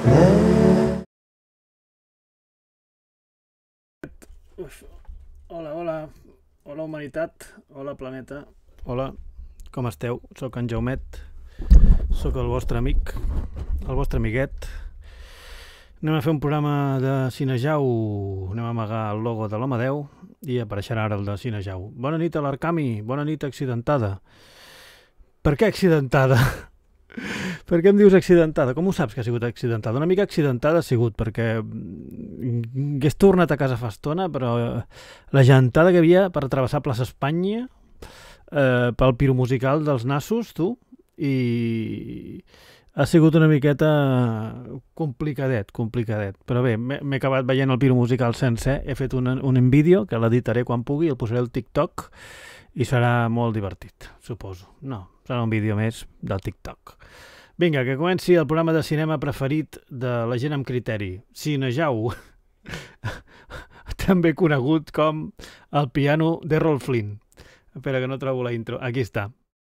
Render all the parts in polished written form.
Hola, hola. Hola, humanitat. Hola, planeta. Hola, com esteu? Soc en Jaumet. Soc el vostre amic, el vostre amiguet. Anem a fer un programa de Cinejau. Anem a amagar el logo de l'Amadeu i apareixerà ara el de Cinejau. Bona nit a l'Arcami. Bona nit, accidentada. Per què accidentada? Per què em dius accidentada? Com ho saps que ha sigut accidentada? Una mica accidentada ha sigut, perquè hagués tornat a casa fa estona, però la gentada que hi havia per travessar plaça Espanya pel piromusical dels nassos, tu, i ha sigut una miqueta complicadet. Però bé, m'he acabat veient el piromusical sencer, he fet un vídeo que l'editaré quan pugui, el posaré al TikTok i serà molt divertit, suposo. No, serà un vídeo més del TikTok. Vinga, que comenci el programa de cinema preferit de la gent amb criteri, Cinejau, també conegut com el piano d'Errol Flynn. Espera que no trobo la intro. Aquí està.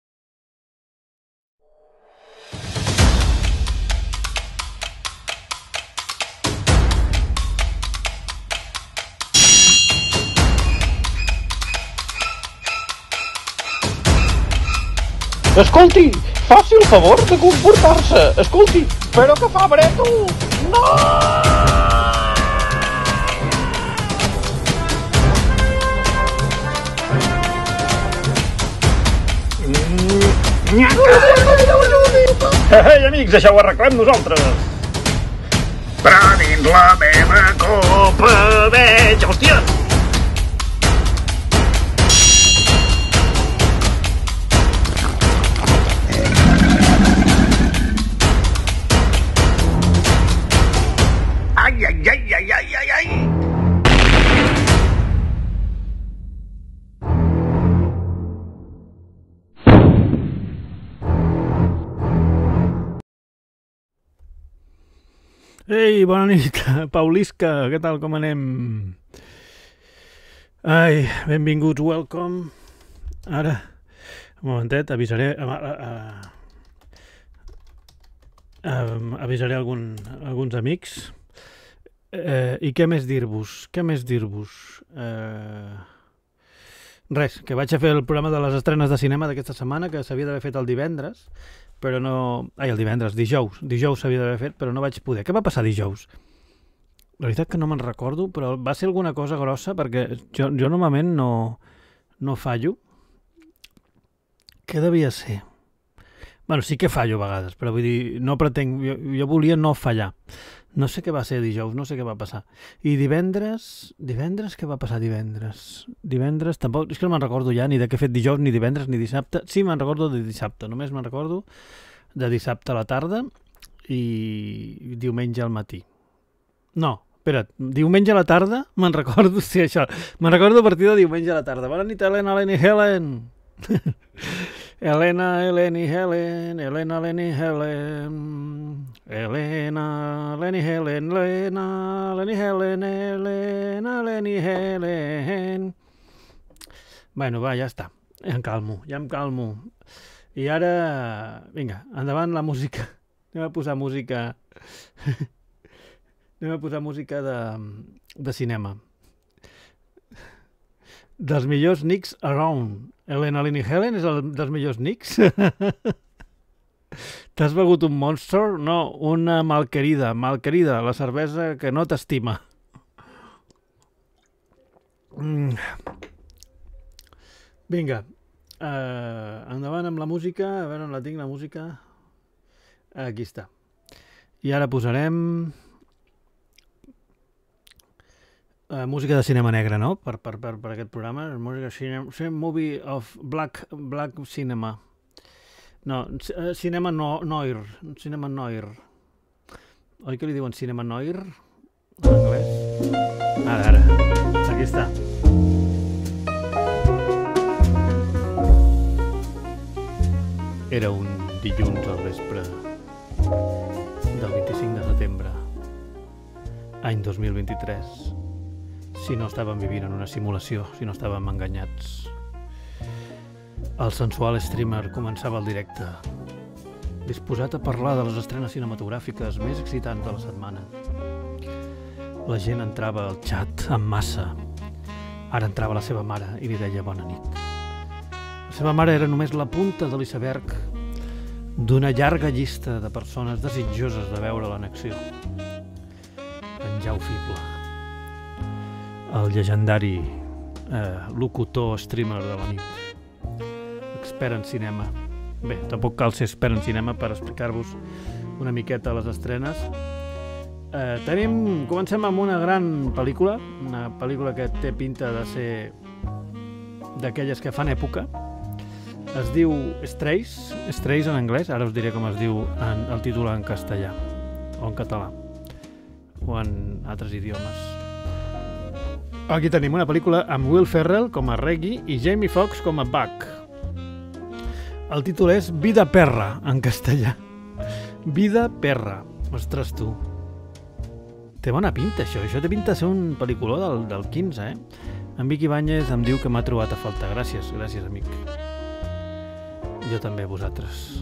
Escolti, faci el favor de comportar-se. Escolti, però que fa breto? No! Ei, amics, això ho arreglem nosaltres. Prenint la meva copa, veig, hòstia! Ai! Ei, bona nit, Paulisca, què tal, com anem? Ai, benvinguts, welcome. Ara, un momentet, avisaré alguns amics. I què més dir-vos? Res, que vaig a fer el programa de les estrenes de cinema d'aquesta setmana, que s'havia d'haver fet el divendres, però no... Ai, el divendres, dijous s'havia d'haver fet, però no vaig poder. Què va passar dijous? La veritat que no me'n recordo, però va ser alguna cosa grossa, perquè jo normalment no fallo. Què devia ser? Bueno, sí que fallo a vegades, però vull dir, no pretenc... Jo volia no fallar. No sé què va ser dijous, no sé què va passar. I divendres, què va passar divendres? Divendres, tampoc, és que no me'n recordo ja ni de què he fet dijous, ni divendres, ni dissabte. Sí, me'n recordo de dissabte, només me'n recordo de dissabte a la tarda i diumenge al matí. No, espera't, diumenge a la tarda, me'n recordo, sí, això, me'n recordo a partir de diumenge a la tarda. Bona nit, Helena, i Helen. Helena, i Helen, Helena, i Helen, Helena, i Helen, Helena, i Helen, Helena, i Helen. Bueno, va, ja està. Ja em calmo. I ara, vinga, endavant la música. Anem a posar música de cinema. Dels millors Nicks Around. Helena, i Helen és dels millors Nicks? T'has begut un Monster? No, una Malquerida, la cervesa que no t'estima. Vinga, endavant amb la música. A veure on la tinc, la música. Aquí està. I ara posarem música de cinema negre, no? Per aquest programa. Música movie of black cinema. No, cinema noir. Cinema noir. Oi que li diuen cinema noir? En anglès? Ara. Aquí està. Era un dilluns al vespre del 25 de setembre, any 2023. Si no estàvem vivint en una simulació, si no estàvem enganyats. El sensual streamer començava el directe disposat a parlar de les estrenes cinematogràfiques més excitants de la setmana. La gent entrava al xat en massa. Ara entrava la seva mare i li deia bona nit. La seva mare era només la punta de l'iceberg d'una llarga llista de persones desitjoses de veure l'annexió. En Jau Fible, el llegendari locutor streamer de la nit, expert en cinema. Bé, tampoc cal ser expert en cinema per explicar-vos una miqueta les estrenes. Comencem amb una gran pel·lícula, una pel·lícula que té pinta de ser d'aquelles que fan època. Es diu Strays en anglès, ara us diré com es diu el títol en castellà, o en català, o en altres idiomes. Aquí tenim una pel·lícula amb Will Ferrell com a Reggie i Jamie Foxx com a Buck. El títol és Vida Perra, en castellà. Vida Perra. Ostres, tu. Té bona pinta, això. Això té pinta de ser un pel·lículó del 15, En Vic Ibáñez em diu que m'ha trobat a faltar. Gràcies, amic. Jo també, vosaltres.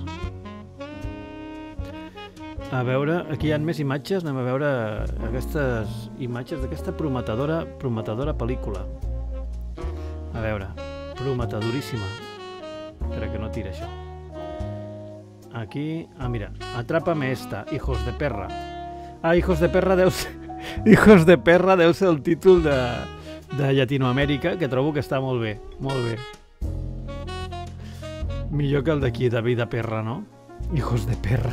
A veure, aquí hi ha més imatges. Anem a veure aquestes imatges d'aquesta prometedora pel·lícula. A veure, prometedoríssima. Espera que no tira això. Aquí, mira, Atrápame esta, hijos de perra. Hijos de perra deu ser el títol de Llatinoamèrica, que trobo que està molt bé, molt bé. Millor que el d'aquí, de Vida Perra, no? Hijos de perra.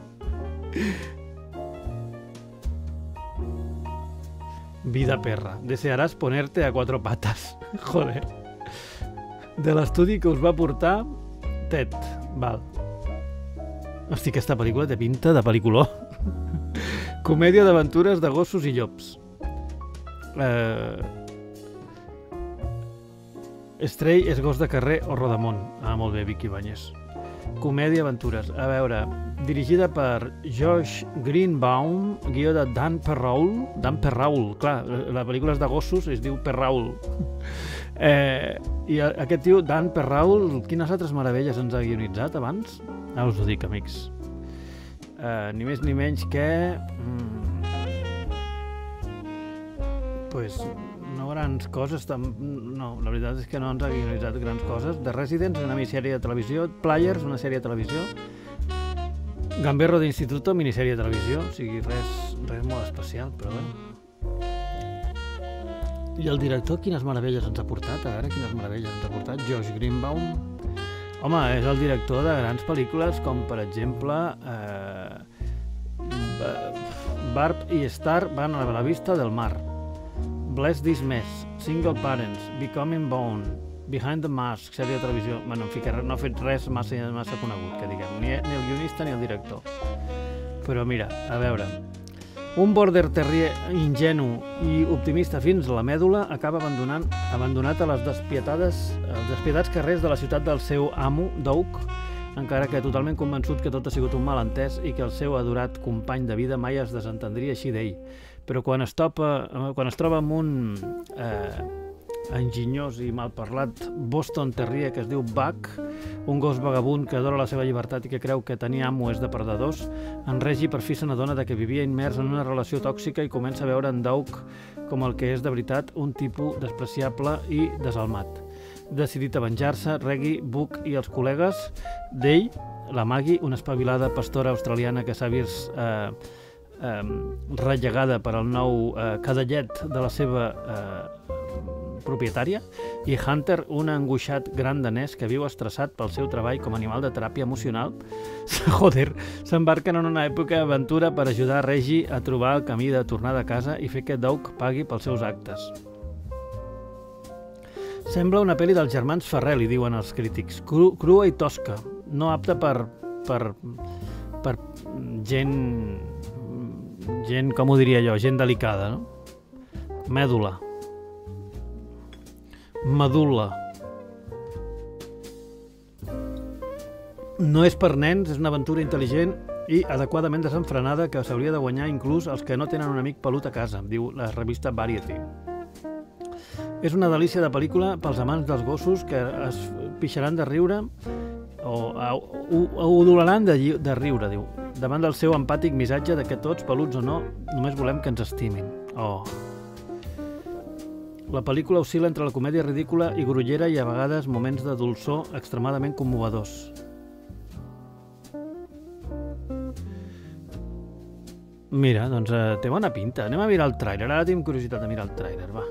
Vida Perra. Desearás ponerte a cuatro patas. Joder. De l'estudi que us va portar Ted. Val. Hosti, aquesta pel·lícula té pinta de pel·lículó. Comèdia d'aventures de gossos i llops. Stray és gos de carrer o rodamont. Molt bé, Vic Ibáñez. Comèdia aventures. A veure, dirigida per Josh Greenbaum, guió de Dan Perrault. Dan Perrault, clar, la pel·lícula és de gossos, es diu Perrault. I aquest tio, Dan Perrault, quines altres meravelles ens ha guionitzat abans? Ara us ho dic, amics. Ni més ni menys que... Pues no grans coses. No, la veritat és que no ens ha guionitzat grans coses. The Residents, una minissèrie de televisió. Players, una sèrie de televisió. Gamberro d'Instituto, minissèrie de televisió. O sigui, res molt especial, però bueno. I el director, quines meravelles ens ha portat? A veure, quines meravelles ens ha portat. Josh Greenbaum. Home, és el director de grans pel·lícules com, per exemple, Barb i Star van a la vista del mar. Bless This Mess, Single Parents, Becoming Bone, Behind the Mask, sèrie de televisió. Bueno, en fi, que no ha fet res massa conegut, que diguem. Ni el guionista ni el director. Però mira, a veure... Un border terrier ingenu i optimista fins a la mèdula acaba abandonat a els despietats carrers de la ciutat del seu amo, Doug, encara que totalment convençut que tot ha sigut un malentès i que el seu adorat company de vida mai es desentendria així d'ell. Però quan es troba amb un enginyós i malparlat Boston Terrier que es diu Buck, un gos vagabund que adora la seva llibertat i que creu que tenir amo és de perdedors, en Reggie per fi se n'adona que vivia immers en una relació tòxica i comença a veure en Doug com el que és de veritat, un tipus despreciable i desalmat. Decidit a venjar-se, Reggie, Buck i els col·legues d'ell, la Maggie, una espavilada pastora australiana que s'ha vist rellegada per al nou cadellet de la seva propietària, i Hunter, un angoixat gran danès que viu estressat pel seu treball com a animal de teràpia emocional, s'embarquen en una època aventura per ajudar Reggie a trobar el camí de tornada a casa i fer que Doug pagui pels seus actes. Sembla una pel·li dels germans Farrelly, diuen els crítics, crua i tosca, no apta per gent, com ho diria jo, gent delicada, no? Mèdula. Medul·la. No és per nens, és una aventura intel·ligent i adequadament desenfrenada que s'hauria de guanyar inclús els que no tenen un amic pelut a casa, diu la revista Variety. És una delícia de pel·lícula pels amants dels gossos que es pixaran de riure Udolaran de riure, diu, davant del seu empàtic missatge de que tots, peluts o no, només volem que ens estimin. Oh. La pel·lícula oscil·la entre la comèdia ridícula i grollera i a vegades moments de dolçor extremadament commovedors. Mira, doncs té bona pinta. Anem a mirar el tràiler. Ara tinc curiositat de mirar el tràiler, va.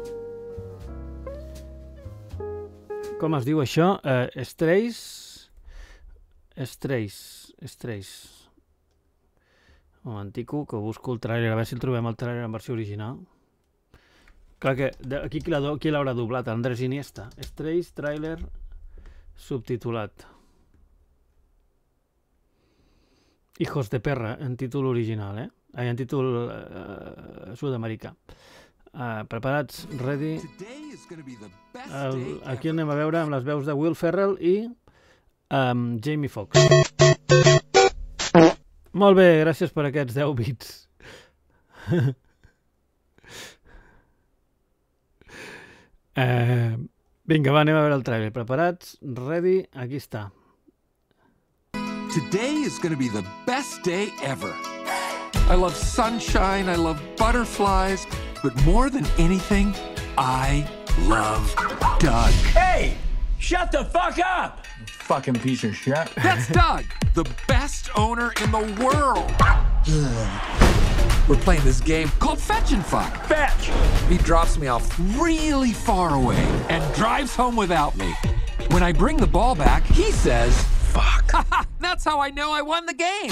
Com es diu això? Strays. Un momentico, que busco el tràiler, a veure si el trobem el tràiler en versió original. Clar que aquí qui l'haurà doblat? Andrés Iniesta. Strays, tràiler, subtitulat. Hijos de perra, en títol original, en títol sud-americà. Preparats, ready. Aquí anem a veure amb les veus de Will Ferrell i Jamie Foxx. Molt bé, gràcies per aquests 10 bits. Vinga, va, anem a veure el trailer. Preparats, ready, aquí està. Today is going to be the best day ever. I love sunshine, I love butterflies, but more than anything, I love Doug. Hey! Shut the fuck up! Fucking piece of shit. That's Doug, the best owner in the world. We're playing this game called Fetch and Fuck. Fetch! He drops me off really far away and drives home without me. When I bring the ball back, he says, fuck. That's how I know I won the game.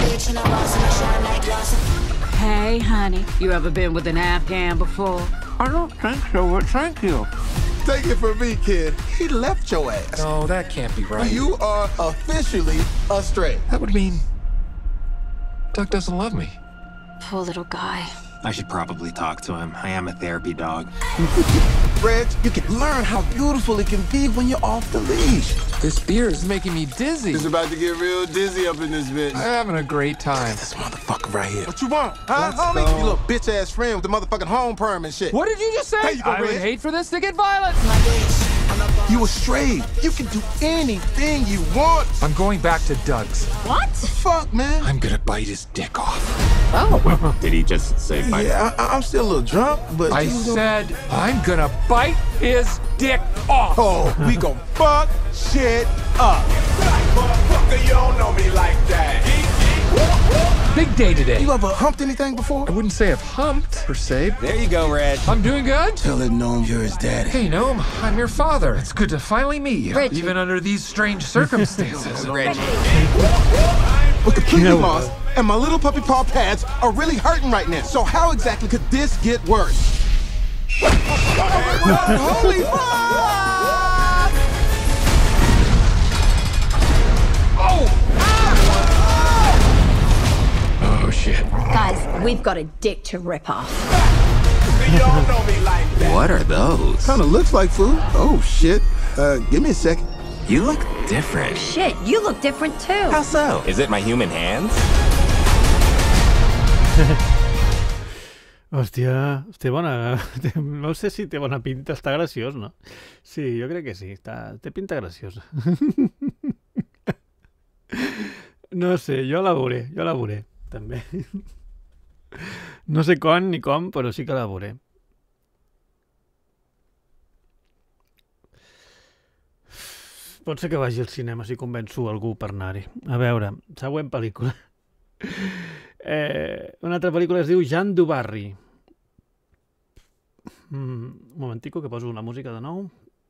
Hey, honey, you ever been with an Afghan before? I don't think so, but thank you. Take it from me, kid. He left your ass. No, that can't be right. You are officially astray. That would mean Doug doesn't love me. Poor little guy. I should probably talk to him. I am a therapy dog. Reg, you can learn how beautiful it can be when you're off the leash. This beer is making me dizzy. It's about to get real dizzy up in this bitch. I'm having a great time. This motherfucker right here. What you want? Huh, Let's homie? go. You little bitch-ass friend with the motherfucking home perm and shit. What did you just say? There you go, I would Red. hate for this to get violent. You astray. You can do anything you want. I'm going back to Doug's. What? Fuck, man. I'm gonna bite his dick off. Did he just say bye? Yeah, I'm still a little drunk, but I you gonna- said I'm gonna bite his dick off. Oh, we gon' fuck shit up. Motherfucker, you don't know me like that. Big day today. You ever humped anything before? I wouldn't say I've humped, per se. There you go, Red. I'm doing good. Tell that gnome you're his daddy. Hey, Gnome, I'm your father. It's good to finally meet you, Reggie. even under these strange circumstances. Reggie. But the kitty moss and my little puppy paw pads are really hurting right now. So how exactly could this get worse? Holy fuck! Oh, shit. Guys, we've got a dick to rip off. You don't know me like that. What are those? Kinda looks like food. Oh shit. Give me a second. You look different. Shit, you look different too. How so? Is it my human hands? Hòstia, té bona... No sé si té bona pinta, està graciós, no? Sí, jo crec que sí, té pinta graciosa. No sé, jo la veuré, també. No sé quan ni com, però sí que la veuré. Pot ser que vagi al cinema si convenço algú per anar-hi. A veure, següent pel·lícula. Una altra pel·lícula es diu Jean du Barry. Un momentico que poso la música de nou.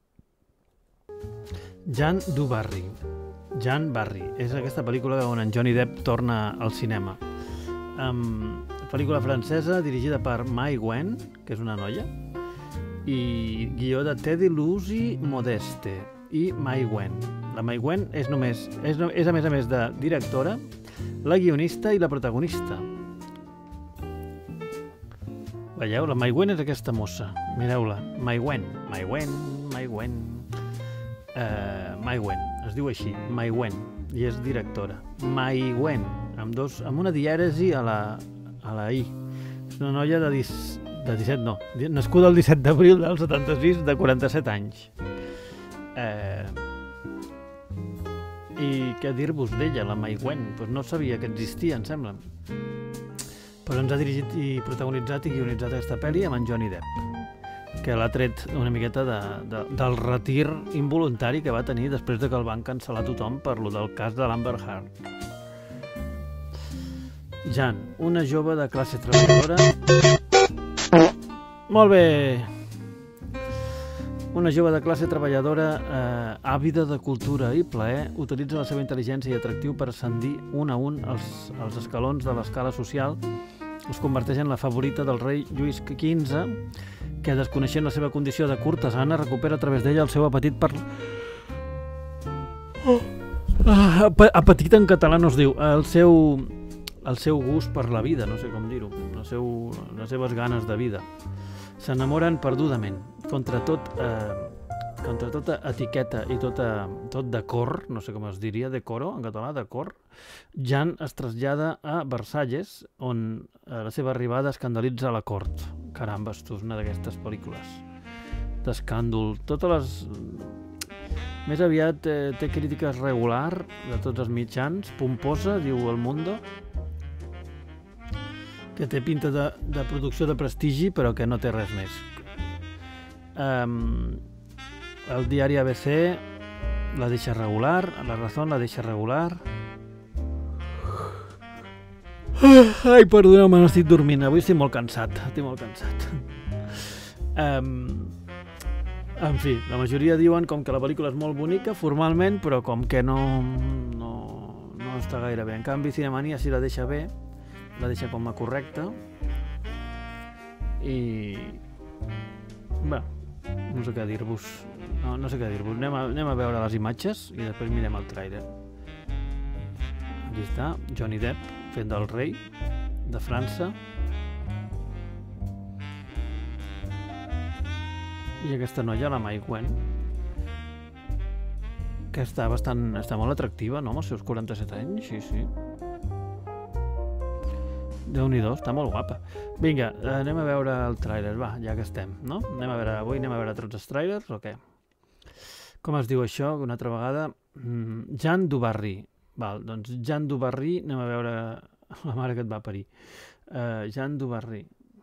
Jean du Barry. Jean Barry. És aquesta pel·lícula on en Johnny Depp torna al cinema. Pel·lícula francesa dirigida per Mai Wen, que és una noia, i guió de Teddy Lucy Modeste i Mai Wen. La Mai Wen és a més a més de directora, la guionista i la protagonista. Veieu? La Mai Wen és aquesta mossa. Mireu-la. Mai Wen. Mai Wen. Mai Wen. Mai Wen. Es diu així. Mai Wen. I és directora. Mai Wen. Amb una dièresi a la I. És una noia de 17, no. Nascuda el 17 d'abril del 76, de 47 anys. I què dir-vos d'ella, la Mai Wen? Doncs no sabia que existia, em sembla. Però ens ha dirigit i protagonitzat i guionitzat aquesta pel·li amb en Johnny Depp, que l'ha tret una miqueta del retir involuntari que va tenir després de que el van cancel·lar tothom per lo del cas de l'Amber Heard. Jan, una jove de classe treballadora... Molt bé! Una jove de classe treballadora àvida de cultura i plaer utilitza la seva intel·ligència i atractiu per ascendir un a un els escalons de l'escala social. Es converteix en la favorita del rei Lluís XV, que, desconeixent la seva condició de cortesana, recupera a través d'ella el seu apetit per... Apetit en català no es diu. El seu gust per la vida, no sé com dir-ho. Les seves ganes de vida. S'enamoren perdudament. Contra tota etiqueta i tot decor, no sé com es diria, decoro en català, decor, Jan es trasllada a Versalles, on la seva arribada escandalitza la cort. Caramba, és una d'aquestes pel·lícules d'escàndol. Totes les... Més aviat té crítiques regular de tots els mitjans, pomposa, diu El Mundo, que té pinta de producció de prestigi, però que no té res més. El diari ABC la deixa regular, La Razón la deixa regular. Ai, perdoneu-me, no estic dormint, avui estic molt cansat, En fi, la majoria diuen com que la pel·lícula és molt bonica formalment, però com que no està gaire bé. En canvi, Cinemania sí la deixa bé, la deixa com a correcta. I... bé, no sé què dir-vos. No sé què dir-vos. Anem a veure les imatges i després mirem el tràiler. Aquí està, Johnny Depp fent del rei de França. I aquesta noia, la Mai Wen, que està molt atractiva, no?, amb els seus 47 anys, sí. Déu-n'hi-do, està molt guapa. Vinga, anem a veure el tràiler, va, ja que estem, no? Avui anem a veure tots els tràilers o què? Com es diu això, una altra vegada? Jeanne du Barry. Val, doncs Jeanne du Barry, anem a veure la mare que et va parir. Jeanne du Barry.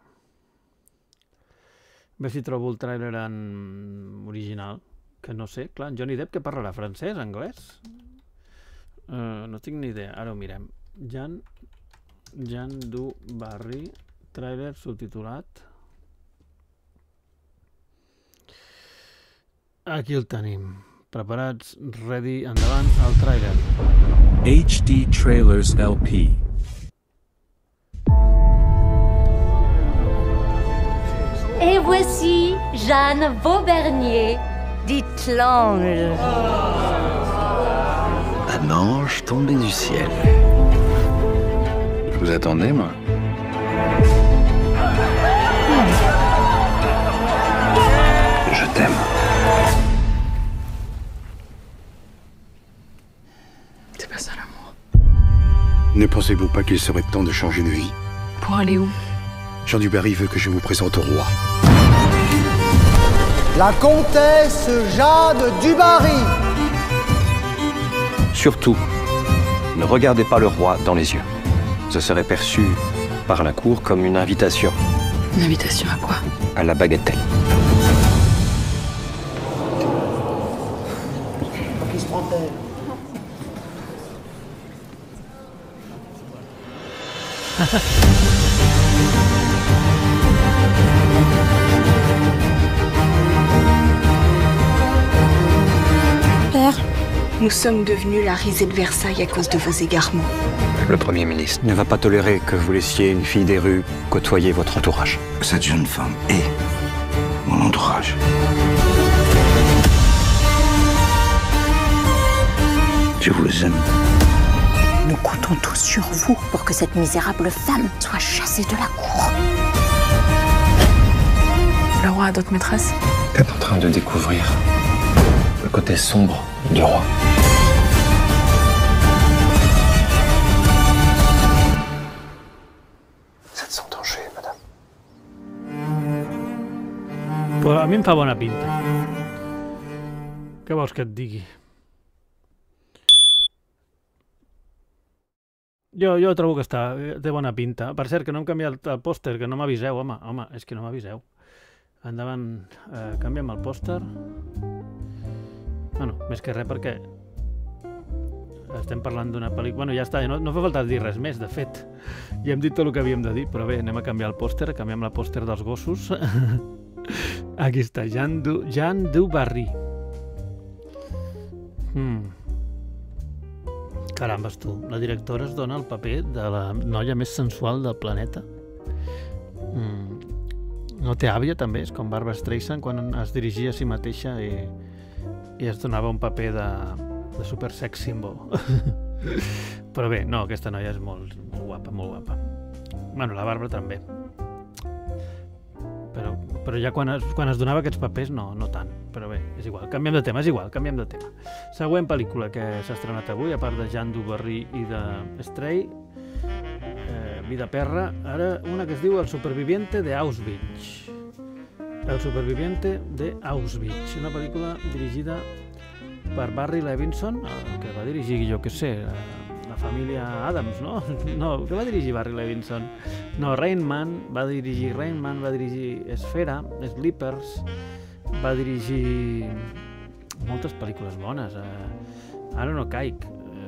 A veure si trobo el tràiler en original, que no sé, clar, en Johnny Depp que parlarà francès, anglès? No tinc ni idea, ara ho mirem. Jeanne du Barry, tràiler subtitulat. Aquí el tenim. Preparats, ready, endavant, el tràiler. HD Trailers LP. Et voici Jeanne Vaubernier, dite l'ange. Un ange tombé du ciel. Je vous attendais, moi. Je t'aime. C'est pas ça l'amour. Ne pensez-vous pas qu'il serait temps de changer de vie? Pour aller où? Jean du Barry veut que je vous présente au roi. La comtesse Jeanne du Barry. Surtout, ne regardez pas le roi dans les yeux. Ce serait perçu par la cour comme une invitation. Une invitation à quoi? À la bagatelle. Qui se prend-elle? Père, nous sommes devenus la risée de Versailles à cause de vos égarements. Le Premier ministre ne va pas tolérer que vous laissiez une fille des rues côtoyer votre entourage. Cette jeune femme est mon entourage. Je vous aime. Nous comptons tous sur vous pour que cette misérable femme soit chassée de la cour. Le roi a d'autres maîtresses? Vous êtes en train de découvrir le côté sombre du roi. Vous êtes sans danger, madame. Però a mi em fa bona pinta. Què vols que et digui? Jo trobo que té bona pinta. Per cert, que no hem canviat el pòster, que no m'aviseu, home, és que no m'aviseu. Endavant, canviem el pòster. Bueno, més que res perquè estem parlant d'una pel·lícula... Bueno, ja està, no fa falta dir res més, de fet. Ja hem dit tot el que havíem de dir, però bé, anem a canviar el pòster, canviem el pòster dels gossos. Aquí està, Jeanne du Barry. Carambes, tu. La directora es dona el paper de la noia més sensual del planeta. No té àvia, també, és com Barbra Streisand quan es dirigia a si mateixa i es donava un paper de super sex symbol. Però bé, no, aquesta noia és molt guapa, molt guapa. Bueno, la Barbra també. Però ja quan es donava aquests papers, no tant. Però bé, és igual, canviem de tema, Següent pel·lícula que s'ha estrenat avui, a part de Jeanne du Barry i de Stray, Vida Perra, ara una que es diu El superviviente de Auschwitz. El superviviente de Auschwitz, una pel·lícula dirigida per Barry Levinson, que va dirigir, jo què sé, la família Adams, no? No, què va dirigir Barry Levinson? No, Rain Man, va dirigir Esfera, Sleepers, va dirigir moltes pel·lícules bones. Ara no caic.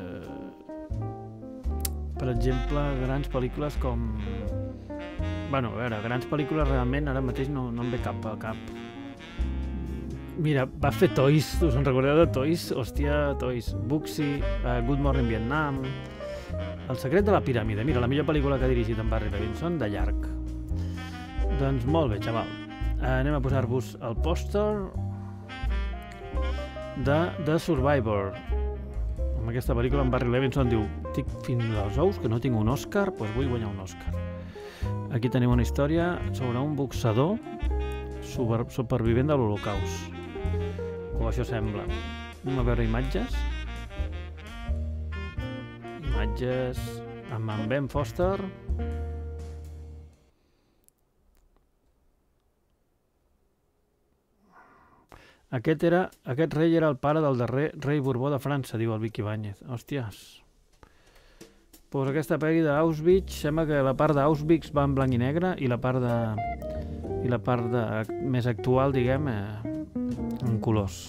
Per exemple, grans pel·lícules com... Bueno, a veure, grans pel·lícules realment ara mateix no em ve cap al cap. Mira, va fer Toys, us en recordeu de Toys? Hòstia, Toys. Bugsy, Good Morning Vietnam... El secret de la piràmide. Mira, la millor pel·lícula que ha dirigit en Barry Levinson, de llarg. Doncs molt bé, xaval. Anem a posar-vos el pòster de The Survivor. Amb aquesta pel·lícula en Barry Levinson diu: estic fins als ous que no tinc un Òscar, doncs vull guanyar un Òscar. Aquí tenim una història sobre un boxador supervivent de l'Holocaust. O això sembla. Anem a veure imatges. Imatges amb en Ben Foster. Aquest rei era el pare del darrer rei Borbó de França, diu el Vic Ibáñez. Hòsties. Doncs aquesta pel·li d'Auschwitz, sembla que la part d'Auschwitz va en blanc i negre i la part més actual, diguem, en colors.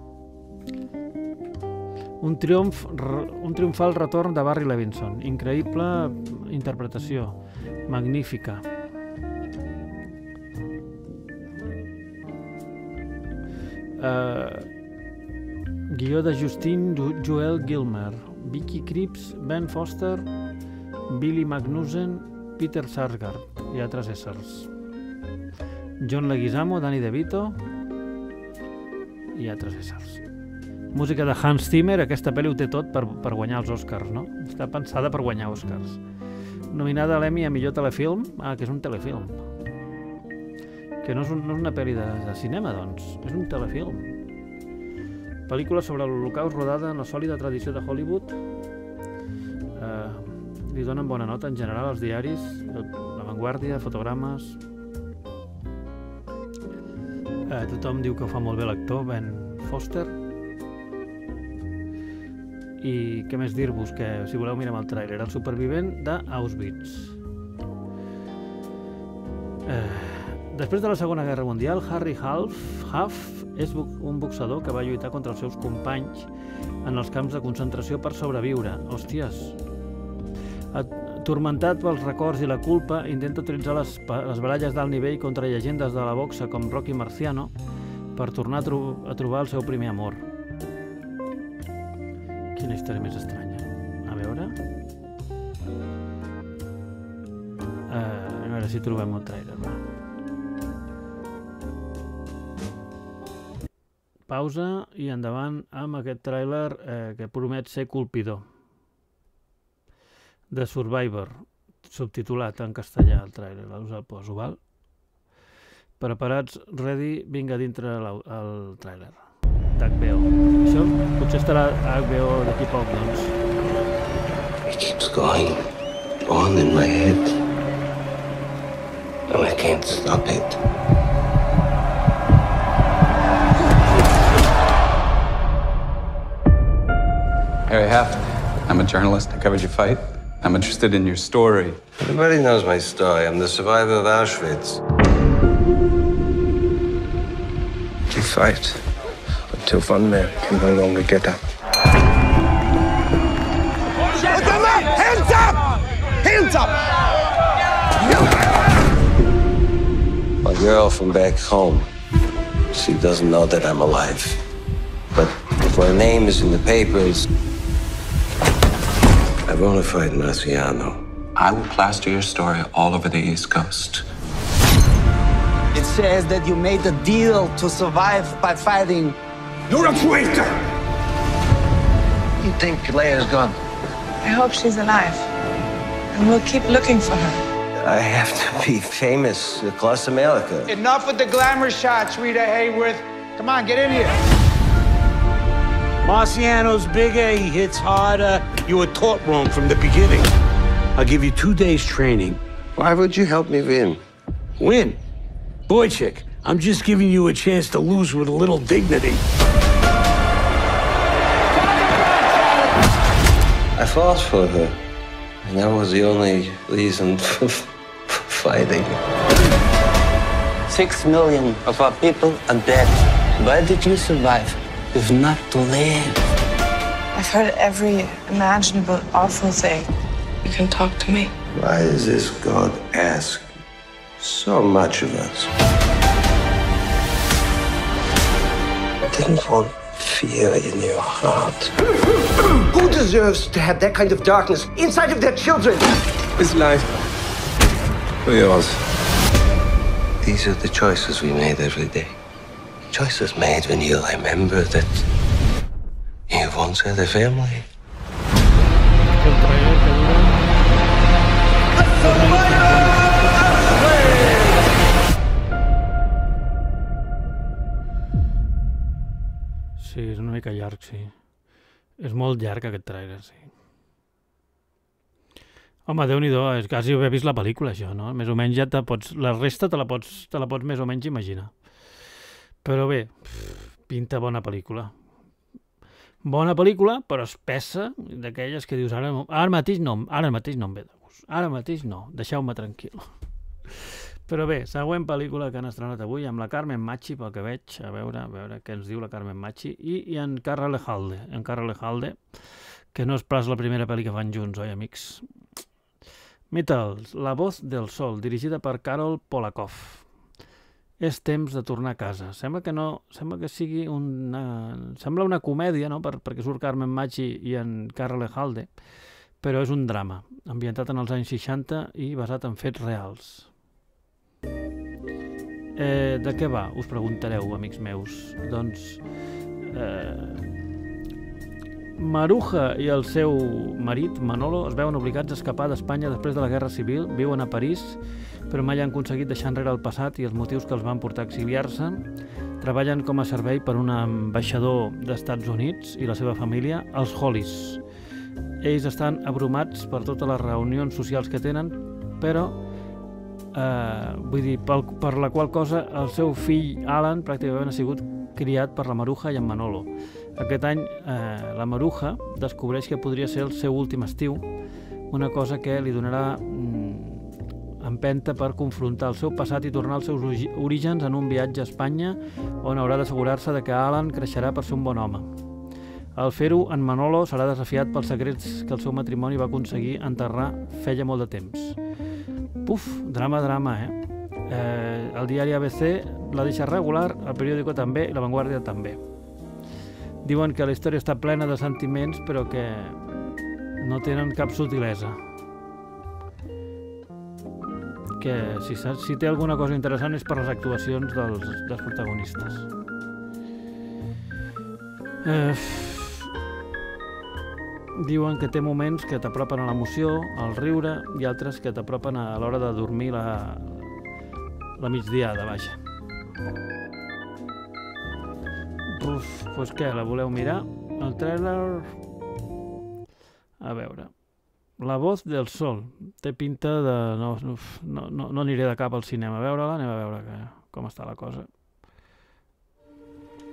Un triomfal retorn de Barry Levinson. Increïble interpretació. Magnífica. Guió de Justin Joel Gilmer, Vicky Krieps, Ben Foster, Billy Magnussen, Peter Sarsgaard i altres éssers. John Leguizamo, Danny DeVito i altres éssers. Música de Hans Zimmer. Aquesta pel·li ho té tot per guanyar els Oscars, no? Està pensada per guanyar Oscars. Nominada a l'Emmy a millor telefilm. Que és un telefilm. Que no és una pel·li de cinema, doncs. És un telefilm. Pel·lícula sobre l'Holocaust rodada en la sòlida tradició de Hollywood. Li donen bona nota en general als diaris, La Vanguardia, Fotogrames. Tothom diu que ho fa molt bé l'actor, Ben Foster. I què més dir-vos? Que si voleu mirem el tràiler. El supervivent d'Auschwitz. Després de la Segona Guerra Mundial, Harry Huff és un boxador que va lluitar contra els seus companys en els camps de concentració per sobreviure. Hòsties! Atormentat pels records i la culpa, intenta utilitzar les baralles d'alt nivell contra llegendes de la boxa com Rocky Marciano per tornar a trobar el seu primer amor. Quina història més estranya. A veure... A veure si trobem el trailer. Pausa i endavant amb aquest tràiler que promet ser colpidor. The Survivor, subtitulat en castellà el tràiler, us el poso, val? Preparats, ready, vinga dintre el tràiler d'HBO. Això potser estarà a HBO d'aquí poc, doncs. It keeps going on in my head and I can't stop it. Harry Heft. I'm a journalist. I covered your fight. I'm interested in your story. Everybody knows my story. I'm the survivor of Auschwitz. We fight until one man can no longer get up. Put them up! Hands up! Hands up! My girl from back home, she doesn't know that I'm alive. But if my name is in the papers, I want to fight Marciano. I will plaster your story all over the East Coast. It says that you made a deal to survive by fighting. You're a traitor! You think Leia's gone? I hope she's alive. And we'll keep looking for her. I have to be famous across America. Enough with the glamour shots, Rita Hayworth. Come on, get in here. Marciano's bigger, he hits harder. You were taught wrong from the beginning. I'll give you 2 days training. Why would you help me win? Win? Boychik, I'm just giving you a chance to lose with a little dignity. I fought for her, and that was the only reason for fighting. 6 million of our people are dead. Why did you survive? If not to live. I've heard every imaginable awful thing. You can talk to me. Why does this God ask so much of us? I didn't want fear in your heart. Who deserves to have that kind of darkness inside of their children? This life for yours. These are the choices we made every day. Choices made when you remember that you once had a family. Sí, és una mica llarg, sí. És molt llarg aquest trailer, sí. Home, Déu-n'hi-do, és quasi haver vist la pel·lícula, això, no? Més o menys ja te pots... La resta te la pots més o menys imaginar. Però bé, pinta bona pel·lícula. Bona pel·lícula, però espessa, d'aquelles que dius ara mateix no em ve de gust. Ara mateix no, deixeu-me tranquil. Però bé, següent pel·lícula que han estrenat avui amb la Carmen Machi, pel que veig, a veure què ens diu la Carmen Machi, i en Carra Lejalde, que no és pas la primera pel·li que fan junts, oi, amics? Mitals, La voz del sol, dirigida per Karol Polakov. És temps de tornar a casa. Sembla que sigui sembla una comèdia, no?, perquè surt Carmen Machi i en Carra Lejalde, però és un drama, ambientat en els anys 60 i basat en fets reals. De què va? Us preguntareu, amics meus. Doncs Maruja i el seu marit, Manolo, es veuen obligats a escapar d'Espanya després de la Guerra Civil, viuen a París, però mai han aconseguit deixar enrere el passat i els motius que els van portar a exiliar-se. Treballen com a servei per un ambaixador d'Estats Units i la seva família, els Hollies. Ells estan abrumats per totes les reunions socials que tenen, però vull dir, per la qual cosa el seu fill Alan pràcticament ha sigut criat per la Maruja i en Manolo. Aquest any la Maruja descobreix que podria ser el seu últim estiu, una cosa que li donarà empenta per confrontar el seu passat i tornar als seus orígens en un viatge a Espanya on haurà d'assegurar-se que Alan creixerà per ser un bon home. Al fer-ho, en Manolo serà desafiat pels secrets que el seu matrimoni va aconseguir enterrar feia molt de temps. Puf, drama, el diari ABC la deixa regular, el periòdico també i la Vanguardia també. Diuen que la història està plena de sentiments, però que no tenen cap sutilesa. Que si té alguna cosa interessant és per les actuacions dels protagonistes. Diuen que té moments que t'apropen a l'emoció, al riure, i altres que t'apropen a l'hora de dormir la migdiada, vaja. Doncs què, la voleu mirar? El trailer... A veure... La voz del sol. Té pinta de... No aniré de cap al cinema a veure-la, anem a veure com està la cosa.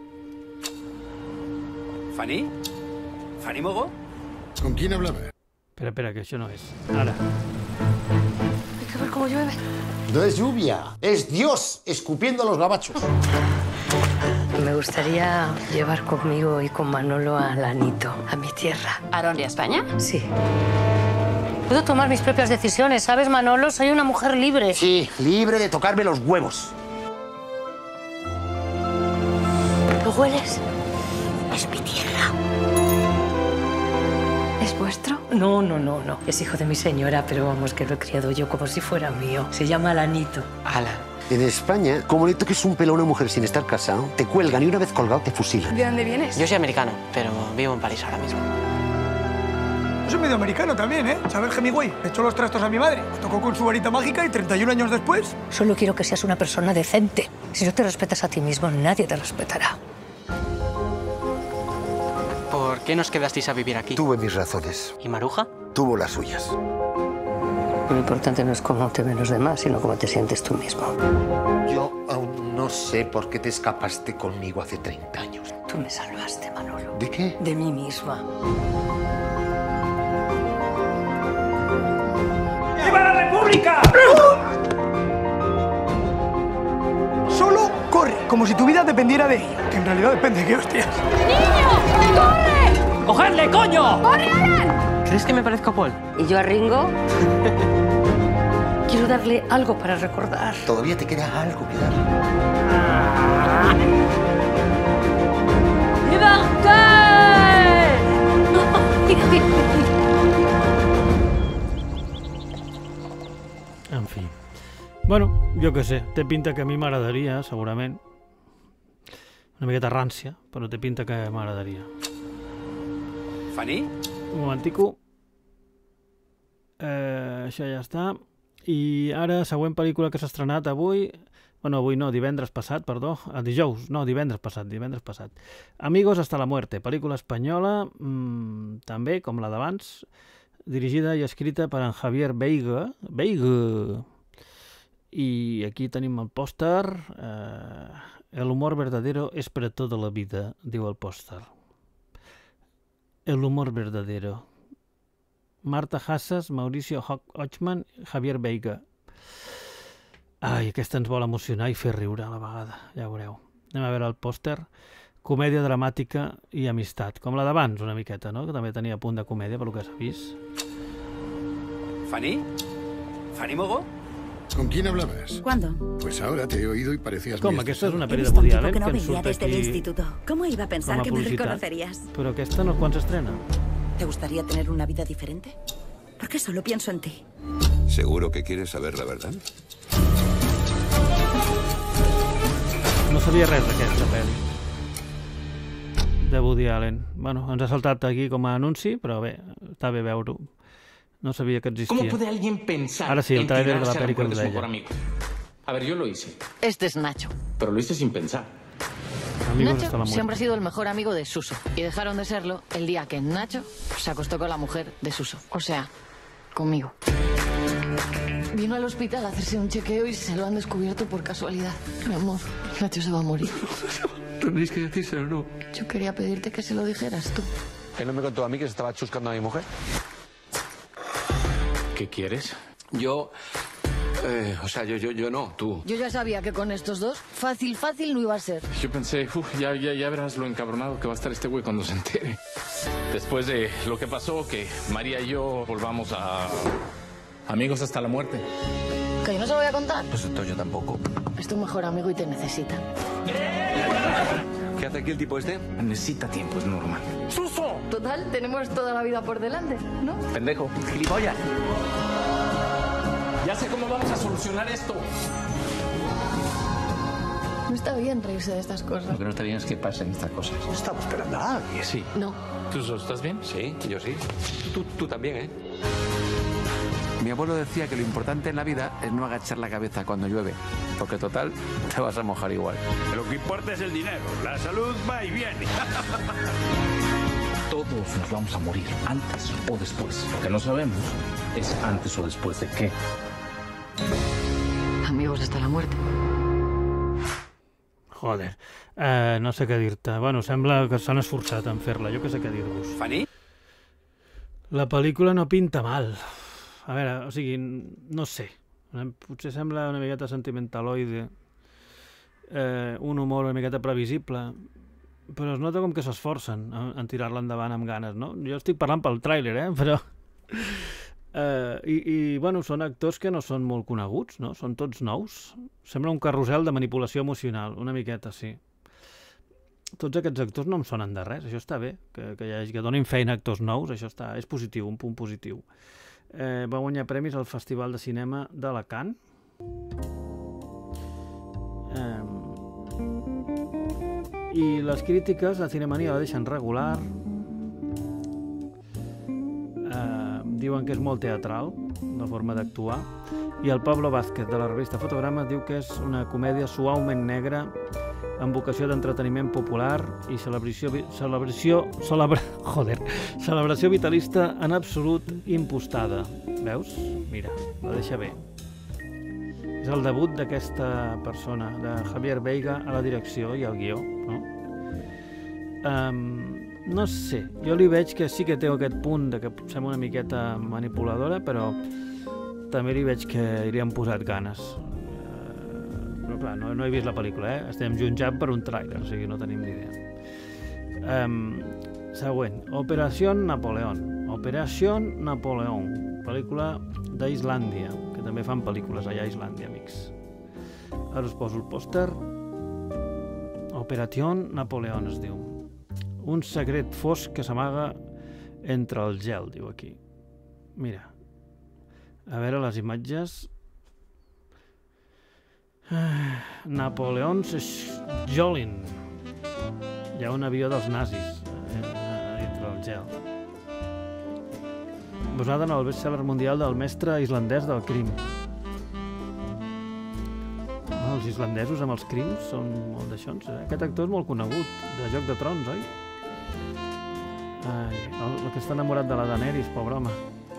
¿Fanny? ¿Fanny Mogo? ¿Con quién hablaba? Espera, que això no és. Ara. Hay que ver cómo llueve. No es lluvia, es Dios escupiendo a los gabachos. Me gustaría llevar conmigo y con Manolo a Lanito, a mi tierra. ¿A dónde, a España? Sí. Puedo tomar mis propias decisiones, ¿sabes, Manolo? Soy una mujer libre. Sí, libre de tocarme los huevos. ¿Lo hueles? Es mi tierra. ¿Es vuestro? No. Es hijo de mi señora, pero vamos, que lo he criado yo como si fuera mío. Se llama Lanito. Alan. En España, como le toques un pelo a una mujer sin estar casado, te cuelgan y una vez colgado te fusilan. ¿De dónde vienes? Yo soy americano, pero vivo en París ahora mismo. Yo soy medio americano también, ¿eh? ¿Sabes Hemingway? Le echó los trastos a mi madre. Me tocó con su varita mágica y 31 años después... Solo quiero que seas una persona decente. Si no te respetas a ti mismo, nadie te respetará. ¿Por qué nos quedasteis a vivir aquí? Tuve mis razones. ¿Y Maruja? Tuvo las suyas. Lo importante no es cómo te ven los demás, sino cómo te sientes tú mismo. Yo aún no sé por qué te escapaste conmigo hace 30 años. Tú me salvaste, Manolo. ¿De qué? De mí misma. ¡Viva la República! Solo corre, como si tu vida dependiera de ella. Que en realidad depende de qué hostias. ¡Niño! ¡Corre! ¡Cogedle, coño! ¡Corre, Alan! ¿Crees que me parezco a Paul? ¿Y yo a Ringo? Quiero darle algo para recordar. Todavía te queda algo que darle. En fi. Bueno, jo què sé, té pinta que a mi m'agradaria, segurament. Una miqueta rància, però té pinta que m'agradaria. Fanny? Un momentico. Això ja està. I ara, següent pel·lícula que s'ha estrenat avui... Bueno, avui no, divendres passat, perdó. Dijous, no, divendres passat. Amigos hasta la muerte, pel·lícula espanyola, també, com la d'abans, dirigida i escrita per en Javier Veiga. I aquí tenim el pòster. El humor verdadero es para toda la vida, diu el pòster. El humor verdadero. Marta Hassas, Mauricio Ochman, Javier Veiga. Ai, aquesta ens vol emocionar i fer riure a la vegada, ja veureu. Anem a veure el pòster. Comèdia dramàtica i amistat, com la d'abans una miqueta, no? Que també tenia punt de comèdia, pel que s'ha vist. ¿Fanny? ¿Fanny Mogo? ¿Con quién hablabas? ¿Cuándo? Pues ahora te he oído y parecías Com, muy aquesta és una He pel·li de visto un Woody tipo Allen que no que ens veía surt desde el aquí instituto. ¿Cómo iba a pensar com a que me publicitat. reconocerías? Però aquesta no, quan s'estrena? ¿Te gustaría tener una vida diferente? Porque solo pienso en ti. ¿Seguro que quieres saber la verdad? No sabia res d'aquesta pel·li de Woody Allen. Bueno, ens ha saltat aquí com a anunci, però bé, està bé veure-ho. No sabia que existia. ¿Cómo puede alguien pensar Ara sí, el en trailer de la tirarse a pel·li que mujer us de su deia. mejor amigo? A ver, yo lo hice, Este es Nacho. pero lo hice sin pensar. Amigos hasta la Nacho muerte. siempre ha sido el mejor amigo de Suso. Y dejaron de serlo el día que Nacho se acostó con la mujer de Suso. O sea, conmigo. Vino al hospital a hacerse un chequeo y se lo han descubierto por casualidad. Mi amor, Nacho se va a morir. Tenéis que decírselo, ¿no? Yo quería pedirte que se lo dijeras tú. ¿Él no me contó a mí que se estaba chuscando a mi mujer? ¿Qué quieres? Yo no, tú. Yo ya sabía que con estos dos, fácil no iba a ser. Yo pensé, ya verás lo encabronado que va a estar este güey cuando se entere. Después de lo que pasó, que María y yo volvamos a... amigos hasta la muerte. ¿Que yo no se lo voy a contar? Pues entonces yo tampoco. Es tu mejor amigo y te necesita. ¿Qué hace aquí el tipo este? Necesita tiempo, es normal. ¡Suso! Total, tenemos toda la vida por delante, ¿no? Pendejo. Gilipollas. Ya sé cómo vamos a solucionar esto. No está bien reírse de estas cosas. Lo que no está bien es que pasen estas cosas. No estamos esperando a nadie. Sí. No. ¿Tú estás bien? Sí, yo sí. Tú también, ¿eh? Mi abuelo decía que lo importante en la vida es no agachar la cabeza cuando llueve, porque total, te vas a mojar igual. Lo que importa es el dinero. La salud va y viene. Todos nos vamos a morir, antes o después. Lo que no sabemos es antes o después de qué. Amigos hasta la muerte. Joder, no sé què dir-te. Bueno, sembla que s'han esforçat en fer-la. Jo què sé què dir-vos. ¿Fanny? La pel·lícula no pinta mal. A veure, o sigui, no sé. Potser sembla una miqueta sentimentaloide, un humor una miqueta previsible, però es nota com que s'esforcen en tirar-la endavant amb ganes, no? Jo estic parlant pel tràiler, però... bueno, són actors que no són molt coneguts, no? Són tots nous. Sembla un carrusel de manipulació emocional, una miqueta, sí. Tots aquests actors no em sonen de res, això està bé, que donin feina a actors nous, això és positiu, un punt positiu. Va guanyar premis al Festival de Cinema d'Alacant. I les crítiques, la Cinemania la deixen regular. Diuen que és molt teatral, la forma d'actuar. I el Pablo Vázquez, de la revista Fotogrames, diu que és una comèdia suaument negra amb vocació d'entreteniment popular i celebració vitalista en absolut impostada. Veus? Mira, la deixa bé. És el debut d'aquesta persona, de Javier Veiga, a la direcció i al guió, no? No sé, jo li veig que sí que té aquest punt de que sembla una miqueta manipuladora, però també li veig que hi han posat ganes. Però clar, no he vist la pel·lícula, estem jutjant per un tràiler, o sigui, no tenim ni idea. Següent, Operación Napoleón. Operación Napoleón, pel·lícula d'Islàndia, que també fan pel·lícules allà a Islàndia, amics. Ara us poso el pòster. Operación Napoleón es diu. Un secret fosc que s'amaga entre el gel, diu aquí. Mira, a veure les imatges. Napoleon Sjolin. Hi ha un avió dels nazis dintre el gel. Basada en el best-seller mundial del mestre islandès del crim. Els islandesos amb els crims són molt d'aixons. Aquest actor és molt conegut, de Joc de Trons, oi? El que està enamorat de la Daenerys, pobre home.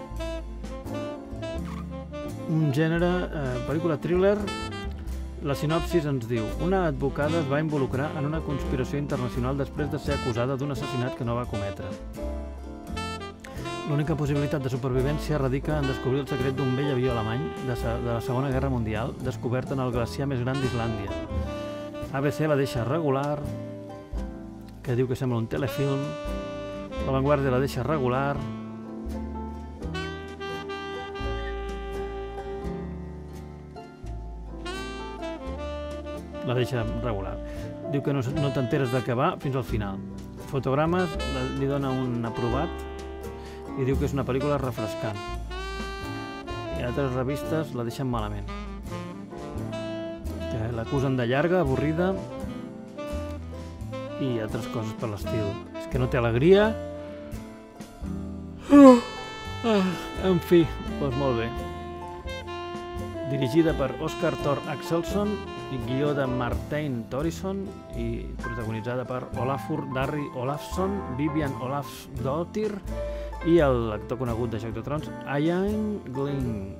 Un gènere, pel·lícula thriller. La sinopsis ens diu: una advocada es va involucrar en una conspiració internacional després de ser acusada d'un assassinat que no va cometre. L'única possibilitat de supervivència radica en descobrir el secret d'un vell avió alemany de la Segona Guerra Mundial descobert en el glaciar més gran d'Islàndia. ABC la deixa regular, que diu que sembla un telefilm. La Vanguardia la deixa regular. La deixa regular. Diu que no t'enteres de què va fins al final. Fotogrames li dona un aprovat i diu que és una pel·lícula refrescant. I altres revistes la deixen malament. Que l'acusen de llarga, avorrida i altres coses per l'estil. És que no té alegria. En fi, doncs molt bé. Dirigida per Oscar Thor Axelsson i guió de Martein Thorisson i protagonitzada per Olafur Darri Olafsson, Vivian Olafsdottir i l'actor conegut de Joc de Trons, Ian Glenn.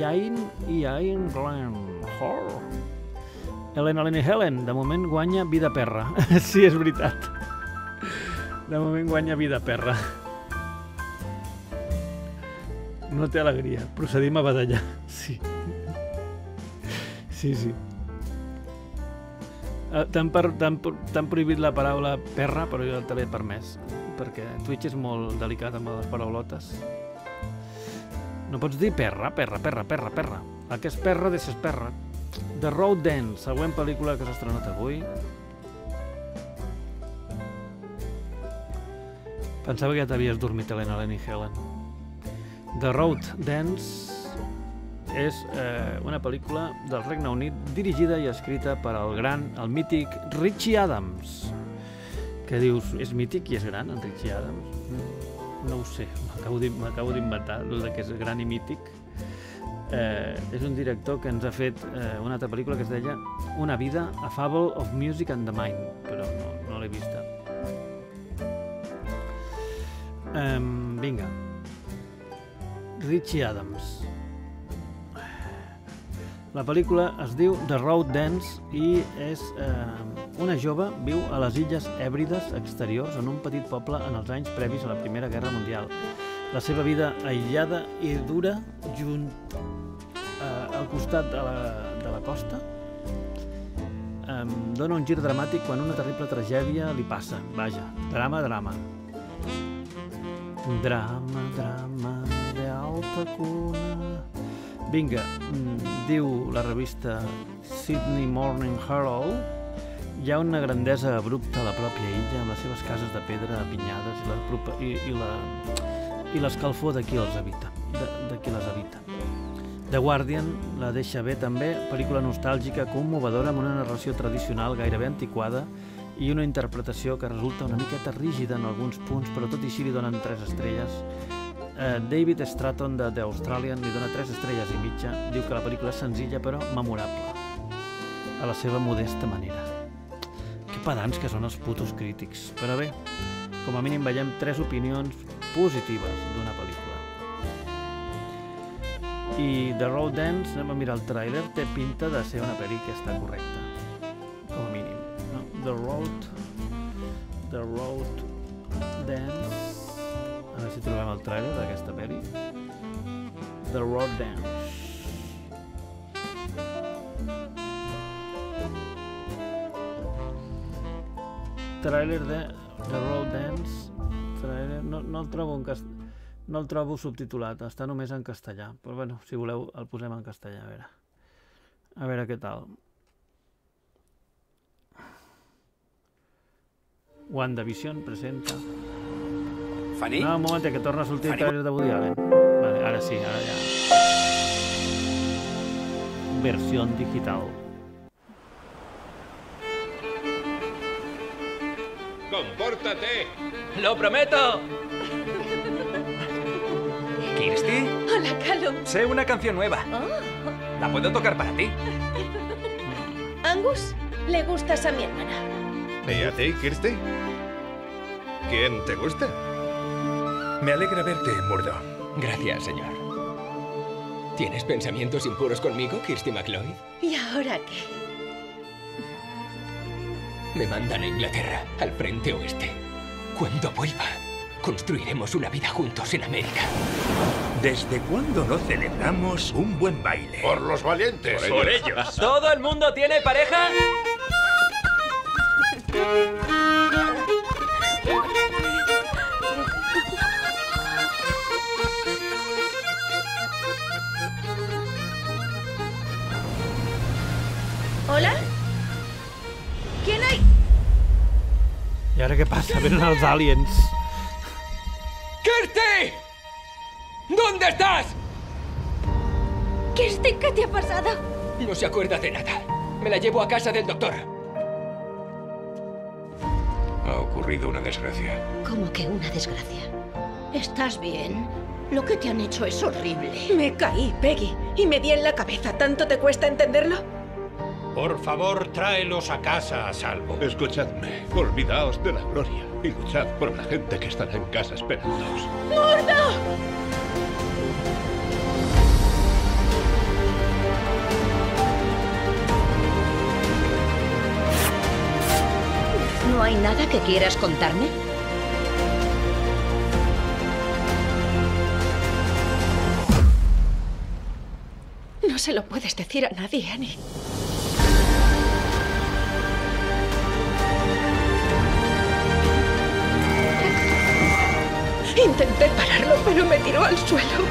Helena Helen, de moment guanya vida perra. Sí, és veritat. De moment guanya vida perra. No té alegria. Procedim a badallar. Sí. Sí, sí. T'han prohibit la paraula perra, però jo te l'he permès, perquè Twitch és molt delicat amb les paraulotes. No pots dir perra. El que és perra, deixes perra. The Road Dance, següent pel·lícula que s'ha estrenat avui. Pensava que ja t'havies dormit, Helena Helen. The Road Dance és una pel·lícula del Regne Unit dirigida i escrita per el mític Richie Adams. Que dius, és mític i és gran, en Richie Adams? No ho sé, m'acabo d'inventar el que és gran i mític. És un director que ens ha fet una altra pel·lícula que es deia Una vida, a Fable of Music and the Mind, però no l'he vista. Vinga. Richie Adams. La pel·lícula es diu The Road Dance i és una jove viu a les Illes Hèbrides exteriors en un petit poble en els anys previs a la Primera Guerra Mundial. la seva vida aïllada i dura al costat de la costa dona un gir dramàtic quan una terrible tragèdia li passa. Vaja, drama drama de alta cuna. Vinga, diu la revista Sydney Morning Herald, hi ha una grandesa abrupta a la pròpia illa amb les seves cases de pedra apinyades i l'escalfor de qui les habita. The Guardian la deixa bé també, pel·lícula nostàlgica, commovedora, amb una narració tradicional gairebé antiquada i una interpretació que resulta una miqueta rígida en alguns punts, però tot i així li donen 3 estrelles. David Stratton de The Australian li dona 3 estrelles i mitja, diu que la pel·lícula és senzilla però memorable, a la seva modesta manera. Que pedants que són els putos crítics, però bé, com a mínim veiem 3 opinions positives d'una pel·lícula. I The Road Dance, anem a mirar el tràiler, té pinta de ser una pel·li que està correcta, com a mínim. No? The Road Dance, a veure si trobem el tràiler d'aquesta pel·li. The Road Dance. Tràiler de The Road Dance, no el trobo no el trobo subtitulat, està només en castellà, però bueno, si voleu el posem en castellà, a veure què tal. WandaVision presenta... Fanny? No, un moment, que torna a sortir el trailer de Woody Allen. Vale, ara sí, ara ja. Versió digital. ¡Compórtate! ¡Lo prometo! ¿Kirsty? Hola, Callum. Sé una canción nueva. Oh. La puedo tocar para ti. Angus, le gustas a mi hermana. ¿Y a ti, Kirsty? ¿Quién te gusta? Me alegra verte, Murdo. Gracias, señor. ¿Tienes pensamientos impuros conmigo, Kirsty McLeod? ¿Y ahora qué? Me mandan a Inglaterra, al frente oeste. Cuando vuelva, construiremos una vida juntos en América. ¿Desde cuándo no celebramos un buen baile? Por los valientes. Por ellos. ¿Todo el mundo tiene pareja? ¿Hola? ¿Quién hay? I ara què passa? Venen els aliens. ¡Kirsty! ¿Dónde estás? Kirsty, ¿qué te ha pasado? No se acuerda de nada. Me la llevo a casa del doctor. Ha ocurrido una desgracia. ¿Cómo que una desgracia? ¿Estás bien? Lo que te han hecho es horrible. Me caí, Peggy, y me di en la cabeza. ¿Tanto te cuesta entenderlo? Por favor, tráelos a casa a salvo. Escuchadme. Olvidaos de la gloria y luchad por la gente que estará en casa esperándoos. ¡Murdo! ¿No hay nada que quieras contarme? No se lo puedes decir a nadie, Annie. Intenté pararlo, pero me tiró al suelo.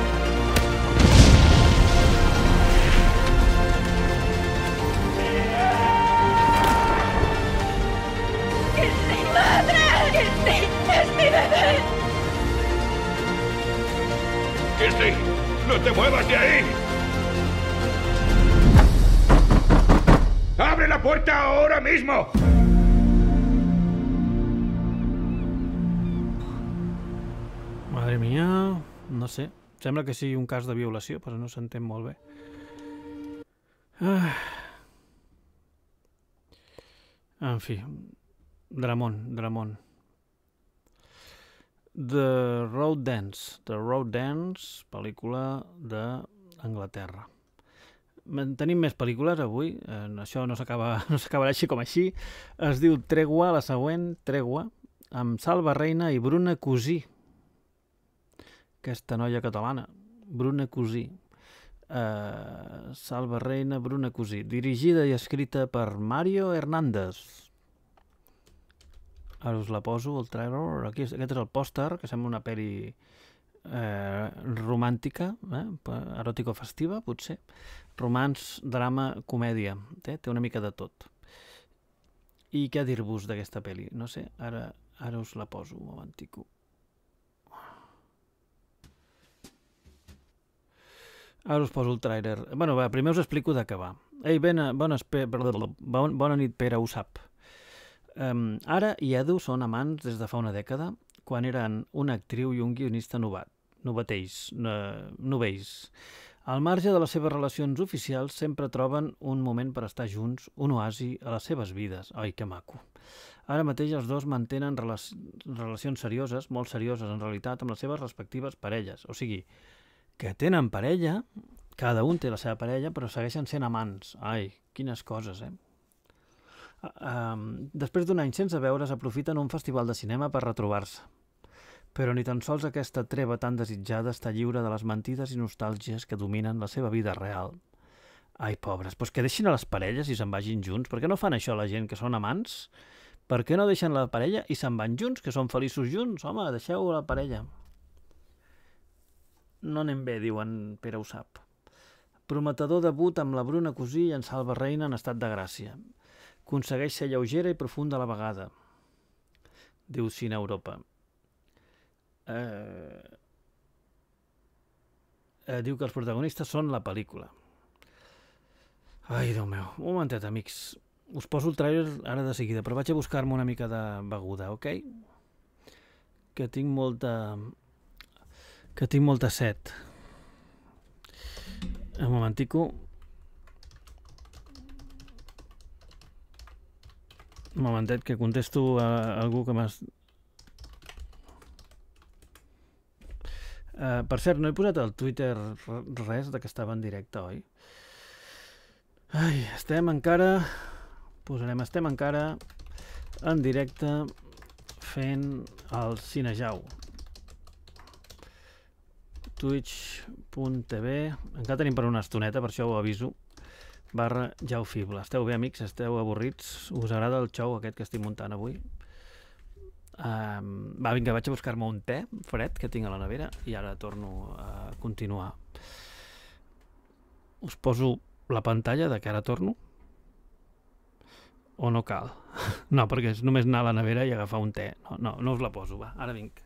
¡Kirsty, madre! ¡Kirsty, es mi bebé! Kirsty, no te muevas de ahí. ¡Abre la puerta ahora mismo! Madre mia, no sé. Sembla que sigui un cas de violació, però no s'entén molt bé. En fi, dramón. The Road Dance, pel·lícula d'Anglaterra. Tenim més pel·lícules avui, això no s'acabarà així com així. Es diu Tregua, la següent, Tregua, amb Salva Reina i Bruna Cusí. aquesta noia catalana, Bruna Cusí. Salva Reina, Bruna Cusí. Dirigida i escrita per Mario Hernández. Ara us la poso, el trailer. Aquest és el pòster, que sembla una pel·li romàntica, eròtico-festiva, potser. Romans, drama, comèdia. Té una mica de tot. I què dir-vos d'aquesta pel·li? No sé, ara us la poso un momentico. Ara us poso el tràiler. Bueno, va, primer us explico de què va. Ei, bona nit, Pere, ho sap. Ara i Edu són amants des de fa una dècada, quan eren una actriu i un guionista novells. Al marge de les seves relacions oficials, sempre troben un moment per estar junts, un oasi a les seves vides. Ai, que maco. Ara mateix els dos mantenen relacions serioses, molt serioses en realitat, amb les seves respectives parelles. O sigui, que tenen parella, cada un té la seva parella, però segueixen sent amants. Ai, quines coses, Després d'un any sense veure's, aprofiten un festival de cinema per retrobar-se. Però ni tan sols aquesta treva tan desitjada està lliure de les mentides i nostàlgies que dominen la seva vida real. Ai, pobres, doncs que deixin a les parelles i se'n vagin junts. Per què no fan això la gent que són amants? Per què no deixen la parella i se'n van junts, que són feliços junts? Home, deixeu la parella. No anem bé, diuen, Pere ho sap. Prometedor debut amb la Bruna Cusí i en Salva Reina en estat de gràcia. Aconsegueix ser lleugera i profunda a la vegada. Diu Cine Europa. Diu que els protagonistes són la pel·lícula. Ai, Déu meu. Un momentet, amics. Us poso el tràiler ara de seguida, però vaig a buscar-me una mica de beguda, ok? Que tinc molta set. Un momentico. Un momentet, que contesto a algú que m'has... Per cert, no he posat al Twitter res de que estava en directe, oi? Ai, estem encara en directe fent el Cinejau. Twitch.tv. Encara tenim per una estoneta, per això ho aviso. /Jaufible. Esteu bé, amics? Esteu avorrits? Us agrada el xou aquest que estic muntant avui? Va, vinga, vaig a buscar-me un te fred que tinc a la nevera i ara torno a continuar. Us poso la pantalla de que ara torno? O no cal? No, perquè és només anar a la nevera i agafar un te. No us la poso, va, ara vinc.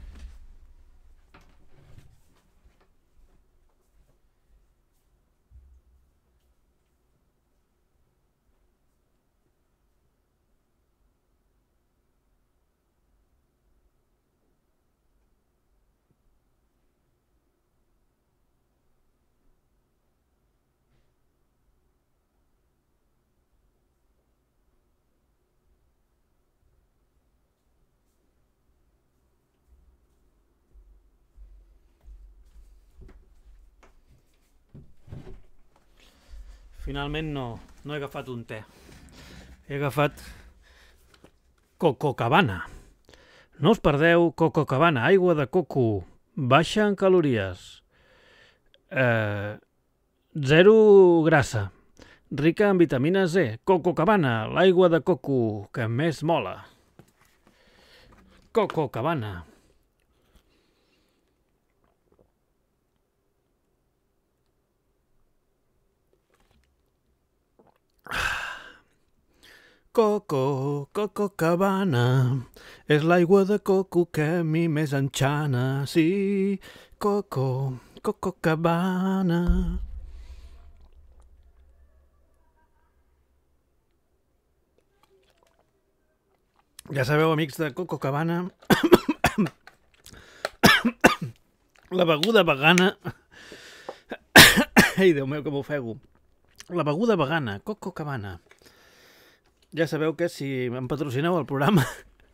Finalment no he agafat un te. He agafat Coco Cabana. No us perdeu Coco Cabana, aigua de coco, baixa en calories, 0 grassa, rica en vitamina C. Coco Cabana, l'aigua de coco que més mola. Coco Cabana. Coco Cabana, és l'aigua de coco que a mi més enxana. Sí, Coco Cabana. Ja sabeu, amics de Coco Cabana, la beguda vegana... Ai, Déu meu, que m'ofego. La beguda vegana, Coco Cabana. Ja sabeu que si em patrocineu el programa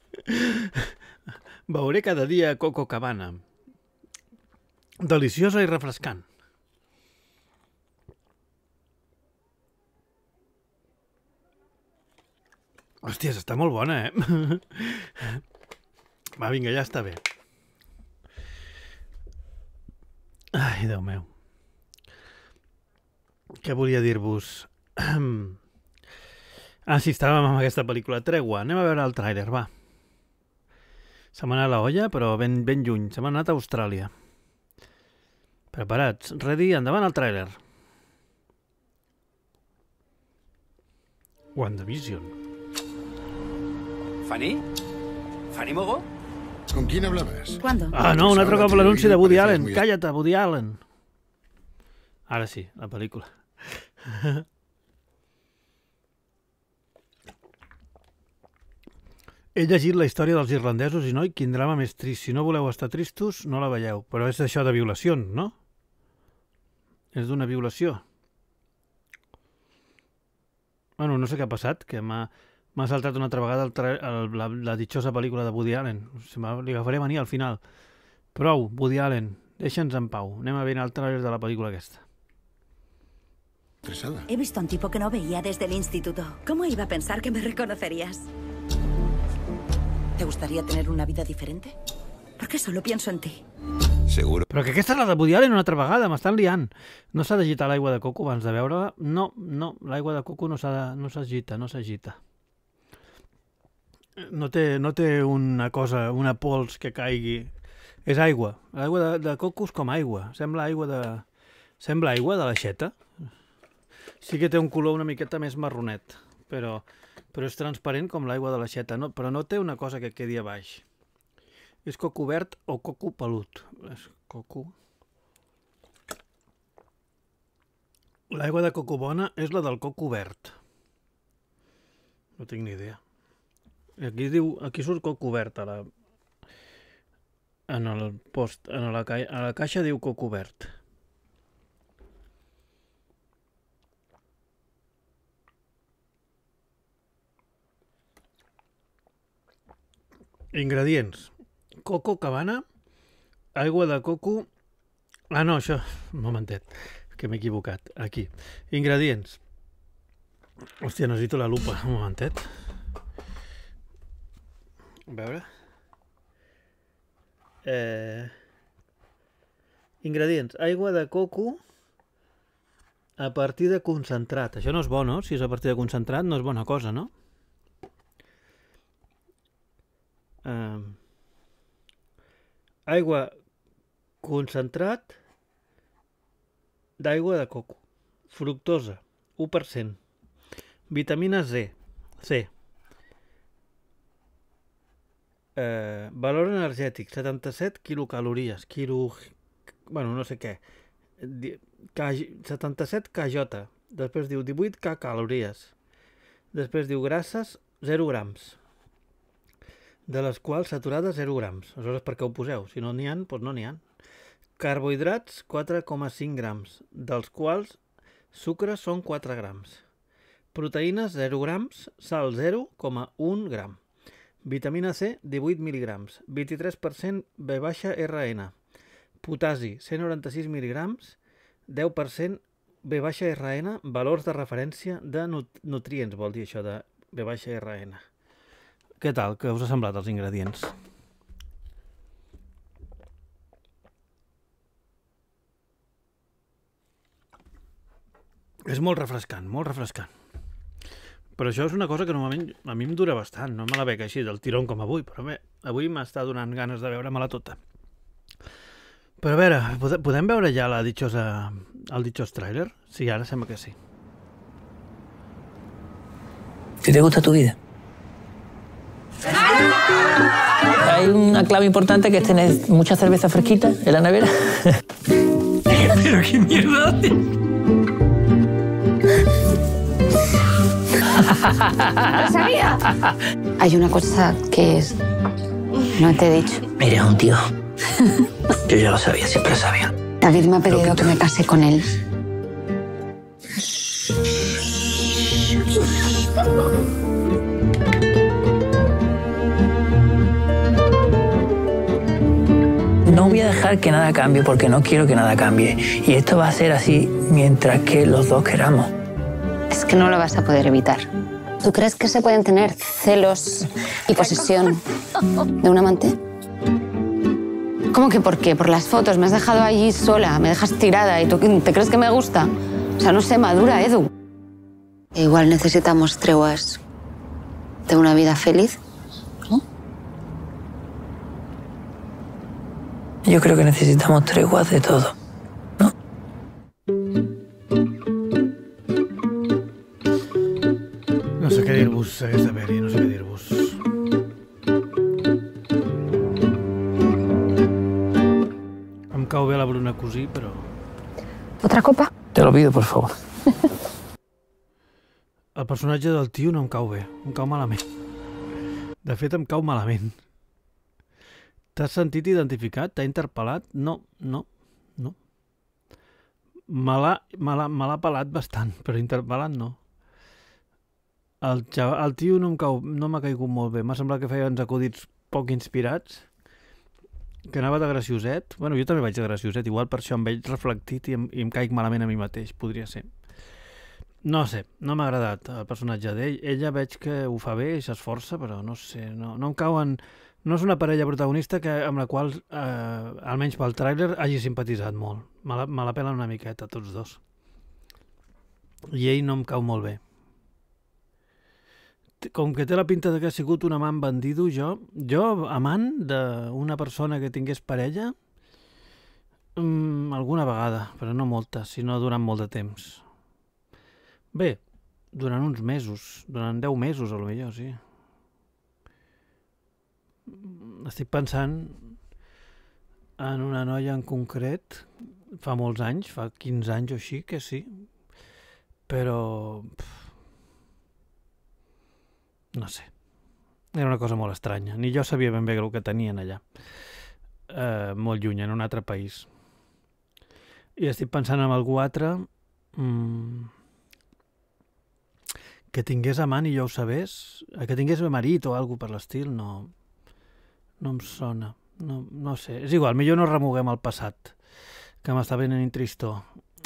beuré cada dia Coco Cabana. Deliciosa i refrescant. Hòsties, està molt bona, Va, vinga, ja està bé. Ai, Déu meu. Què volia dir-vos? Sí, estàvem amb aquesta pel·lícula Tregua. Anem a veure el tràiler, va. Se m'ha anat la olla, però ben lluny. Se m'ha anat a Austràlia. Preparats? Ready? Endavant el tràiler. WandaVision. ¿Fanny? ¿Fanny Mogo? ¿Con quién hablabas? ¿Cuándo? No, un altre cop l'anunci de Woody Allen. Cállate, Woody Allen. Ara sí, la pel·lícula. He llegit la història dels irlandesos i noi, quin drama més trist. Si no voleu estar tristos, no la veieu. Però és això de violacions, no? És d'una violació. Bueno, no sé què ha passat, que m'ha saltat una altra vegada la ditxosa pel·lícula de Woody Allen. Li agafaré mania al final. Prou, Woody Allen, deixa'ns en pau. Anem a veure el tràiler de la pel·lícula aquesta. He visto a un tipo que no veía desde el instituto. ¿Cómo iba a pensar que me reconocerías? ¿Te gustaría tener una vida diferente? Porque solo pienso en ti. Seguro. Però que aquesta és la de Woody Allen una altra vegada, m'estan liant. No s'ha d'agitar l'aigua de coco abans de veure-la? No, l'aigua de coco no s'agita. No té una cosa, una pols que caigui. És aigua. L'aigua de coco és com aigua. Sembla aigua de l'aixeta. Sí que té un color una miqueta més marronet, però és transparent com l'aigua de l'aixeta, però no té una cosa que quedi a baix. És coco verd o coco pelut. És coco. L'aigua de coco bona és la del coco verd. No tinc ni idea. Aquí surt coco verd a la caixa diu coco verd. Ingredients. Coco cabana, aigua de coco... no, això... Un momentet, que m'he equivocat. Aquí. Ingredients. Hòstia, necessito la lupa. Un momentet. A veure. Ingredients. Aigua de coco a partir de concentrat. Això no és bo, no? Si és a partir de concentrat no és bona cosa, no? Aigua concentrat d'aigua de coco. Fructosa, 1%. Vitamina C. Valor energètic, 77 quilocalories. Bueno, no sé què. 77 kJ. Després diu 18 kcalories. Després diu grasses, 0 grams. De les quals saturades 0 grams. Aleshores, per què ho poseu? Si no n'hi ha, doncs no n'hi ha. Carbohidrats, 4,5 grams, dels quals sucre són 4 grams. Proteïnes, 0 grams, sal, 0,1 gram. Vitamina C, 18 mil·ligrams, 23% B-RN. Potasi, 196 mil·ligrams, 10% B-RN, valors de referència de nutrients, vol dir això de B-RN. Què tal? Què us ha semblat els ingredients? És molt refrescant, molt refrescant. Però això és una cosa que normalment a mi em dura bastant, no me la bec així del tirón com avui, però bé, avui m'està donant ganes de veure-me-la tota. Però a veure, podem veure ja el ditxós tràiler? Sí, ara sembla que sí. Si te gusta tu vida. Hay una clave importante que es tener mucha cerveza fresquita en la nevera. Pero qué mierda haces. ¡Lo sabía! Hay una cosa que no te he dicho. Eres un tío. Yo ya lo sabía, siempre lo sabía. David me ha pedido que me case con él. No voy a dejar que nada cambie porque no quiero que nada cambie. Y esto va a ser así mientras que los dos queramos. Es que no lo vas a poder evitar. ¿Tú crees que se pueden tener celos y posesión de un amante? ¿Cómo que por qué? Por las fotos. Me has dejado allí sola, me dejas tirada. ¿Y tú te crees que me gusta? O sea, no sé, madura, Edu. Igual necesitamos treguas de una vida feliz, ¿no? Yo creo que necesitamos treguas de todo. No sé què dir-vos, aquesta pel·li, no sé què dir-vos. Em cau bé la Bruna Cosí, però... ¿Otra copa? Te lo pido, por favor. El personatge del tio no em cau bé, em cau malament. De fet, em cau malament. T'has sentit identificat? T'ha interpel·lat? No. Me l'ha pelat bastant, però interpel·lat no. El tio no m'ha caigut molt bé. M'ha semblat que feia uns acudits poc inspirats, que anava de gracioset. Bueno, jo també vaig de gracioset, igual per això em veig reflectit i em caic malament a mi mateix, podria ser. No sé, no m'ha agradat el personatge d'ell. Ella veig que ho fa bé i s'esforça, però no sé, no em cauen... No és una parella protagonista amb la qual, almenys pel tràiler, hagi simpatitzat molt. Me la pelen una miqueta, tots dos. I ell no em cau molt bé. Com que té la pinta que ha sigut un amant bandido, jo amant d'una persona que tingués parella, alguna vegada, però no molta, sinó durant molt de temps. Bé, durant uns mesos, durant 10 mesos, potser, sí. Estic pensant en una noia en concret, fa molts anys, fa 15 anys o així, que sí, però... No sé, era una cosa molt estranya. Ni jo sabia ben bé el que tenien allà, molt lluny, en un altre país. I estic pensant en algú altre que tingués amant i jo ho sabés, que tingués marit o alguna per l'estil, no em sona, no sé. És igual, millor no remuguem el passat, que m'està venint tristor.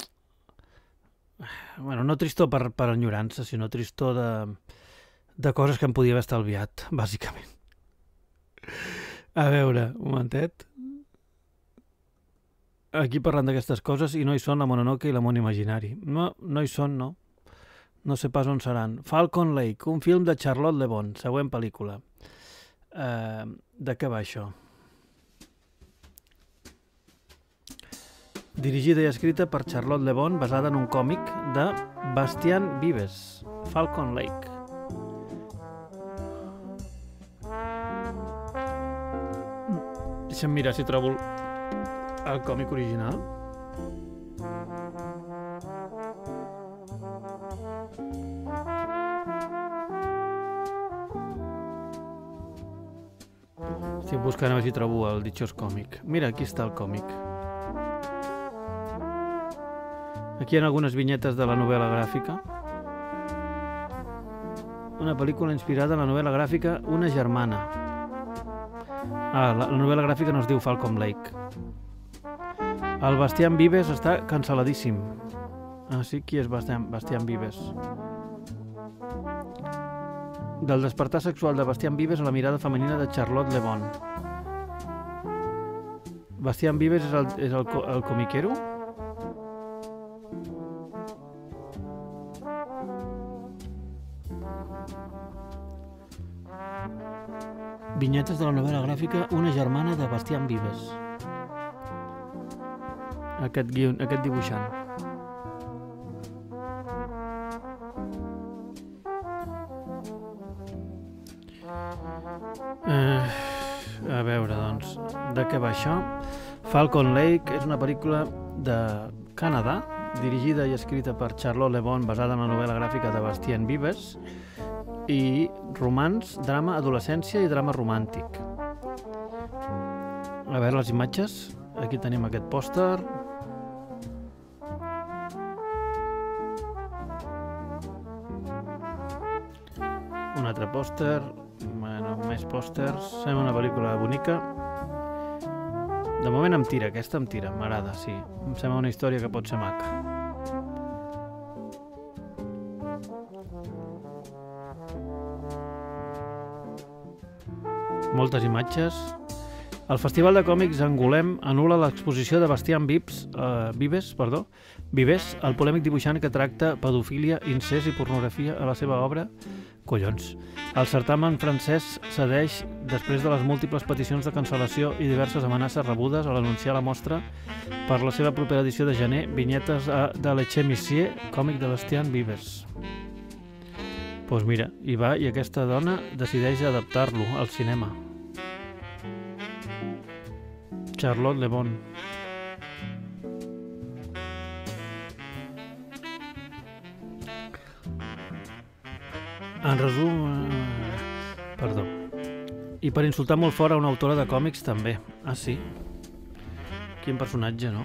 Bueno, no tristor per enyorança, sinó tristor de coses que em podia haver estalviat, bàsicament. A veure, un momentet. Aquí parlant d'aquestes coses i no hi són la Mononoke i la Món Imaginari. No hi són, no. No sé pas on seran. Falcon Lake, un film de Charlotte Le Bon, següent pel·lícula. De què va això? Dirigida i escrita per Charlotte Le Bon, basada en un còmic de Bastian Vives, Falcon Lake. Deixa'm mirar si trobo el còmic original. Estic buscant a veure si trobo el ditxós còmic. Mira, aquí està el còmic. Aquí hi ha algunes vinyetes de la novel·la gràfica. Una pel·lícula inspirada en la novel·la gràfica Una germana. La novel·la gràfica no es diu Falcon Lake. El Bastian Vives està cancel·ladíssim. Sí, qui és Bastian Vives? Del despertar sexual de Bastian Vives a la mirada femenina de Charlotte Le Bon. Bastian Vives és el comiquero? Vinyetes de la novel·la gràfica Una germana de Bastian Vives. Aquest dibuixant. A veure, doncs, de què va això? Falcon Lake és una pel·lícula de Canadà, dirigida i escrita per Charlotte Le Bon, basada en la novel·la gràfica de Bastian Vives, i romanç, drama, adolescència i drama romàntic. A veure les imatges. Aquí tenim aquest pòster. Un altre pòster. Bueno, més pòsters. Sembla una pel·lícula bonica. De moment em tira, aquesta em tira, m'agrada, sí. Em sembla una història que pot ser maca. Moltes imatges. El Festival de Còmics Angulem anul·la l'exposició de Bastián Vives, el polèmic dibuixant que tracta pedofília, incest i pornografia a la seva obra. Collons. El certamen francès cedeix després de les múltiples peticions de cancel·lació i diverses amenaces rebudes a l'anunciar la mostra per la seva propera edició de gener, vinyetes de l'Echemissier, còmic de Bastián Vives. Doncs mira, hi va, i aquesta dona decideix adaptar-lo al cinema. Charlotte Le Bon. En resum... Perdó. I per insultar molt fort a una autora de còmics també. Ah, sí? Quin personatge, no?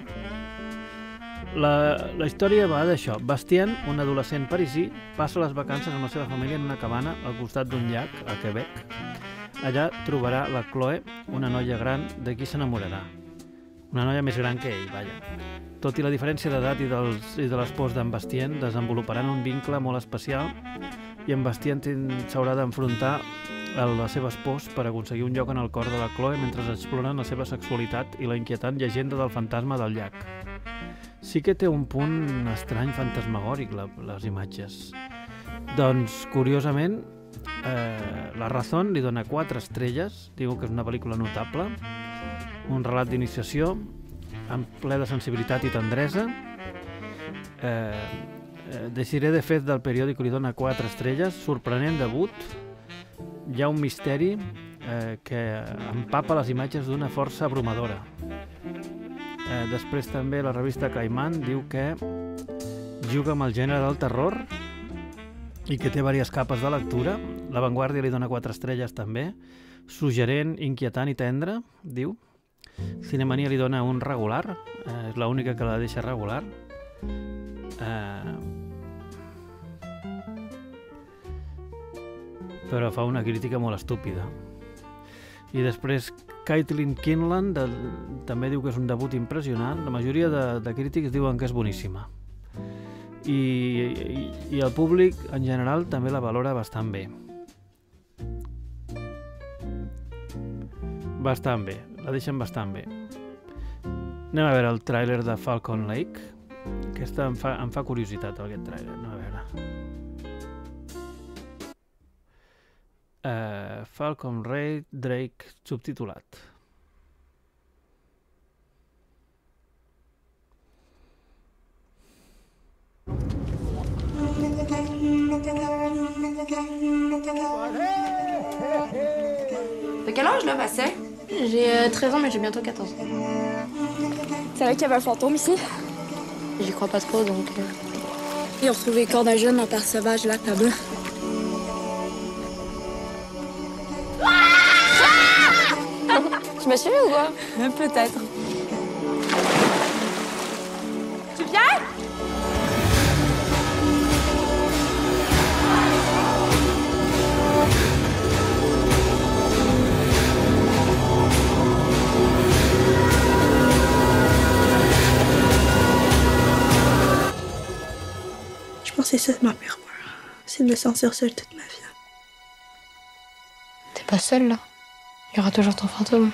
La història va d'això. Bastien, un adolescent parisí, passa les vacances amb la seva família en una cabana al costat d'un llac, a Quebec. Allà trobarà la Chloe, una noia gran de qui s'enamorarà. Una noia més gran que ell, vaja. Tot i la diferència d'edat i de l'espòs d'en Bastien, desenvoluparan un vincle molt especial i en Bastien s'haurà d'enfrontar a la seva espòs per aconseguir un lloc en el cor de la Chloe mentre exploren la seva sexualitat i la inquietant llegenda del fantasma del llac. Sí que té un punt estrany fantasmagòric, les imatges. Doncs, curiosament, La Razón li dona 4 estrelles, diu que és una pel·lícula notable, un relat d'iniciació amb ple de sensibilitat i tendresa. Desiré de Fez del periòdic li dona 4 estrelles, sorprenent debut, hi ha un misteri que empapa les imatges d'una força abrumadora. Després també la revista Caimán diu que juga amb el gènere del terror i que té diverses capes de lectura. La Vanguardia li dona 4 estrelles també, suggerent, inquietant i tendre, diu. Cinemania li dona un regular, és l'única que la deixa regular. Però fa una crítica molt estúpida. I després Caitlin Kinlan també diu que és un debut impressionant. La majoria de crítics diuen que és boníssima. I el públic en general també la valora bastant bé. Bastant bé, la deixen bastant bé. Anem a veure el tràiler de Falcon Lake. Aquesta em fa curiositat, aquest tràiler. Anem a veure. Falcon Ray Drake subtitulat. T'as quel âge là, Bastien? J'ai 13 ans, mais j'ai bientôt 14. C'est vrai qu'il y avait un fantôme ici? J'y crois pas trop, donc... Ils ont retrouvé le corps d'un jeune en terre sauvage là-bas. Tu m'as suivi ou quoi? Peut-être. Tu viens? Je pense que c'est ça ma pire peur. C'est de me sentir seule toute ma vie. T'es pas seule là. Il y aura toujours ton fantôme.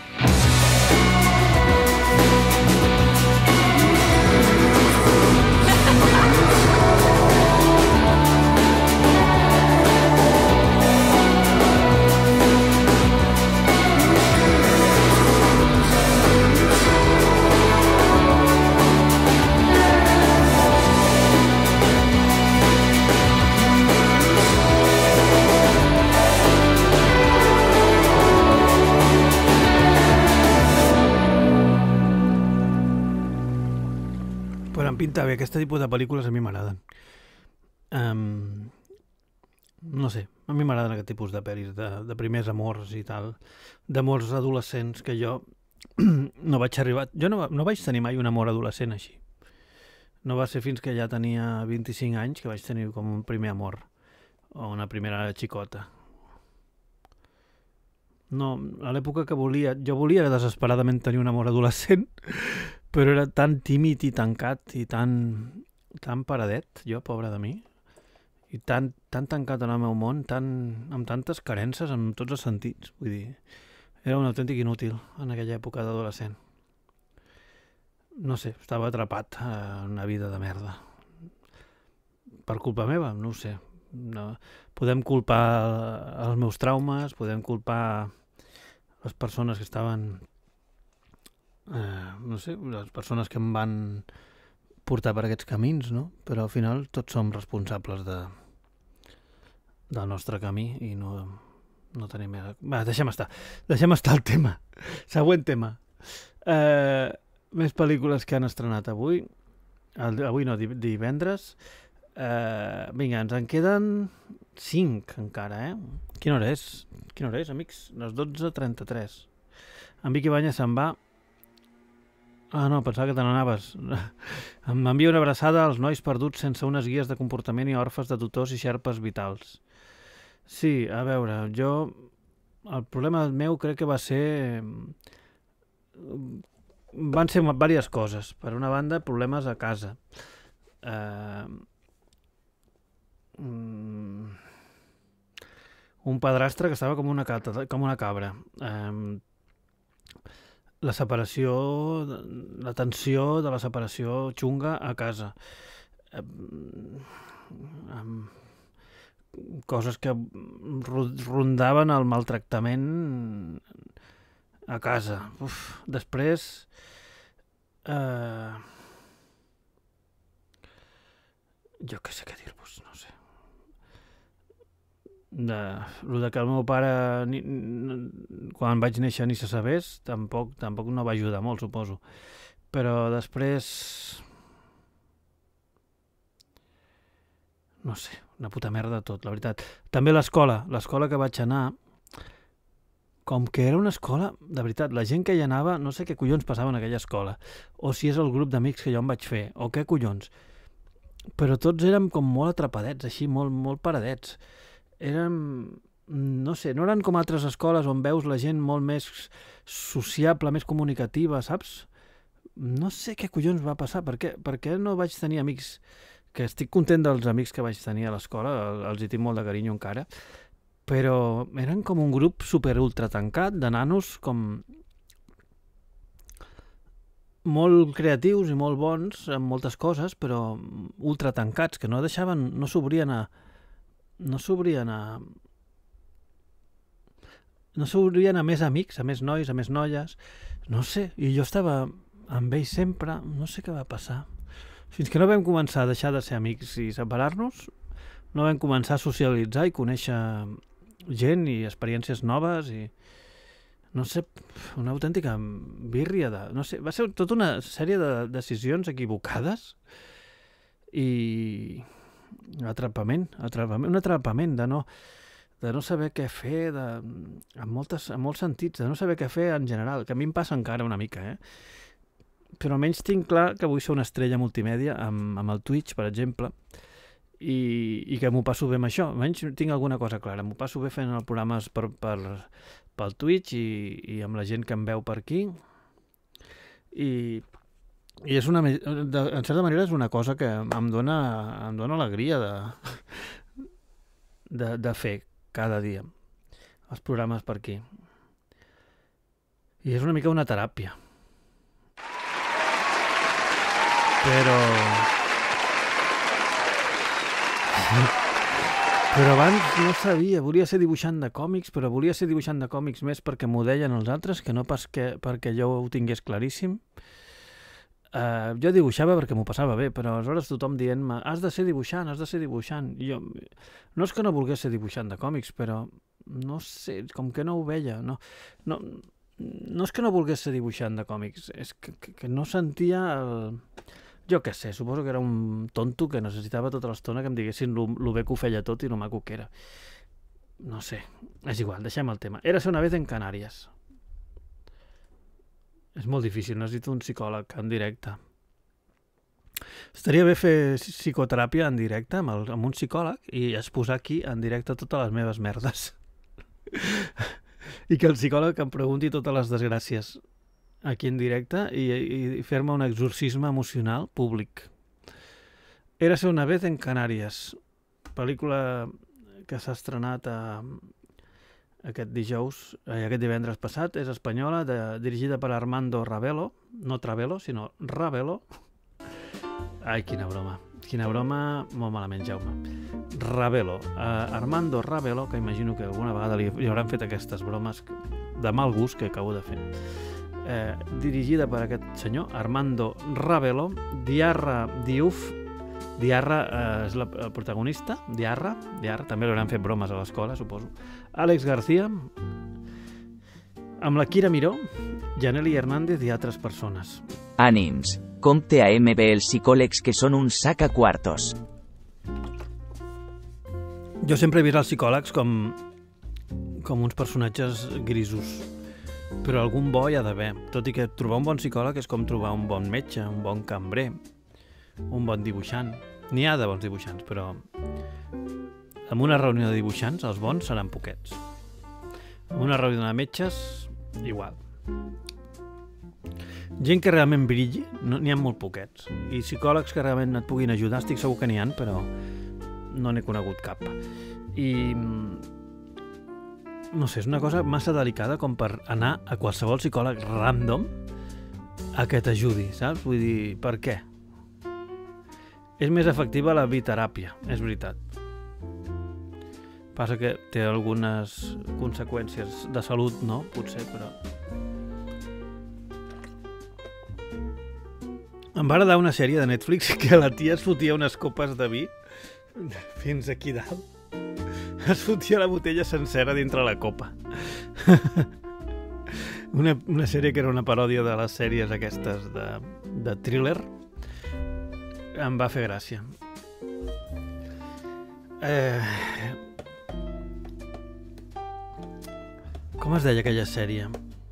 Pinta bé, aquest tipus de pel·lícules a mi m'agraden. No sé, a mi m'agraden aquest tipus de pel·lis, de primers amors i tal, d'amors adolescents que jo no vaig arribar... Jo no vaig tenir mai un amor adolescent així. No va ser fins que ja tenia 25 anys que vaig tenir com un primer amor, o una primera xicota. No, a l'època que jo volia desesperadament tenir un amor adolescent, però era tan tímid i tancat i tan paradet, jo, pobre de mi, i tan tancat en el meu món, amb tantes carences en tots els sentits. Vull dir, Era un autèntic inútil en aquella època d'adolescent. No sé, estava atrapat en una vida de merda. Per culpa meva? No ho sé. No. Podem culpar els meus traumes, podem culpar les persones que estaven... no sé, les persones que em van portar per aquests camins, no? Però al final tots som responsables del nostre camí i no tenim més... Va, deixem estar el tema. Següent tema. Més pel·lícules que han estrenat avui. Avui no, divendres. Vinga, ens en queden 5 encara, Quina hora és? Quina hora és, amics? Les 12:33. En Vicky Banya se'n va. Ah, no, pensava que te n'anaves. M'envia una abraçada als nois perduts sense unes guies de comportament i orfes de tutors i xerpes vitals. Sí, a veure, el problema meu crec que va ser... Van ser diverses coses. Per una banda, problemes a casa. Un padrastre que estava com una cabra. La separació, la tensió de la separació xunga a casa. Coses que rondaven el maltractament a casa. Després... jo què sé què dir-vos, no sé. El que el meu pare, quan vaig néixer, ni se sabés, tampoc no va ajudar molt, suposo. Però després... no sé, una puta merda tot, la veritat. També l'escola que vaig anar, com que era una escola, de veritat, la gent que hi anava, no sé què collons passava en aquella escola, o si és el grup d'amics que jo em vaig fer, o què collons. Però tots érem com molt atrapadets, així, molt paradets. Érem, no sé, no eren com altres escoles on veus la gent molt més sociable, més comunicativa, saps? No sé què collons va passar, per què no vaig tenir amics, que estic content dels amics que vaig tenir a l'escola, els hi tinc molt de carinyo encara, però eren com un grup super ultra tancat, de nanos com molt creatius i molt bons en moltes coses, però ultra tancats, que no s'obrien a més amics, a més nois, a més noies, no sé, i jo estava amb ells sempre, no sé què va passar. Fins que no vam començar a deixar de ser amics i separar-nos, no vam començar a socialitzar i conèixer gent i experiències noves i no sé, una autèntica bírria no sé, va ser tota una sèrie de decisions equivocades i un atrapament de no saber què fer en molts sentits, de no saber què fer en general, que a mi em passa encara una mica, però almenys tinc clar que vull ser una estrella multimèdia amb el Twitch, per exemple, i que m'ho passo bé amb això. Almenys tinc alguna cosa clara, m'ho passo bé fent els programes pel Twitch i amb la gent que em veu per aquí, i és en certa manera és una cosa que em dona alegria de fer cada dia els programes per aquí, i és una mica una teràpia, però abans no sabia, volia ser dibuixant de còmics, però volia ser dibuixant de còmics més perquè m'ho deien els altres, que no pas perquè jo ho tingués claríssim. Jo dibuixava perquè m'ho passava bé, però aleshores tothom dient-me has de ser dibuixant. I jo, no és que no volgués ser dibuixant de còmics, però no sé, com que no ho veia. No és que no volgués ser dibuixant de còmics, és que no sentia el... Jo què sé, suposo que era un tonto que necessitava tota l'estona que em diguessin lo bé que ho feia tot i lo maco que era. No sé, és igual, deixem el tema. Érase una vez en Canàries. És molt difícil, necessito un psicòleg en directe. Estaria bé fer psicoteràpia en directe amb un psicòleg i exposar aquí en directe totes les meves merdes. I que el psicòleg em pregunti totes les desgràcies aquí en directe i fer-me un exorcisme emocional públic. Érase una vez en Canàries, pel·lícula que s'ha estrenat aquest divendres passat. És espanyola, dirigida per Armando Ravelo, no Travelo, sinó Ravelo. Ai, quina broma, molt malament, Jaume. Ravelo, Armando Ravelo, que imagino que alguna vegada li hauran fet aquestes bromes de mal gust que acabo de fer. Dirigida per aquest senyor, Armando Ravelo. Diarra Diouf, Diarra és el protagonista, Diarra, també li hauran fet bromes a l'escola, suposo. Àlex García, amb la Kira Miró, Janely Hernández i altres persones. Ànims, compte a MB els psicòlegs que són un sac a quartos. Jo sempre he vist els psicòlegs com uns personatges grisos, però algun bo hi ha d'haver, tot i que trobar un bon psicòleg és com trobar un bon metge, un bon cambrer, un bon dibuixant. N'hi ha de bons dibuixants, però en una reunió de dibuixants els bons seran poquets. En una reunió de metges, igual. Gent que realment brilli, n'hi ha molt poquets. I psicòlegs que realment et puguin ajudar, estic segur que n'hi ha, però no n'he conegut cap. I no sé, és una cosa massa delicada com per anar a qualsevol psicòleg random a que t'ajudi, saps? Vull dir, per què? És més efectiva la biteràpia, és veritat. Passa que té algunes conseqüències de salut, no? Potser, però... Em va agradar una sèrie de Netflix que la tia es fotia unes copes de vi fins aquí dalt. Es fotia la botella sencera dintre la copa. Una sèrie que era una paròdia de les sèries aquestes de thriller. Em va fer gràcia. Com es deia aquella sèrie?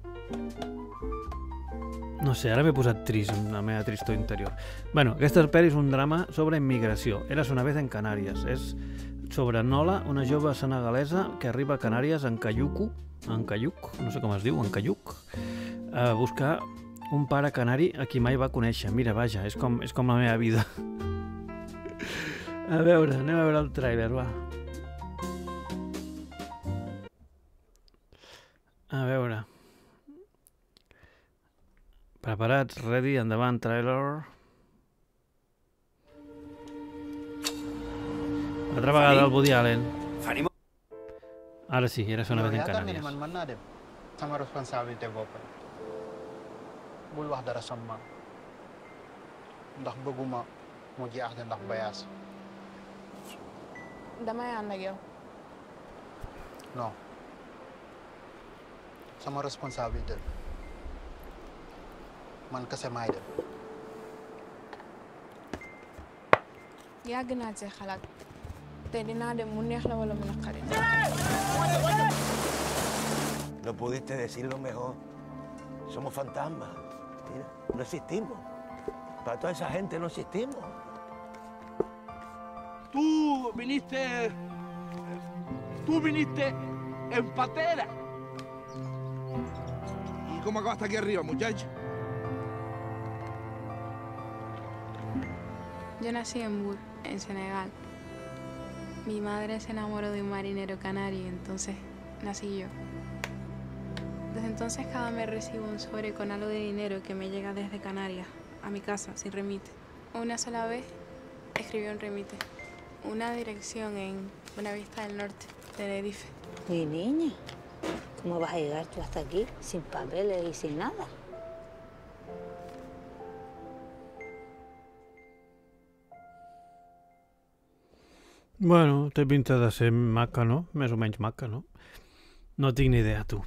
No sé, ara m'he posat trist, amb la meva tristor interior. Bueno, aquesta pel·li és un drama sobre immigració. Eres una vez en Canàries. És sobre Nola, una jove senegalesa que arriba a Canàries en caiuc, no sé com es diu, en caiuc, a buscar un pare canari a qui mai va conèixer. Mira, vaja, és com la meva vida. A veure, anem a veure el tràiler, va. A veure. Preparats, ready, endavant, tràiler. Altra vegada el Woody Allen. Ara sí, Eres una vez en Canàries. man mën naa dem sama responsabilité bopp bul wax dara sama maam ndax bëgguma mu jaaxle ndax bayaas. damay ànd ak yow. non sama responsabilité man kese maay dem. yàgg naa ci xalaat te dinaa dem mu neex la wala mu naqari. No pudiste decirlo mejor. Somos fantasmas. Mira, no existimos. Para toda esa gente no existimos. Tú viniste en patera. ¿Y cómo acabaste aquí arriba, muchacho? Yo nací en Bur, en Senegal. Mi madre se enamoró de un marinero canario, entonces nací yo. Desde entonces cada mes recibo un sobre con algo de dinero que me llega desde Canarias a mi casa sin remite. Una sola vez escribí un remite, una dirección en Buenavista del Norte, Tenerife. Mi niña, ¿cómo vas a llegar tú hasta aquí sin papeles y sin nada? Bueno, té pinta de ser maca, no? Més o menys maca, no? No tinc ni idea, tu.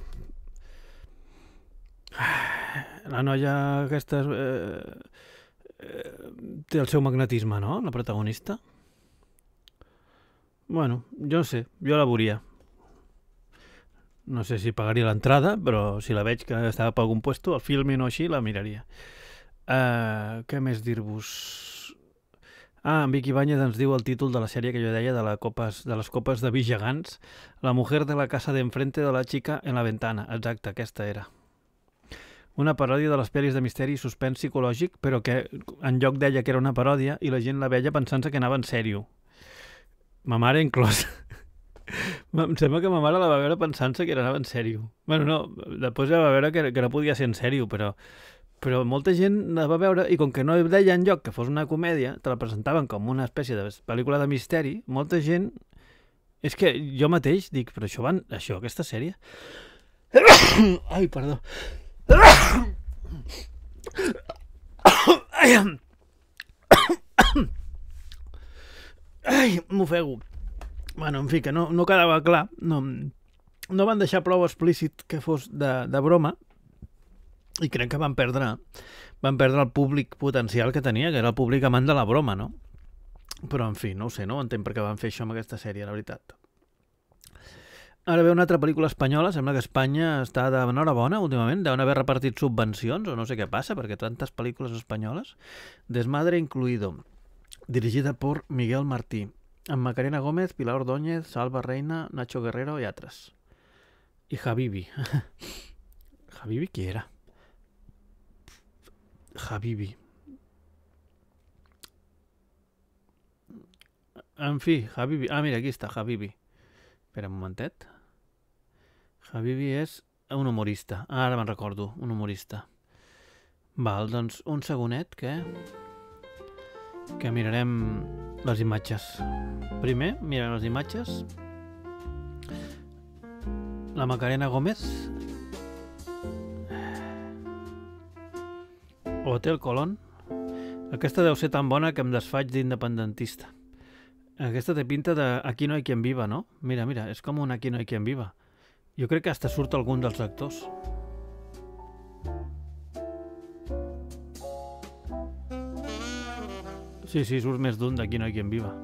La noia aquesta té el seu magnetisme, no? La protagonista. Bueno, jo no sé, jo la veuria. No sé si pagaria l'entrada, però si la veig que estava per algun puesto, el filmin o així, la miraria. Què més dir-vos? En Vicky Ibáñez ens diu el títol de la sèrie que jo deia de les copes de vi gegants. La mujer de la casa de enfrente de la chica en la ventana. Exacte, aquesta era. Una paròdia de les pel·lis de misteri i suspens psicològic, però que en lloc deia que era una paròdia i la gent la veia pensant-se que anava en sèrio. Ma mare inclosa. Em sembla que ma mare la va veure pensant-se que anava en sèrio. Bueno, no, després ja va veure que no podia ser en sèrio, però molta gent la va veure i com que no deia enlloc que fos una comèdia, te la presentaven com una espècie de pel·lícula de misteri, molta gent... És que jo mateix dic, però això, aquesta sèrie... Ai, perdó. Ai, m'ofego. Bueno, en fi, que no quedava clar. No van deixar prou explícit que fos de broma i crec que van perdre el públic potencial que tenia, que era el públic amant de la broma, no? Però, en fi, no ho sé, no entenc per què van fer això amb aquesta sèrie, la veritat. Ara ve una altra pel·lícula espanyola, sembla que Espanya està d'enhorabona últimament, deuen haver repartit subvencions o no sé què passa, perquè tantes pel·lícules espanyoles. Desmadre incluido, dirigida por Miguel Martí, amb Macarena Gómez, Pilar Ordóñez, Salva Reina, Nacho Guerrero i altres. I Habibi. Habibi qui era? Habibi. En fi, Habibi. Ah, mira, aquí està, Habibi. Espera un momentet. Habibi és un humorista. Ara me'n recordo, un humorista. Val, doncs un segonet que mirarem les imatges. Primer, mirem les imatges. La Macarena Gómez. Hotel Colón. Aquesta deu ser tan bona que em desfaig d'independentista. Aquesta té pinta de Aquí no hay quien viva, no? Mira, és com un Aquí no hay quien viva. Jo crec que hasta surt algun dels actors. Sí, surt més d'un d'Aquí no hay quien viva.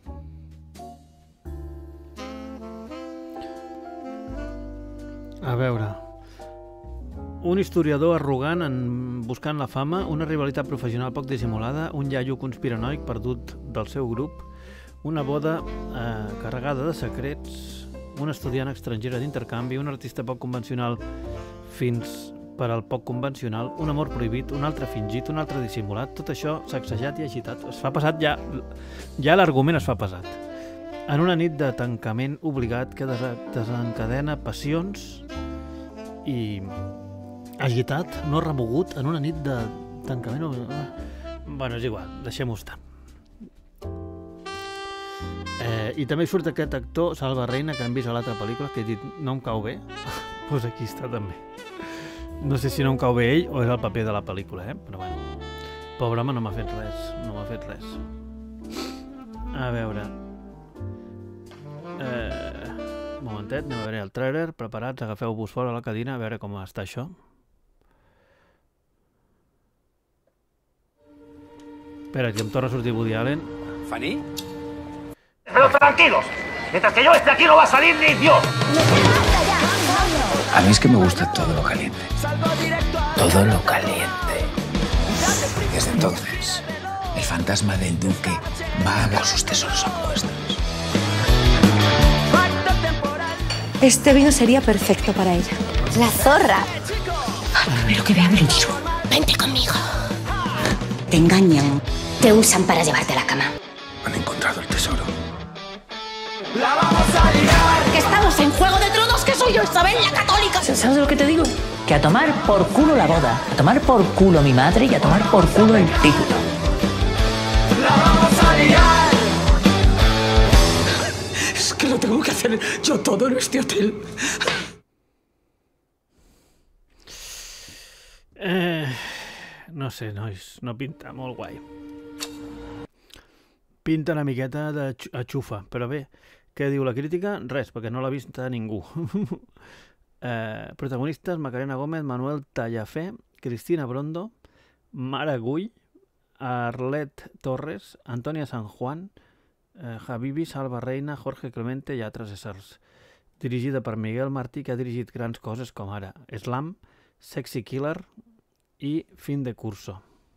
A veure... Un historiador arrogant buscant la fama, una rivalitat professional poc dissimulada, un iaio conspiranoic perdut del seu grup, una boda carregada de secrets, una estudiant estrangera d'intercanvi, un artista poc convencional fins per al poc convencional, un amor prohibit, un altre fingit, un altre dissimulat, tot això sacsejat i agitat. Es fa passat ja l'argument es fa pesat. En una nit de tancament obligat que desencadena passions i agitat, no remogut, en una nit de tancament obligat. Bueno, és igual, deixem-ho estar. I també surt aquest actor, Salva Reina, que hem vist a l'altra pel·lícula, que he dit, no em cau bé. Doncs aquí està també. No sé si no em cau bé ell o és el paper de la pel·lícula, però bueno. Pobre home, no m'ha fet res. A veure... Un momentet, anem a veure el trailer. Preparats, agafeu-vos fora la cadira a veure com està això. Espera, que em torna a sortir Woody Allen. ¿Fanny? Pero tranquilos, mientras que yo esté aquí no va a salir ni Dios. A mí es que me gusta todo lo caliente. Todo lo caliente. Desde entonces, el fantasma del duque va por sus tesoros opuestos. Este vino sería perfecto para ella. La zorra. Primero que vea me lo digo. Vente conmigo. Te engañan. Te usan para llevarte a la cama. Han encontrado el tesoro. ¡La vamos a liar! ¡Que estamos en Juego de Tronos, que soy yo, Isabel la Católica! ¿Sabes lo que te digo? Que a tomar por culo la boda, a tomar por culo mi madre y a tomar por culo el título. ¡La vamos a liar! Es que lo tengo que hacer yo todo en este hotel. No sé, nois, no pinta molt guai. Pinta una miqueta de xufa, però bé, què diu la crítica? Res, perquè no l'ha vist ningú. Protagonistes: Macarena Gómez, Manuel Tallafé, Cristina Brondo, Mara Gull, Arlet Torres, Antònia San Juan, Habibi, Salva Reina, Jorge Clemente i altres éssers. Dirigida per Miguel Martí, que ha dirigit grans coses com ara Slam, Sexy Killer i Fin de Curso.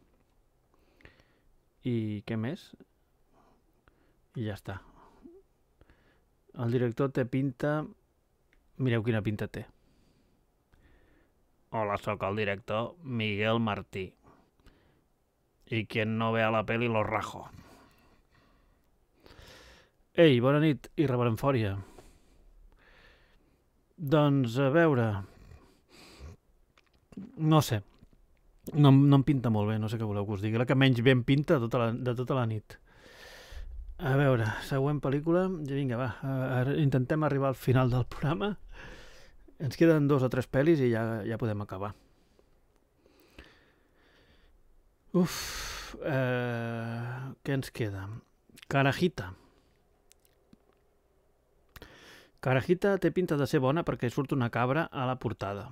I què més? I ja està. El director té pinta... Mireu quina pinta té. Hola, sóc el director Miguel Martí. I quien no vea la peli lo rajo. Ei, bona nit, irreverent fòria. Doncs, a veure... No sé. No em pinta molt bé, no sé què voleu que us digui. La que menys ben pinta de tota la nit. A veure, següent pel·lícula. Vinga, va, intentem arribar al final del programa. Ens queden 2 o 3 pel·lis i ja podem acabar. Què ens queda? Carajita. Carajita té pinta de ser bona perquè surt una cabra a la portada.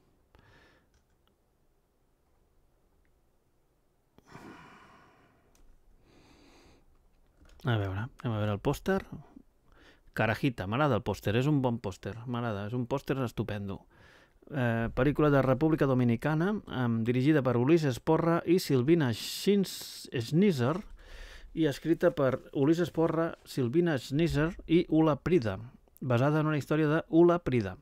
A veure, anem a veure el pòster. Carajita, m'agrada el pòster, és un bon pòster, m'agrada, és un pòster estupendo. Pel·lícula de República Dominicana, dirigida per Ulises Porra i Silvina Schnisser, i escrita per Ulises Porra, Silvina Schnisser i Ula Prida, basada en una història de Ula Prida.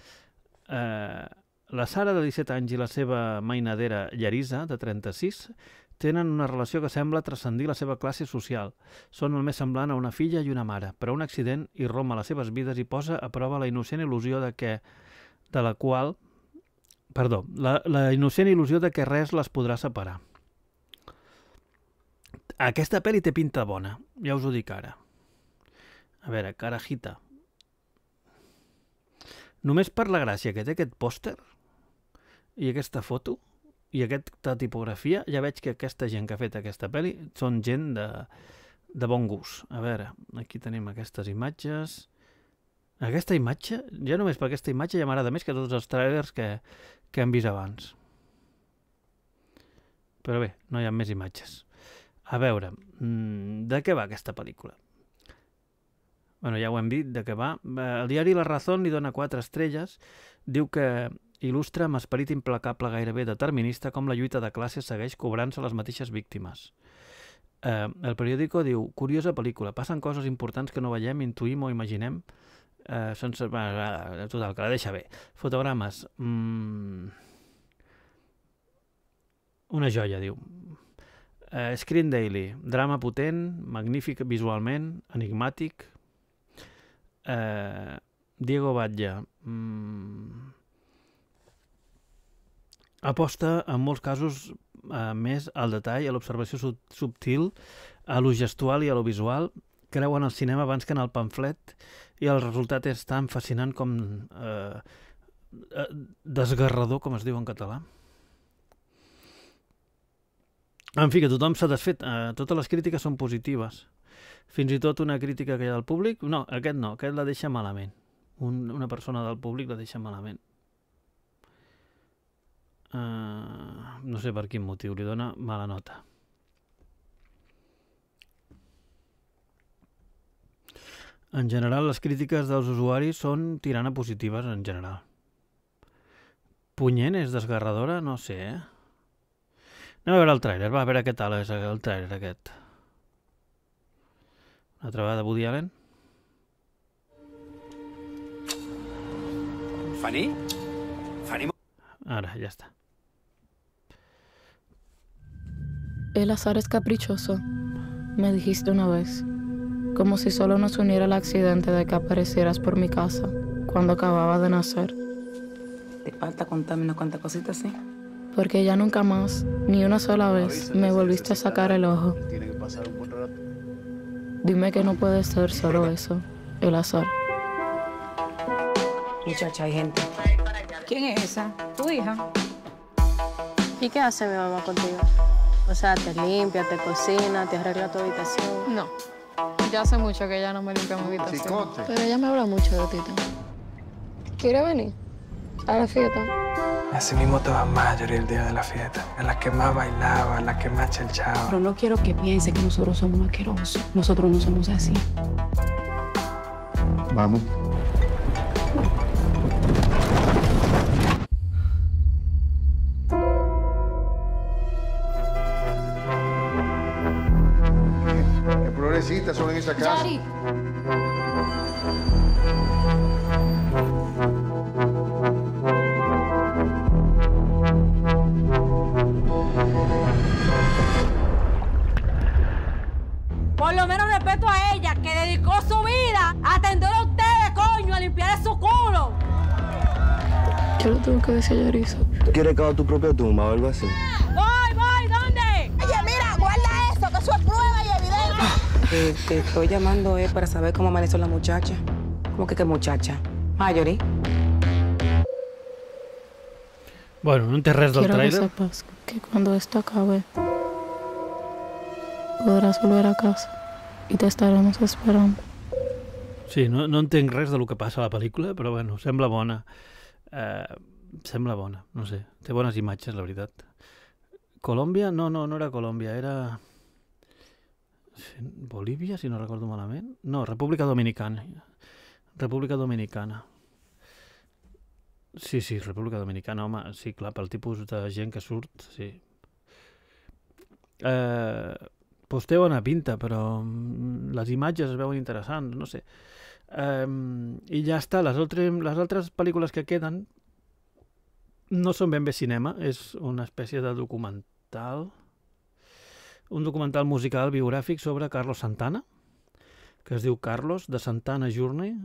La Sara, de 17 anys, i la seva mainadera Llarisa, de 36, tenen una relació que sembla transcendir la seva classe social. Són el més semblant a una filla i una mare, però un accident irromp a les seves vides i posa a prova la innocent il·lusió la innocent il·lusió de que res les podrà separar. Aquesta pel·li té pinta bona, ja us ho dic ara. A veure, Carajita. Només per la gràcia que té aquest pòster i aquesta foto i aquesta tipografia, ja veig que aquesta gent que ha fet aquesta pel·li són gent de bon gust. A veure, aquí tenim aquestes imatges. Aquesta imatge, ja només per aquesta imatge ja m'agrada més que tots els tràilers que hem vist abans. Però bé, no hi ha més imatges. A veure, de què va aquesta pel·lícula? Bueno, ja ho hem dit, de què va. El diari La Razón li dona 4 estrelles, diu que il·lustra amb esperit implacable gairebé determinista com la lluita de classes segueix cobrant-se les mateixes víctimes. El periòdico diu, curiosa pel·lícula, passen coses importants que no veiem, intuïm o imaginem, total, que la deixa bé. Fotogrames. Una joia, diu. Screen Daily, drama potent, magnífic visualment, enigmàtic. Diego Batlle, aposta en molts casos més al detall, a l'observació subtil, a lo gestual i a lo visual. Creuen el cinema abans que en el pamflet i el resultat és tan fascinant com desgarrador, com es diu en català. En fi, que tothom s'ha desfet. Totes les crítiques són positives. Fins i tot una crítica que hi ha del públic... No, aquest la deixa malament. Una persona del públic la deixa malament. No sé per quin motiu, li dona mala nota. En general, les crítiques dels usuaris són tirant a positives, en general. Punyent és desgarradora? No sé, Anem a veure el tràiler, va, a veure què tal és el tràiler aquest. Una altra vegada de Woody Allen. ¿Fanny? ¿Fanny? Ahora, ya está. El azar es caprichoso, me dijiste una vez, como si solo nos uniera el accidente de que aparecieras por mi casa cuando acababa de nacer. ¿Te falta contarme unas cuantas cositas así? Porque ya nunca más, ni una sola vez, me volviste a sacar el ojo. Dime que no puede ser solo eso, el azar. Muchacha, hay gente. ¿Quién es esa? ¿Tu hija? ¿Y qué hace mi mamá contigo? O sea, te limpia, te cocina, te arregla tu habitación. No, ya hace mucho que ella no me limpia mi habitación. Chicote. Pero ella me habla mucho de ti también. ¿Quiere venir a la fiesta? Así mismo te va más a el día de la fiesta. En la que más bailaba, en la que más chelchaba. Pero no quiero que piense que nosotros somos asquerosos. Nosotros no somos así. Vamos. Qué florecitas son en esa casa. Yari. Por lo menos respeto a ella, que dedicó su vida a atender a ustedes, coño, a limpiar su culo. Yo le tengo que decir a Yarisa. ¿Tú quieres cavar tu propia tumba o algo así? Voy, ¿dónde? Oye, mira, guarda eso, que eso es prueba y evidencia. Te estoy llamando para saber cómo amaneció la muchacha. ¿Cómo que qué muchacha? Marjorie. Bueno, no té res del Quiero que trailer. sepas que cuando esto acabe, podrás volver a casa y te estaremos esperando. Sí, no entenc res del que passa a la pel·lícula, però bueno, sembla bona. Sembla bona, no sé. Té bones imatges, la veritat. Colòmbia? No era Colòmbia, era... Bolívia, si no recordo malament? No, República Dominicana. República Dominicana. Sí, República Dominicana, home, sí, clar, pel tipus de gent que surt, sí. Doncs té bona pinta, però les imatges es veuen interessants, no sé. I ja està, les altres pel·lícules que queden no són ben bé cinema, és una espècie de documental, un documental musical biogràfic sobre Carlos Santana, que es diu Carlos, de Santana Journey.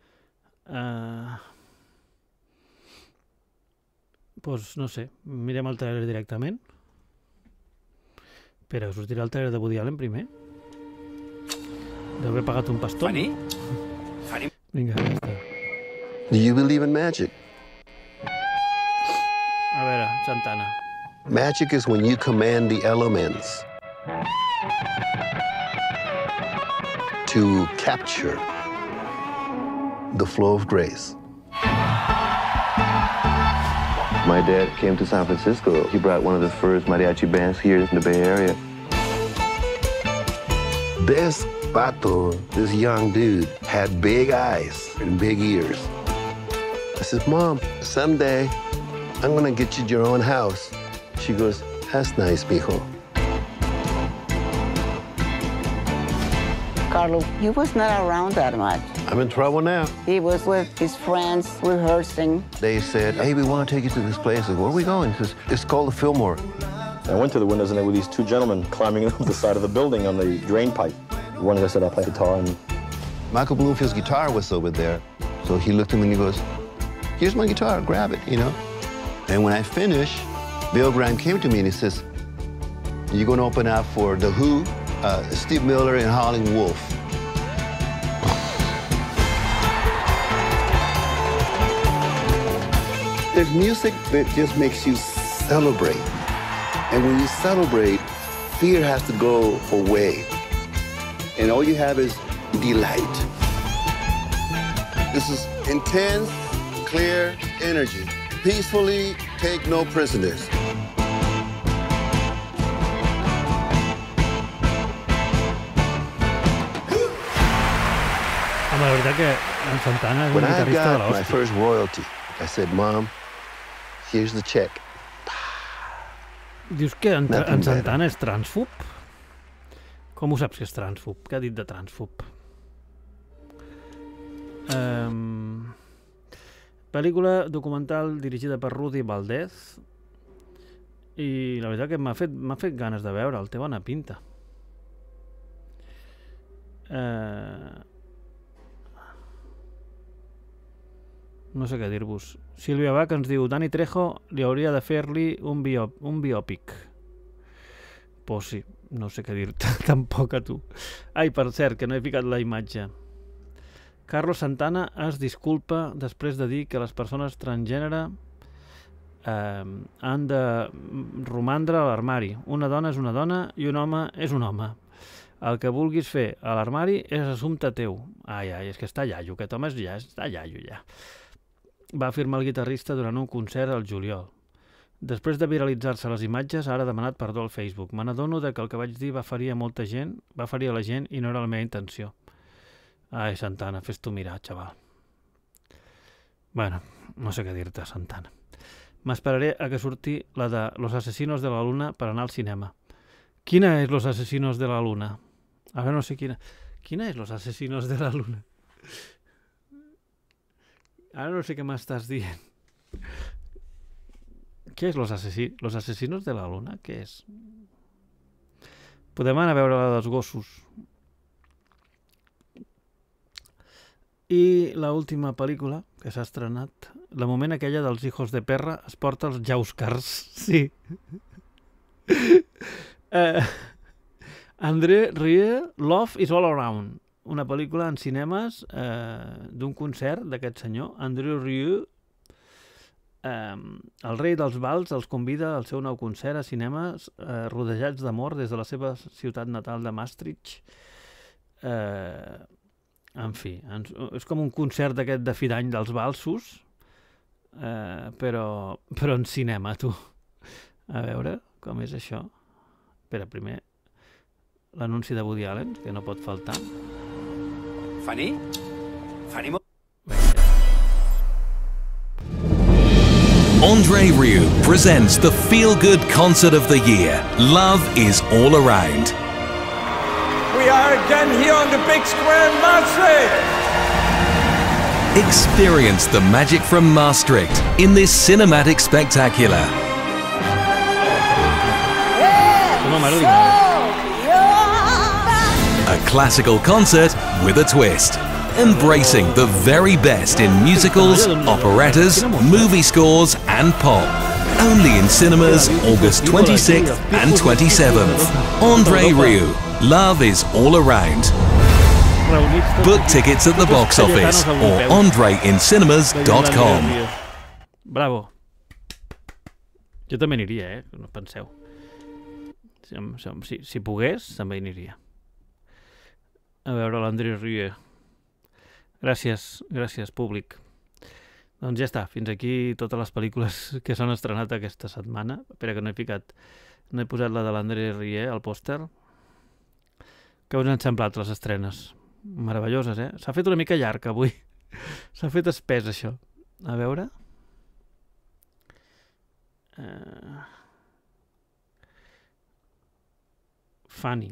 Doncs no sé, mirem el trailer directament. Espera, sortirà el trailer de Woody Allen primer. Deu haver pagat un pastor. Funny? Vinga, ja està. Do you believe in magic? A veure, Santana. Magic is when you command the elements to capture the flow of grace. My dad came to San Francisco. He brought one of the first mariachi bands here in the Bay Area. This vato, this young dude, had big eyes and big ears. I said, Mom, someday I'm gonna get you your own house. She goes, that's nice, mijo. Carlos, he was not around that much. I'm in trouble now. He was with his friends rehearsing. They said, hey, we want to take you to this place. I said, where are we going? He says, it's called the Fillmore. I went to the windows and there were these two gentlemen climbing up the side of the building on the drain pipe. One of them said, I'll play guitar. And Michael Bloomfield's guitar was over there. So he looked at me and he goes, here's my guitar, grab it, you know? And when I finished, Bill Graham came to me and he says, you're going to open up for The Who, Steve Miller and Howlin' Wolf. There's music that just makes you celebrate. And when you celebrate, fear has to go away. And all you have is delight. This is intense, clear energy. Peacefully take no prisoners. Home, la veritat que en Santana és un When I guitarrista de got my l'hòstia. first royalty, I said, Mom, here's the check. Dius que en Nothing Santana és transfub? Com ho saps que és transfub? Què ha dit de transfub? Pel·lícula documental dirigida per Rudy Valdez i la veritat que m'ha fet ganes de veure'l, té bona pinta. No sé què dir-vos. Sílvia Bach ens diu Dani Trejo li hauria de fer-li un biòpic. Pues sí, no sé què dir-te tampoc a tu. Ai, per cert, que no he ficat la imatge. Carlos Santana es disculpa després de dir que les persones transgènere han de romandre a l'armari. Una dona és una dona i un home és un home. El que vulguis fer a l'armari és assumpte teu. Ai, és que està iaio, aquest home està iaio ja. Va afirmar el guitarrista durant un concert al juliol. Després de viralitzar-se les imatges, ara ha demanat perdó al Facebook. Me n'adono que el que vaig dir va ferir a molta gent, va ferir a la gent i no era la meva intenció. Ai, Santana, fes tu mirar, xaval. Bueno, no sé què dir-te, Santana. M'esperaré a que surti la de Los Asesinos de la Luna per anar al cinema. Quina és Los Asesinos de la Luna? Ara no sé quina. Quina és Los Asesinos de la Luna? Ara no sé què m'estàs dient. Què és Los Asesinos de la Luna? Què és? Podem anar a veure la dels gossos. I l'última pel·lícula que que s'ha estrenat. La moment aquella dels hijos de perra es porta els Jauscars. Sí. André Rieu, Love is All Around. Una pel·lícula en cinemes d'un concert d'aquest senyor, André Rieu. El rei dels vals els convida al seu nou concert a cinemes rodejats d'amor des de la seva ciutat natal de Maastricht. En fi, és com un concert d'aquest de fi d'any dels valsos, però en cinema, tu. A veure com és això. Espera, primer l'anunci de Woody Allen, que no pot faltar. Fanny? Fanny... André Rieu presents the feel-good concert of the year, Love is All Around. We are again here on the big square in Maastricht. Experience the magic from Maastricht in this cinematic spectacular. A classical concert with a twist, embracing the very best in musicals, operettas, movie scores and pop. Only in cinemas August 26th and 27th. André Rieu, Love is All Around. Book tickets at the box office or andreincinemas.com. Bravo. Jo també aniria, no penseu. Si pogués, també aniria. A veure l'André Rieu. Gràcies, públic. Doncs ja està, fins aquí totes les pel·lícules que s'han estrenat aquesta setmana. Espera que no he posat la de l'André Rieu al pòster. Que us han semblat les estrenes? Meravelloses, eh? S'ha fet una mica llarg avui. S'ha fet espès, això. A veure... Fanny.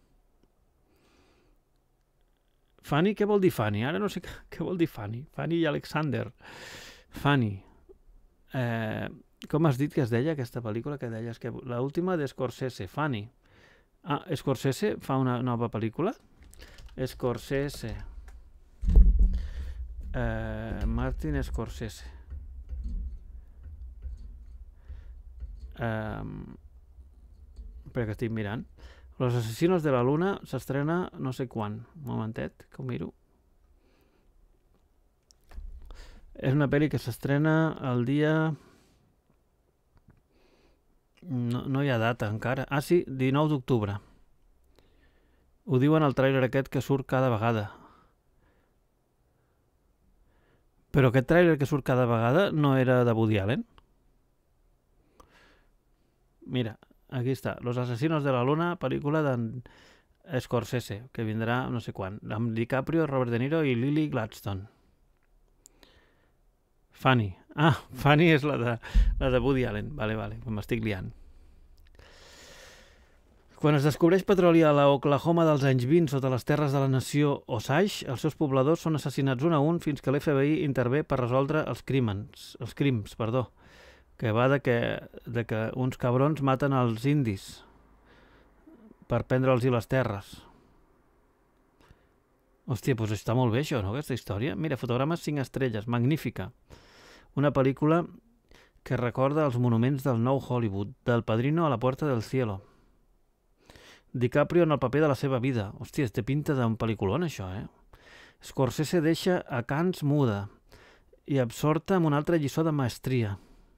Fanny, què vol dir Fanny? Ara no sé què vol dir Fanny. Fanny i Alexander. Fanny. Com has dit que es deia aquesta pel·lícula? Que deies que l'última de Scorsese, Fanny. Ah, Scorsese fa una nova pel·lícula? Scorsese. Martin Scorsese. Espera que estic mirant. Los asesinos de la luna s'estrena no sé quan. Un momentet, que ho miro. És una pel·li que s'estrena el dia... No hi ha data encara. Ah, sí, 19 d'octubre. Ho diuen al tràiler aquest que surt cada vegada. Però aquest tràiler que surt cada vegada no era de Woody Allen? Mira, aquí està. Los asesinos de la luna, pel·lícula d'en Scorsese, que vindrà no sé quan, amb DiCaprio, Robert De Niro i Lily Gladstone. Fanny. Ah, Fanny és la de Woody Allen. Vale, m'estic liant. Quan es descobreix petroli a l'Oklahoma dels anys 20 sota les terres de la nació Osage, els seus pobladors són assassinats un a un fins que l'FBI intervé per resoldre els crims, que va de que uns cabrons maten els indis per prendre'ls les terres. Hòstia, doncs està molt bé això, no, aquesta història? Mira, fotogrames 5 estrelles, magnífica. Una pel·lícula que recorda els monuments del nou Hollywood, del Padrino a la Puerta del Cielo. DiCaprio en el paper de la seva vida. Hòstia, té pinta d'un pel·lículon, això, eh? Scorsese deixa a Cannes muda i absorta amb una altra lliçó de maestria.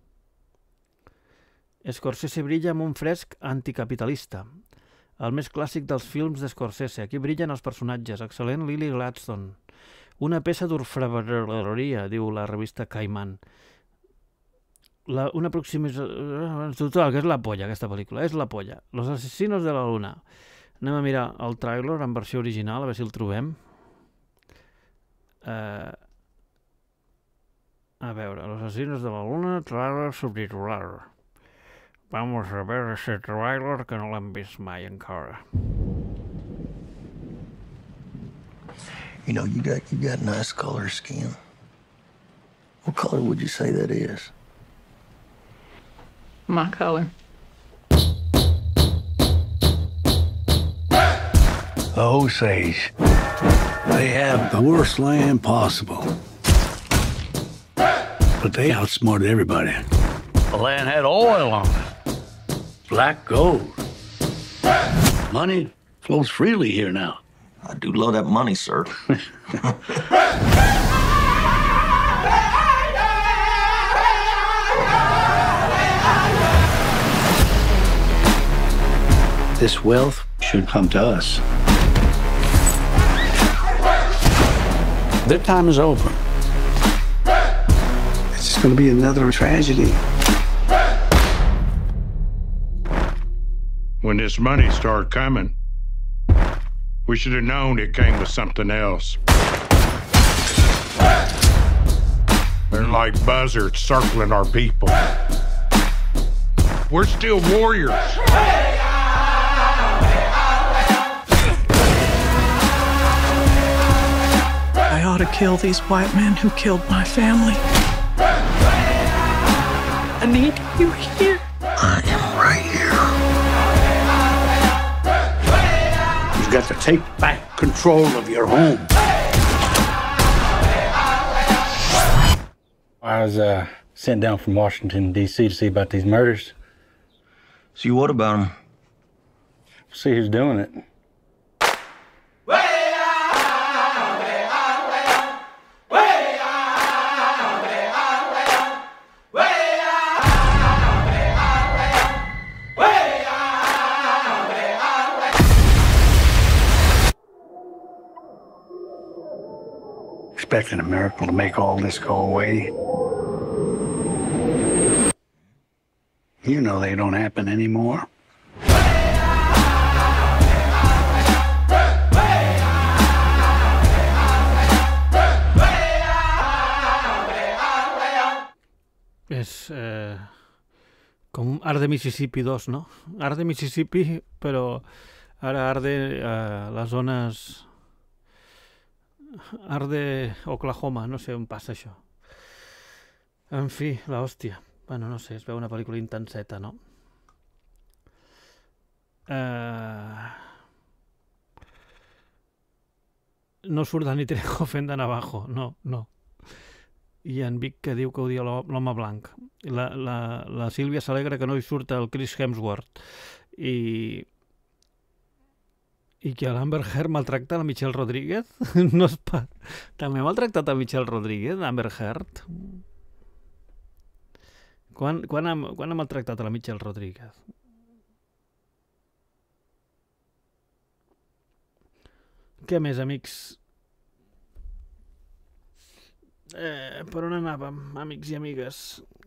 Scorsese brilla amb un fresc anticapitalista, el més clàssic dels films de Scorsese. Aquí brillen els personatges. Excel·lent Lily Gladstone. Una peça d'orfebreria, diu la revista Caiman. Una aproximació... Total, que és la polla, aquesta pel·lícula. És la polla. Los asesinos de la luna. Anem a mirar el tràiler en versió original, a veure si el trobem. A veure, Los asesinos de la luna, tràiler subtitular. Vamos a ver ese tràiler que no l'hem vist mai encara. You know, you got nice color skin. What color would you say that is? My color. The Osage. They have the worst land possible. but they outsmarted everybody. The land had oil on it. Black gold. Money flows freely here now. I do love that money, sir. This wealth should come to us. Their time is over. It's just going to be another tragedy. When this money started coming, we should have known it came with something else. They're like buzzards circling our people. We're still warriors. I ought to kill these white men who killed my family. I need you here. I am right here. You've got to take back control of your home. I was sent down from Washington, D.C. to see about these murders. See what about them? See who's doing it. Expecting a miracle to make all this go away. You know they don't happen anymore. És com Art de Mississippi 2, no? Art de Mississippi, però ara Art de les zones... Art de Oklahoma, no sé on passa això. En fi, l'hòstia. Bueno, no sé, es veu una pel·lícula intenseta, no? No surt Danny Trejo fent de Navajo, no, no. I en Vic que diu que odia l'home blanc. La Sílvia s'alegra que no hi surt el Chris Hemsworth. I que l'Amber Heard maltracta la Michelle Rodríguez? No es pot. També ha maltractat a Michelle Rodríguez, Amber Heard? Quan ha maltractat a la Michelle Rodríguez? Què més, amics? Per on anàvem, amics i amigues?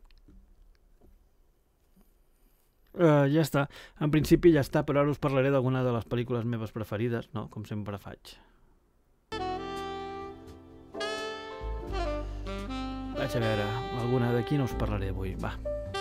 Ja està. En principi ja està, però ara us parlaré d'alguna de les pel·lícules meves preferides, no? Com sempre faig. Vaig a veure, alguna de quina us parlaré avui, va.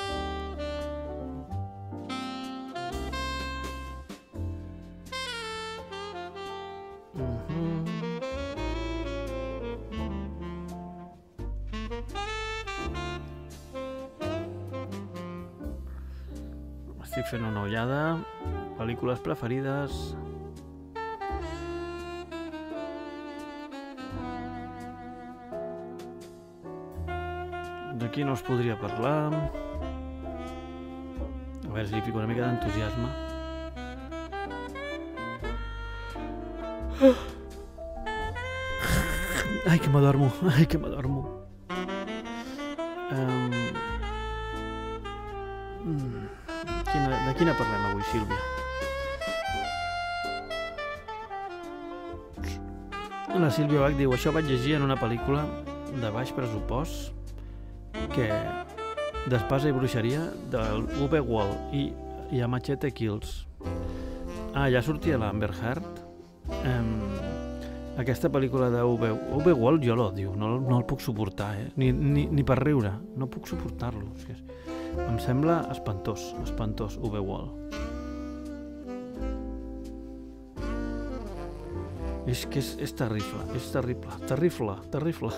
Estic fent una ullada, pel·lícules preferides... D'aquí no us podria parlar... A veure si li fico una mica d'entusiasme. Ai, que m'adormo, ai, que m'adormo. De quina parlem avui, Sílvia? La Sílvia Bach diu: això vaig llegir en una pel·lícula de baix pressupost que d'espasa i bruixeria del Uwe Wall i a Machete Kills. Ah, ja sortia l'Amber Heard. Aquesta pel·lícula d'Uwe Wall jo l'odio, no el puc suportar, ni per riure, no puc suportar-lo. Em sembla espantós, Uwe Wall. És que és terrible, terrible.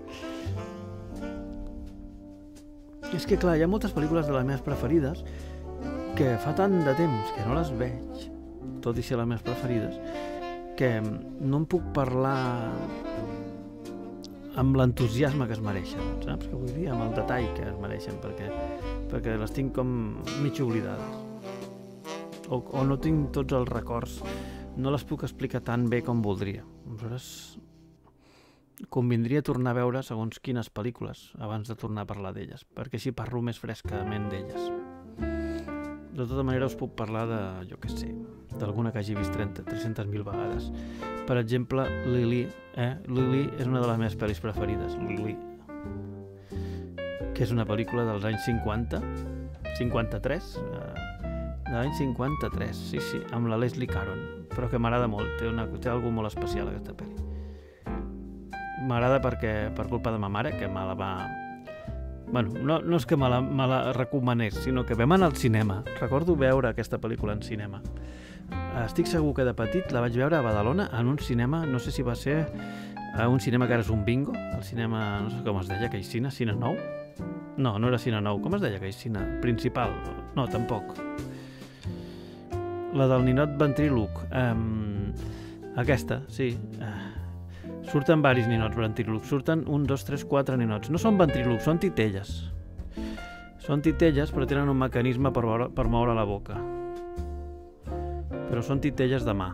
És que clar, hi ha moltes pel·lícules de les meves preferides que fa tant de temps que no les veig, tot i ser les meves preferides, que no en puc parlar amb l'entusiasme que es mereixen, saps? Que vull dir, amb el detall que es mereixen, perquè les tinc com mig oblidades. O no tinc tots els records, no les puc explicar tan bé com voldria. Aleshores, convindria tornar a veure segons quines pel·lícules abans de tornar a parlar d'elles, perquè així parlo més frescament d'elles. De tota manera us puc parlar de, jo què sé, d'alguna que hagi vist 300.000 vegades. Per exemple, Lili. Lili és una de les meves pel·lis preferides, Lili, que és una pel·lícula dels anys 50, 53, de l'any 53, sí, amb la Leslie Caron, però que m'agrada molt, té alguna molt especial aquesta pel·li. M'agrada perquè, per culpa de ma mare, que me la va... Bueno, no és que me la recomanés, sinó que vam anar al cinema. Recordo veure aquesta pel·lícula en cinema. Estic segur que de petit la vaig veure a Badalona en un cinema, no sé si va ser un cinema que ara és un bingo, el cinema, no sé com es deia, aquell cine, Cine Nou? No era Cine Nou, com es deia aquell cine? Principal? No, tampoc. La del ninot ventríloc. Aquesta, sí. Surten varis ninots ventrílocs, surten 1, 2, 3, 4 ninots. No són ventrílocs, són titelles. Són titelles, però tenen un mecanisme per moure la boca. Però són titelles de mà.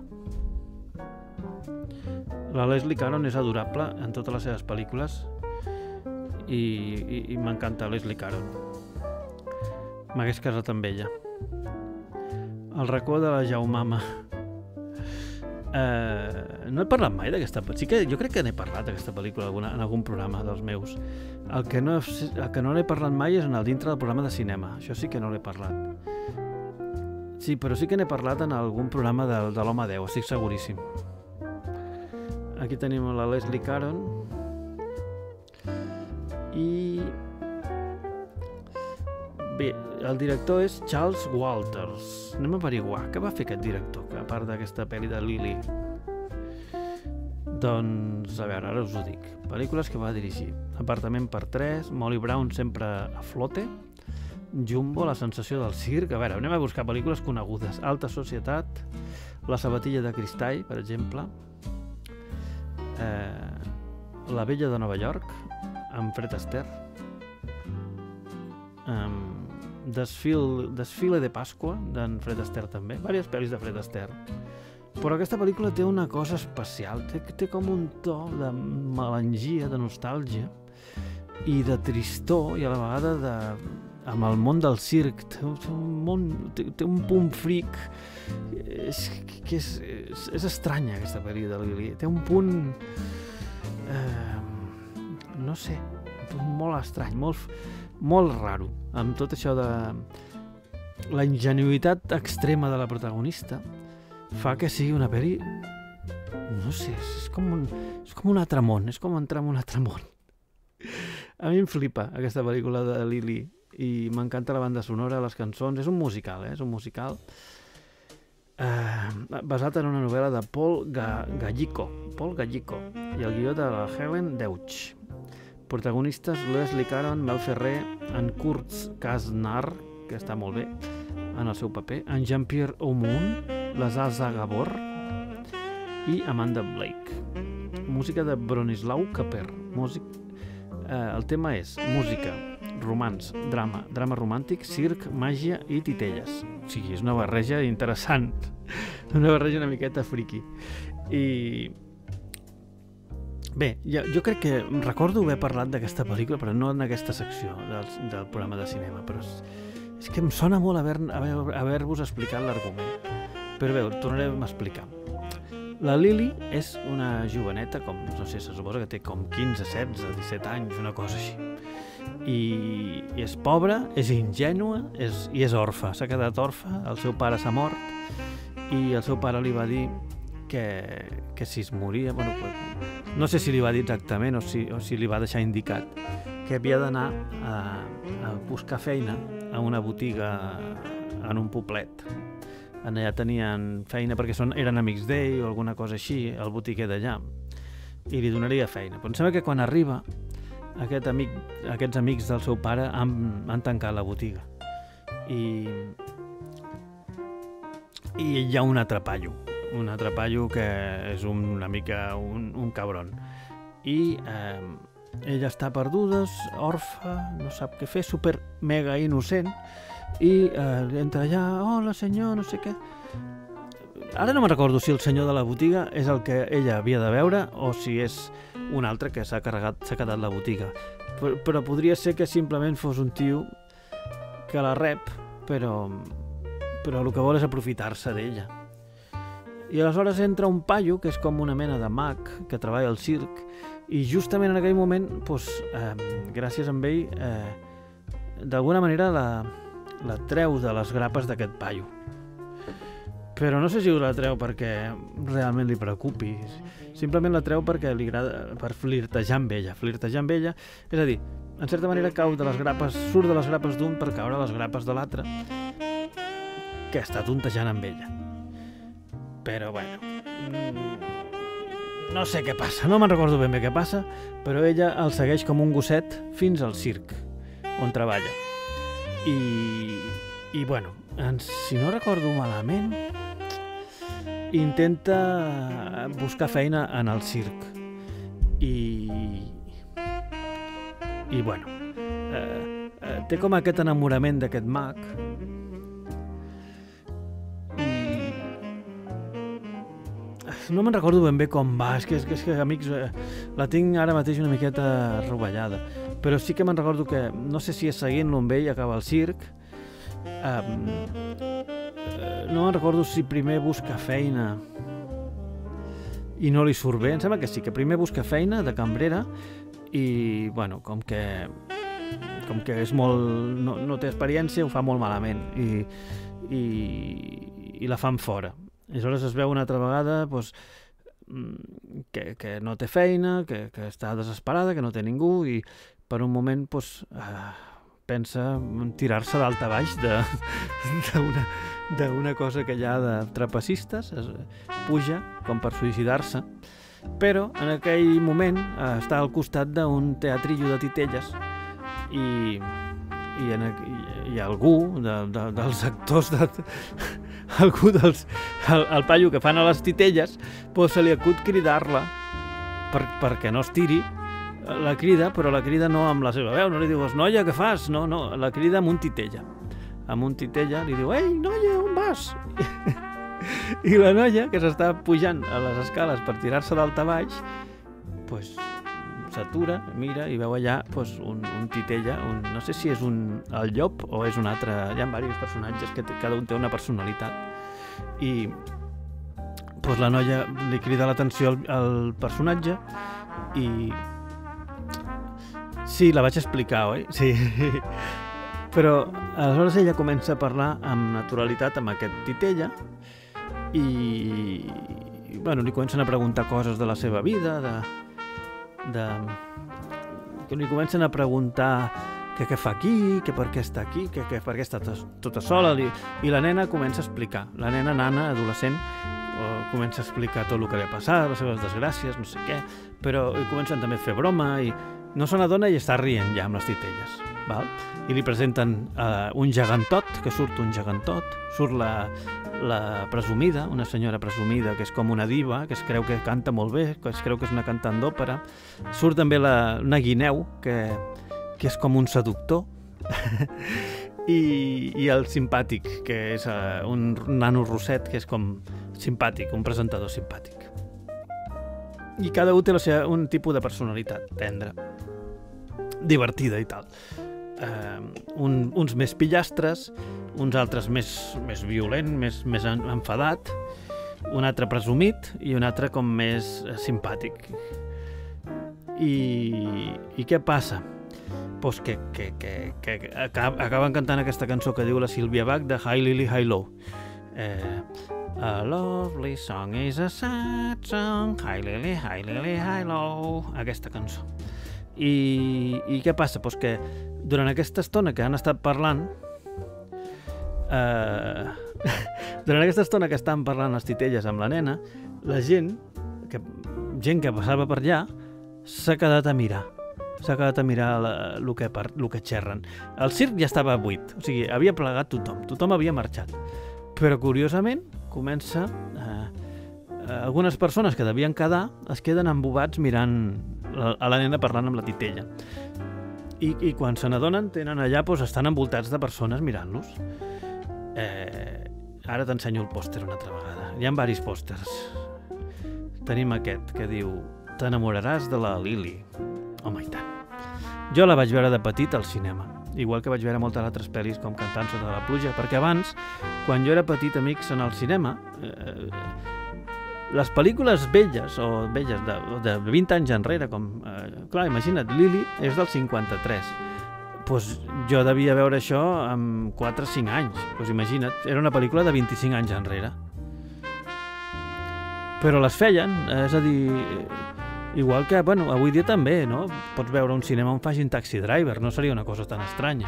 La Leslie Caron és adorable en totes les seves pel·lícules i m'encanta Leslie Caron. M'hagués casat amb ella. El racó de la Jaumama. No he parlat mai d'aquesta pel·lícula. Sí que jo crec que n'he parlat d'aquesta pel·lícula en algun programa dels meus. El que no n'he parlat mai és en el dintre del programa de cinema. Això sí que no l'he parlat. Sí, però sí que n'he parlat en algun programa de l'Home 10, estic seguríssim. Aquí tenim la Leslie Caron i... Bé, el director és Charles Walters. Anem a averiguar què va fer aquest director, a part d'aquesta pel·li de Lili. Doncs, a veure, ara us ho dic. Pel·lícules que va dirigir. Apartament per 3, Molly Brown sempre a flote, Jumbo, La sensació del circ. A veure, anem a buscar pel·lícules conegudes. Alta societat, La sabatilla de cristall, per exemple, La vella de Nova York, amb Fred Astaire, Desfile de Pasqua, d'en Fred Astaire també, diverses pel·lis de Fred Astaire. Però aquesta pel·lícula té una cosa especial, té com un to de melangia, de nostàlgia i de tristor, i a la vegada amb el món del circ. Té un punt fric, és estranya aquesta pel·li de Lili, té un punt, no sé, molt estrany, molt raro, amb tot això de la ingenuïtat extrema de la protagonista fa que sigui una pel·li, no sé, és com un altre món, és com entrar en un altre món. A mi em flipa aquesta pel·lícula de Lili i m'encanta la banda sonora, les cançons, és un musical, és un musical basat en una novel·la de Paul Gallico i el guió de la Helen Deutsch. Protagonistes Leslie Caron, Mel Ferrer, en Kurt Kasner, que està molt bé en el seu paper, en Jean-Pierre Aumont, l'Azaza Gabor i Amanda Blake. Música de Bronislau Kaper. El tema és música, romanç, drama romàntic, circ, màgia i titelles. O sigui, és una barreja interessant, una barreja una miqueta friqui. I bé, jo crec que recordo haver parlat d'aquesta pel·lícula, però no en aquesta secció del programa de cinema, però és que em sona molt haver-vos explicat l'argument. Però bé, tornarem a explicar. La Lili és una joveneta, no sé, se suposa que té com 15, 16, 17 anys, una cosa així. I és pobra, és ingènua i és orfa. S'ha quedat orfa, el seu pare s'ha mort i el seu pare li va dir que si es moria, no sé si li va dir exactament o si li va deixar indicat que havia d'anar a buscar feina a una botiga en un poblet. Allà tenien feina perquè eren amics d'ell o alguna cosa així, el botiguer d'allà, i li donaria feina. Però em sembla que quan arriba aquests amics del seu pare han tancat la botiga i hi ha un atrapallo que és una mica un cabron i ella està perduda, orfa, no sap què fer, super mega innocent, i entra allà, hola senyor, no sé què. Ara no me'n recordo si el senyor de la botiga és el que ella havia de veure o si és un altre que s'ha quedat la botiga. Però podria ser que simplement fos un tio que la rep, però el que vol és aprofitar-se d'ella. I aleshores entra un paio, que és com una mena de mag, que treballa al circ, i justament en aquell moment, gràcies a ell, d'alguna manera la treu de les grapes d'aquest paio. Però no sé si la treu perquè realment li preocupi, simplement la treu perquè li agrada, per flirtejar amb ella, és a dir, en certa manera cau de les grapes, surt de les grapes d'un per caure a les grapes de l'altre, que està tontejant amb ella. Però, bueno, no sé què passa, no me'n recordo ben bé què passa, però ella el segueix com un gosset fins al circ, on treballa. I bueno, si no recordo malament, intenta buscar feina en el circ. I bueno, té com aquest enamorament d'aquest mag, no me'n recordo ben bé com va, és que amics, la tinc ara mateix una miqueta rovellada, però sí que me'n recordo que, no sé si és seguint-lo amb ell, acaba el circ, no me'n recordo si primer busca feina i no li surt bé, em sembla que sí, que primer busca feina de cambrera i, bueno, com que és molt, no té experiència, ho fa molt malament i la fan fora. I aleshores es veu una altra vegada que no té feina, que està desesperada, que no té ningú, i per un moment pensa en tirar-se dalt a baix d'una cosa que hi ha de trapecistes, puja com per suïcidar-se, però en aquell moment està al costat d'un teatrillo de titelles i algú dels actors el paio que fan a les titelles, se li acut cridar-la perquè no es tiri, la crida, però la crida no amb la seva veu, no li dius, noia, què fas? No, la crida amb un titella. Amb un titella li diu, ei, noia, on vas? I la noia, que s'està pujant a les escales per tirar-se dalt a baix, s'atura, mira i veu allà un titella, no sé si és el llop o és un altre, hi ha diversos personatges que cada un té una personalitat, i la noia li crida l'atenció al personatge i sí, la vaig explicar, oi? Sí, però aleshores ella comença a parlar amb naturalitat amb aquest titella i bueno, li comencen a preguntar coses de la seva vida, que li comencen a preguntar que què fa aquí, que per què està aquí, que per què està tota sola, i la nena comença a explicar. La nena, nana, adolescent, comença a explicar tot el que li ha passat, les seves desgràcies, no sé què, però comencen també a fer broma, i no se n'adona i està rient ja amb les titelles, val? I li presenten un gegantot, que surt un gegantot, surt la presumida, una senyora presumida, que és com una diva, que es creu que canta molt bé, que es creu que és una cantant d'òpera. Surt també una guineu, que és com un seductor, i el simpàtic, que és un nano rosset, que és com simpàtic, un presentador simpàtic. I cada un té un tipus de personalitat tendra, divertida i tal. Uns més pillastres, uns altres més violent, més enfadat, un altre presumit i un altre com més simpàtic. I què passa? Doncs que acaben cantant aquesta cançó que diu la Sílvia Bach de High Lily, High Low. A lovely song is a sad song, High Lily, High Low. Aquesta cançó. I què passa? Doncs que durant aquesta estona que han estat parlant, durant aquesta estona que estan parlant les titelles amb la nena, la gent que passava per allà s'ha quedat a mirar. S'ha quedat a mirar el que xerren. El circ ja estava buit, o sigui, havia plegat tothom havia marxat. Però, curiosament, comença... algunes persones que devien quedar es queden embobats mirant a la nena parlant amb la titella. I quan se n'adonen, tenen allà, doncs, estan envoltats de persones mirant-los. Ara t'ensenyo el pòster una altra vegada. Hi ha diversos pòsters. Tenim aquest que diu "T'enamoraràs de la Lily". Home, i tant. Jo la vaig veure de petit al cinema, igual que vaig veure moltes altres pel·lis com Cantant sota la pluja, perquè abans, quan jo era petit, amics, en el cinema, les pel·lícules velles, o velles de 20 anys enrere, com, clar, imagina't, Lily és del 53. Doncs jo devia veure això amb 4 o 5 anys. Doncs imagina't, era una pel·lícula de 25 anys enrere. Però les feien, és a dir, igual que, bueno, avui dia també, no? Pots veure un cinema on facin Taxi Driver, no seria una cosa tan estranya.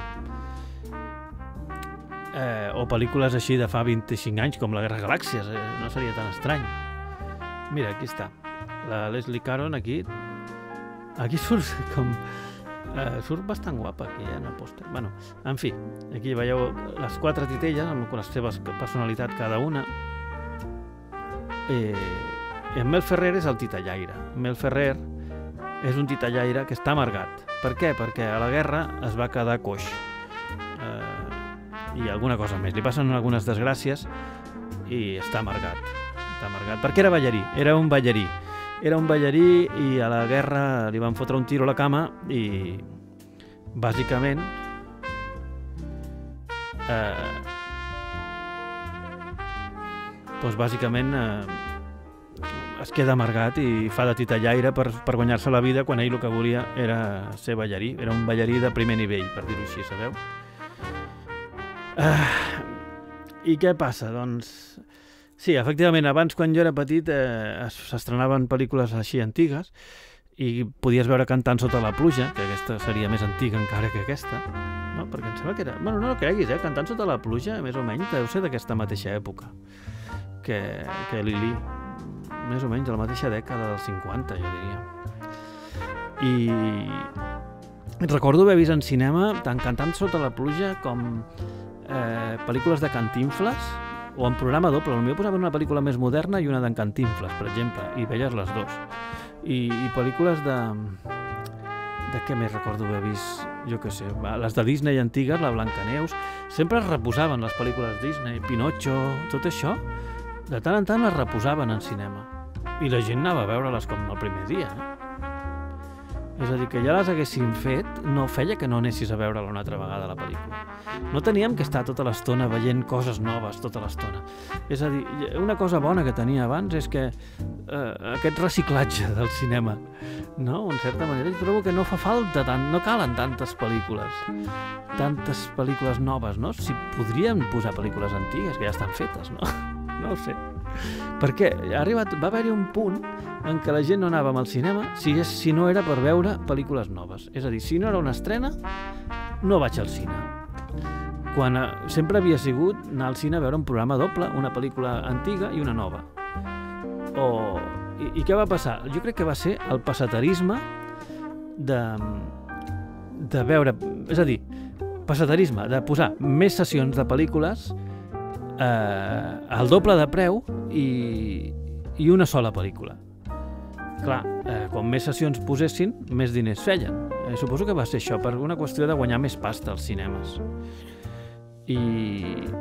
O pel·lícules així de fa 25 anys, com La Guerra de Galàxies, no seria tan estrany. Mira, aquí està. La Leslie Caron, aquí surt com... surt bastant guapa, aquí, en el pòster. Bueno, en fi, aquí veieu les 4 titelles, amb les seves personalitats cada una. En Mel Ferrer és el titellaire. Mel Ferrer és un titellaire que està amargat. Per què? Perquè a la guerra es va quedar coix. I alguna cosa més. Li passen algunes desgràcies i està amargat. Està amargat. Perquè era ballarí. Era un ballarí. Era un ballarí i a la guerra li van fotre un tiro a la cama i bàsicament es queda amargat i fa de titellaire per guanyar-se la vida quan ell el que volia era ser ballarí. Era un ballarí de primer nivell, per dir-ho així, sabeu? I què passa? Doncs... Sí, efectivament, abans, quan jo era petit, s'estrenaven pel·lícules així antigues i podies veure Cantant sota la pluja, que aquesta seria més antiga encara que aquesta, no? Perquè em sembla que era... Bueno, no creguis, Cantant sota la pluja, més o menys, deu ser d'aquesta mateixa època que Lily, més o menys de la mateixa dècada dels 50, jo diria. I recordo haver vist en cinema tant Cantant sota la pluja com pel·lícules de Cantinfles, o en programa doble. Potser posaven una pel·lícula més moderna i una d'en Cantinfles, per exemple, i veies les dues. I pel·lícules de què més recordo haver vist? Jo què sé, les de Disney antigues, la Blancaneus, sempre es reposaven les pel·lícules Disney, Pinocho, tot això, de tant en tant les reposaven en cinema. I la gent anava a veure-les com el primer dia, És a dir, que ja les haguessin fet, no feia que no anessis a veure-la una altra vegada, la pel·lícula. No teníem que estar tota l'estona veient coses noves tota l'estona. És a dir, una cosa bona que tenia abans és que aquest reciclatge del cinema, no? En certa manera, jo trobo que no fa falta tant, no calen tantes pel·lícules noves, no? Si podríem posar pel·lícules antigues que ja estan fetes, no? No ho sé. Perquè va haver-hi un punt en què la gent no anava al cinema si no era per veure pel·lícules noves. És a dir, si no era una estrena, no vaig al cine. Quan sempre havia sigut anar al cine a veure un programa doble, una pel·lícula antiga i una nova. I què va passar? Jo crec que va ser el passaterisme de veure... És a dir, passaterisme de posar més sessions de pel·lícules al doble de preu i una sola pel·lícula. Clar, com més sessions posessin, més diners feien. Suposo que va ser això, per una qüestió de guanyar més pasta als cinemes. I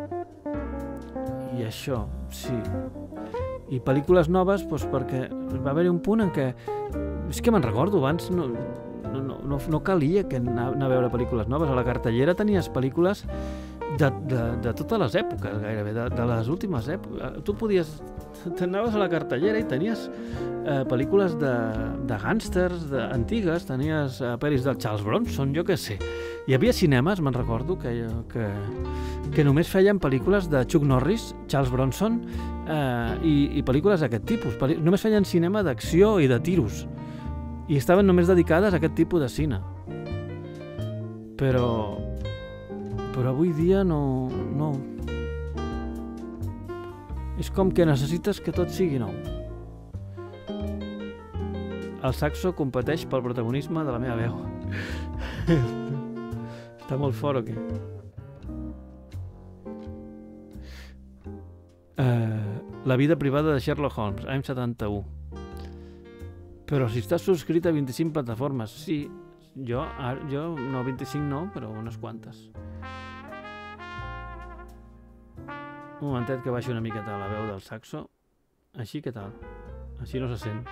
això, sí. I pel·lícules noves, doncs perquè va haver-hi un punt en què... És que me'n recordo, abans no calia anar a veure pel·lícules noves. A la cartellera tenies pel·lícules de totes les èpoques, gairebé, de les últimes èpoques. Tu t'anaves a la cartellera i tenies pel·lícules de gàngsters antigues, tenies pel·lis del Charles Bronson, jo què sé. Hi havia cinemes, me'n recordo, que només feien pel·lícules de Chuck Norris, Charles Bronson i pel·lícules d'aquest tipus. Només feien cinema d'acció i de tiros. I estaven només dedicades a aquest tipus de cine. Però avui dia no. És com que necessites que tot sigui nou. El saxo competeix pel protagonisme de la meva veu. Està molt fort, o què? La vida privada de Sherlock Holmes, any 71. Però si estàs subscrit a 25 plataformes, sí, jo no 25 no, però unes quantes. Un momentet que baixi una miqueta la veu del saxo. Així, què tal? Així no se sent.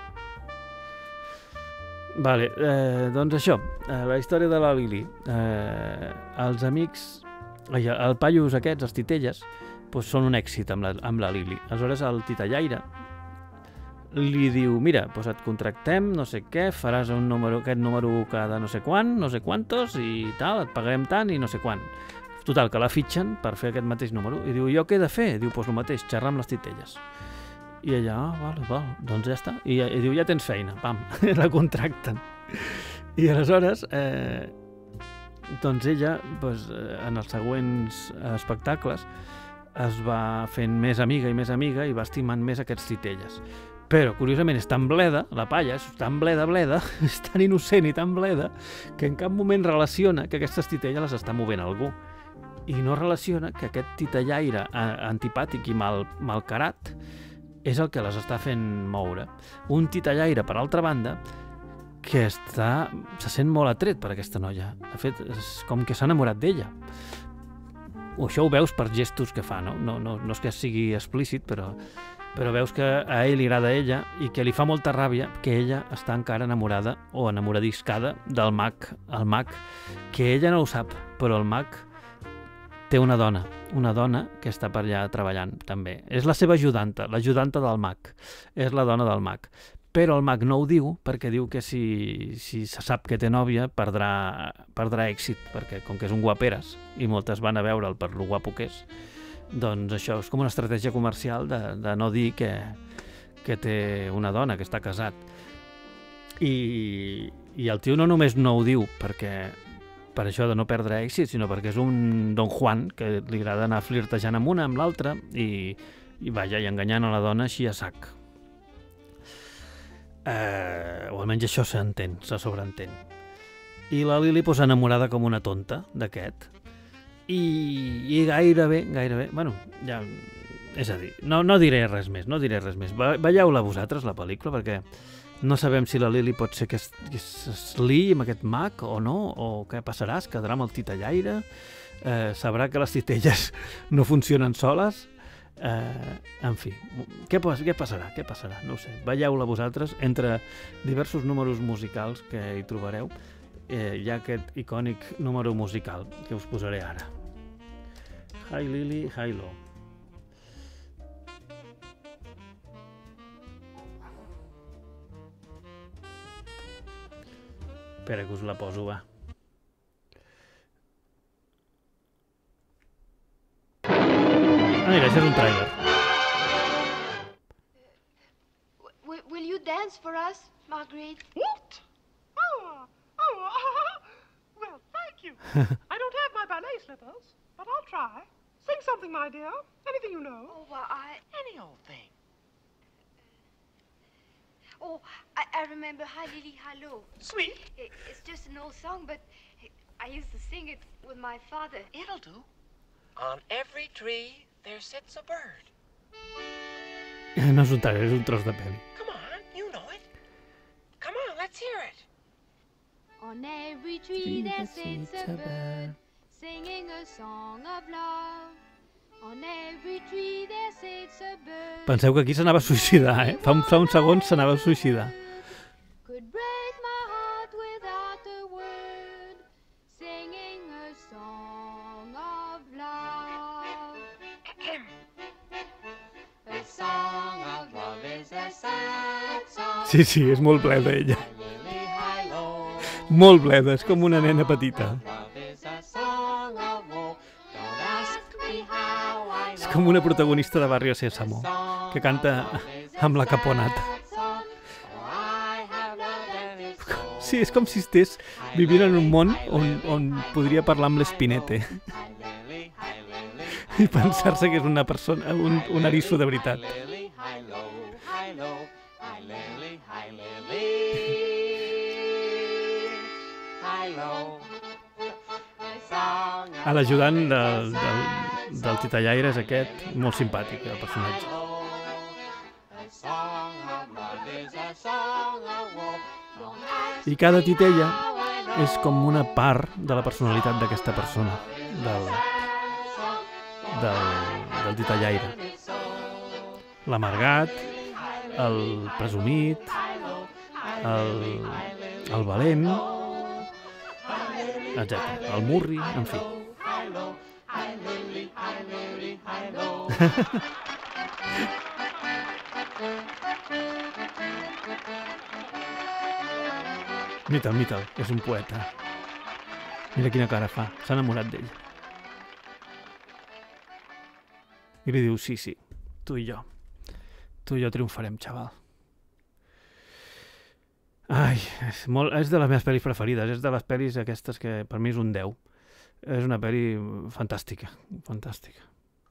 Vale, doncs això, la història de la Lili. Els amics, el paios aquests, els titelles, són un èxit amb la Lili. Aleshores el titellaire li diu, mira, et contractem, no sé què, faràs aquest número cada no sé quant, no sé quantos, i tal, et pagarem tant i no sé quant. Total, que la fitxen per fer aquest mateix número. I diu, jo què he de fer? Diu, el mateix, xerrar amb les titelles. I ella, val, doncs ja està. I diu, ja tens feina, pam, la contracten. I aleshores, doncs ella, en els següents espectacles, es va fent més amiga i va estimant més aquests titelles. Però, curiosament, és tan bleda, la palla, és tan bleda, és tan innocent i tan bleda, que en cap moment relaciona que aquestes titelles les està movent algú. I no relaciona que aquest titellaire antipàtic i malcarat és el que les està fent moure. Un titellaire, per altra banda, que se sent molt atret per aquesta noia. De fet, és com que s'ha enamorat d'ella. Això ho veus per gestos que fa, no? No és que sigui explícit, però veus que a ell li agrada ella i que li fa molta ràbia que ella està encara enamorada o enamoradiscada del mag. El mag, que ella no ho sap, però el mag té una dona que està per allà treballant també. És la seva ajudanta, l'ajudanta del mag. És la dona del mag. Però el mag no ho diu perquè diu que si se sap que té nòvia perdrà èxit, perquè com que és un guaperes i moltes van a veure'l per lo guapo que és, doncs això és com una estratègia comercial de no dir que té una dona, que està casat. I el tio no només no ho diu per això de no perdre èxit, sinó perquè és un Don Juan que li agrada anar flirtejant amb una, amb l'altra i enganyant a la dona així a sac. O almenys això s'entén, se sobreentén. I la Lili enamorada com una tonta d'aquest. I gairebé, bueno, ja, és a dir, no diré res més. Veieu-la vosaltres, la pel·lícula, perquè no sabem si la Lili pot ser que es liï amb aquest mag o no, o què passarà, es quedarà amb el titellaire, sabrà que les titelles no funcionen soles, en fi, què passarà? No ho sé, veieu-la vosaltres, entre diversos números musicals que hi trobareu, hi ha aquest icònic número musical que us posaré ara. Hi Lili, hi Lo. Espera que us la poso, va. Mira, això és un tràiler. Will you dance for us, Marguerite? What? Well, thank you. I don't have my ballet slippers, but I'll try. Sing something, my dear. Anything you know. Oh, well, Any old thing. Oh, I remember Hi Lili, Hi Lo. Sweet. It's just an old song, but I used to sing it with my father. It'll do. On every tree there sits a bird. No és un trailer, és un tros de pel·li. Come on, you know it. Come on, let's hear it. On every tree there sits a bird, singing a song of love. On every tree there sits a bird. Penseu que aquí s'anava a suïcidar, eh? Fa uns segons s'anava a suïcidar. Could break my heart without a word, singing a song of love. A song of love is a sad song. Sí, és molt bleda ella. Molt bleda, és com una nena petita. És com una protagonista de Barrio Sésamo, que canta amb la caponata. Sí, és com si estigués vivint en un món on podria parlar amb l'Espinete i pensar-se que és una persona, un eriço de veritat. L'ajudant del titellaire és aquest, molt simpàtic, el personatge. I cada titella és com una part de la personalitat d'aquesta persona, del titellaire. L'amargat, el presumit, el valent, etc. El murri, en fi. Mitel, és un poeta. Mira quina cara fa, s'ha enamorat d'ell. I li diu, sí, tu i jo triomfarem, xaval. Ai, és de les meves pel·lis preferides, és de les pel·lis aquestes que per mi és un 10. És una pel·li fantàstica, fantàstica.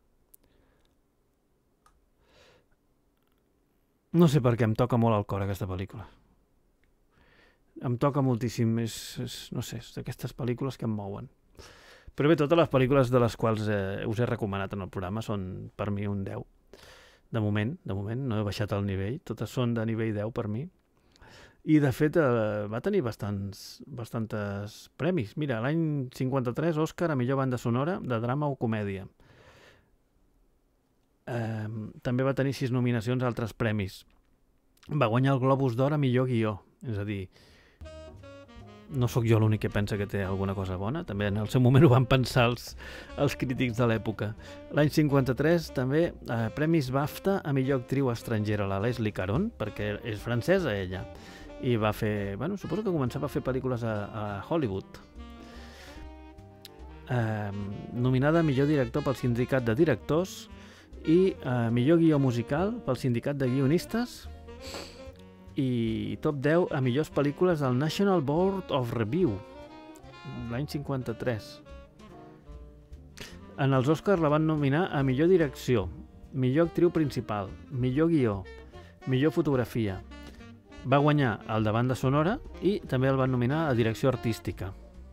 No sé per què em toca molt al cor aquesta pel·lícula. Em toca moltíssim, no sé, és d'aquestes pel·lícules que em mouen. Però bé, totes les pel·lícules de les quals us he recomanat en el programa són per mi un 10. De moment, no he baixat el nivell, totes són de nivell 10 per mi. I de fet va tenir bastants premis. Mira, l'any 53, Òscar a millor banda sonora de drama o comèdia. També va tenir 6 nominacions a altres premis. Va guanyar el Globus d'Or a millor guió, és a dir, no sóc jo l'únic que pensa que té alguna cosa bona, també en el seu moment ho van pensar els crítics de l'època. L'any 53 també premis BAFTA a millor actriu estrangera, la Leslie Caron, perquè és francesa ella, i va fer, suposo que començava a fer pel·lícules a Hollywood. Nominada a millor director pel Sindicat de Directors i millor guió musical pel Sindicat de Guionistes, i top 10 a millors pel·lícules del National Board of Review, l'any 53. En els Oscars la van nominar a millor direcció, millor actriu principal, millor guió, millor fotografia. Va guanyar el de banda sonora i també el van nominar a direcció artística.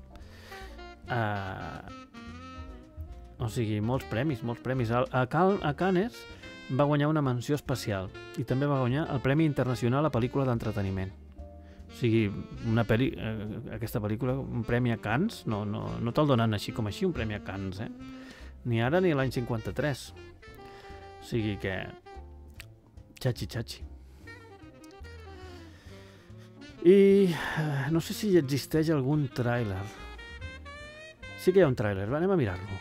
O sigui, molts premis. A Cannes va guanyar una menció especial i també va guanyar el Premi Internacional a Pel·lícula d'Entreteniment. O sigui, aquesta pel·lícula, un premi a Cannes, no te'l donen així com així, un premi a Cannes, ni ara ni l'any 53. O sigui que... Xachi. I no sé si existeix algun tràiler. Sí que hi ha un tràiler, anem a mirar-lo.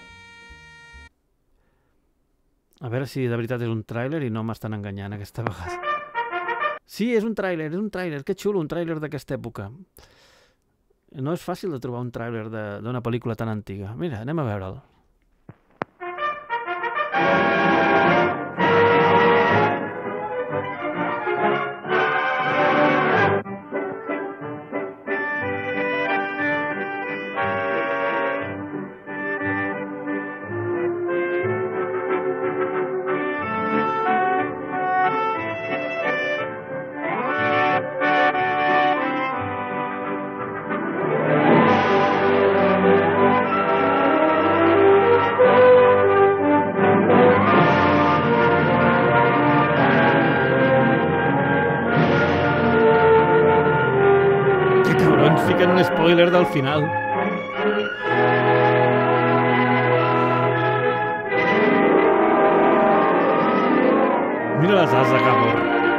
A veure si de veritat és un tràiler i no m'estan enganyant aquesta vegada. Sí, és un tràiler, que xulo, un tràiler d'aquesta època. No és fàcil de trobar un tràiler d'una pel·lícula tan antiga. Mira, anem a veure'l. Fiquen un spoiler del final. Mira les ales de Gabor.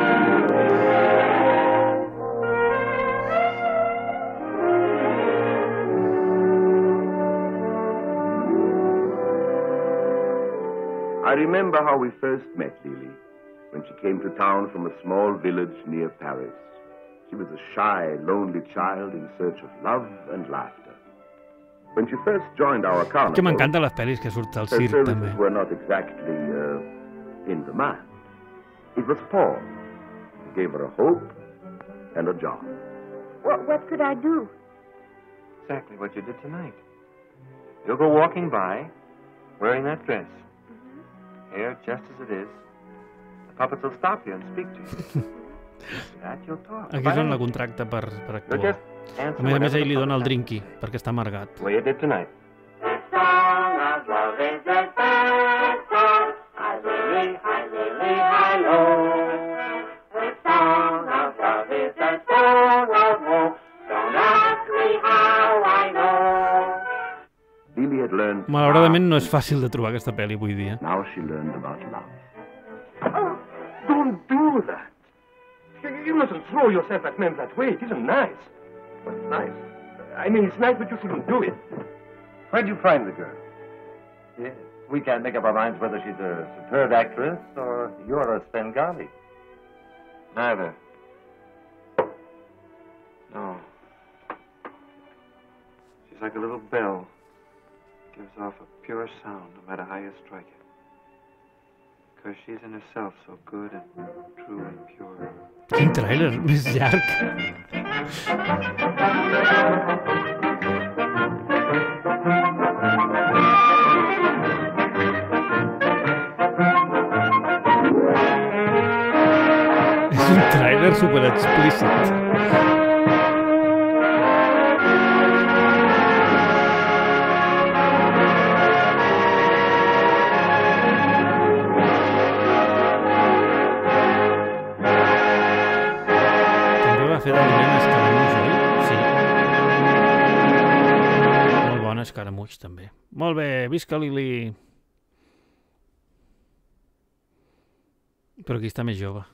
I remember how we first met Lily, when she came to town from a small village near Paris. She was a shy, lonely child in search of love and laughter. When she first joined our carnival, que m'encanten les pel·lis que surt al circ, també. Her services were not exactly in demand. It was Paul who gave her a hope and a job. What could I do? Exactly what you did tonight. You'll go walking by, wearing that dress. Hair just as it is. The puppets will stop you and speak to you. Aquí és on la contracta per actuar. A més, ell li dona el drinky, perquè està amargat. Way you did tonight. had learned... Malauradament no és fàcil de trobar aquesta pel·li avui dia. Now she learned about love. Oh, don't do that. You mustn't throw yourself at men that way. It isn't nice. Well, it's nice. I mean, it's nice, but you shouldn't do it. Where'd you find the girl? Yes, we can't make up our minds whether she's a superb actress or you're a Svengali. Neither. No. She's like a little bell. Gives off a pure sound, no matter how you strike it. Because she's in herself so good and true and pure. Quin tràiler més llarg. És un tràiler super explícit. Fer d'aliment escaramuix, oi? Sí. Molt bon escaramuix, també. Molt bé, visca Lili. Però aquí està més jove.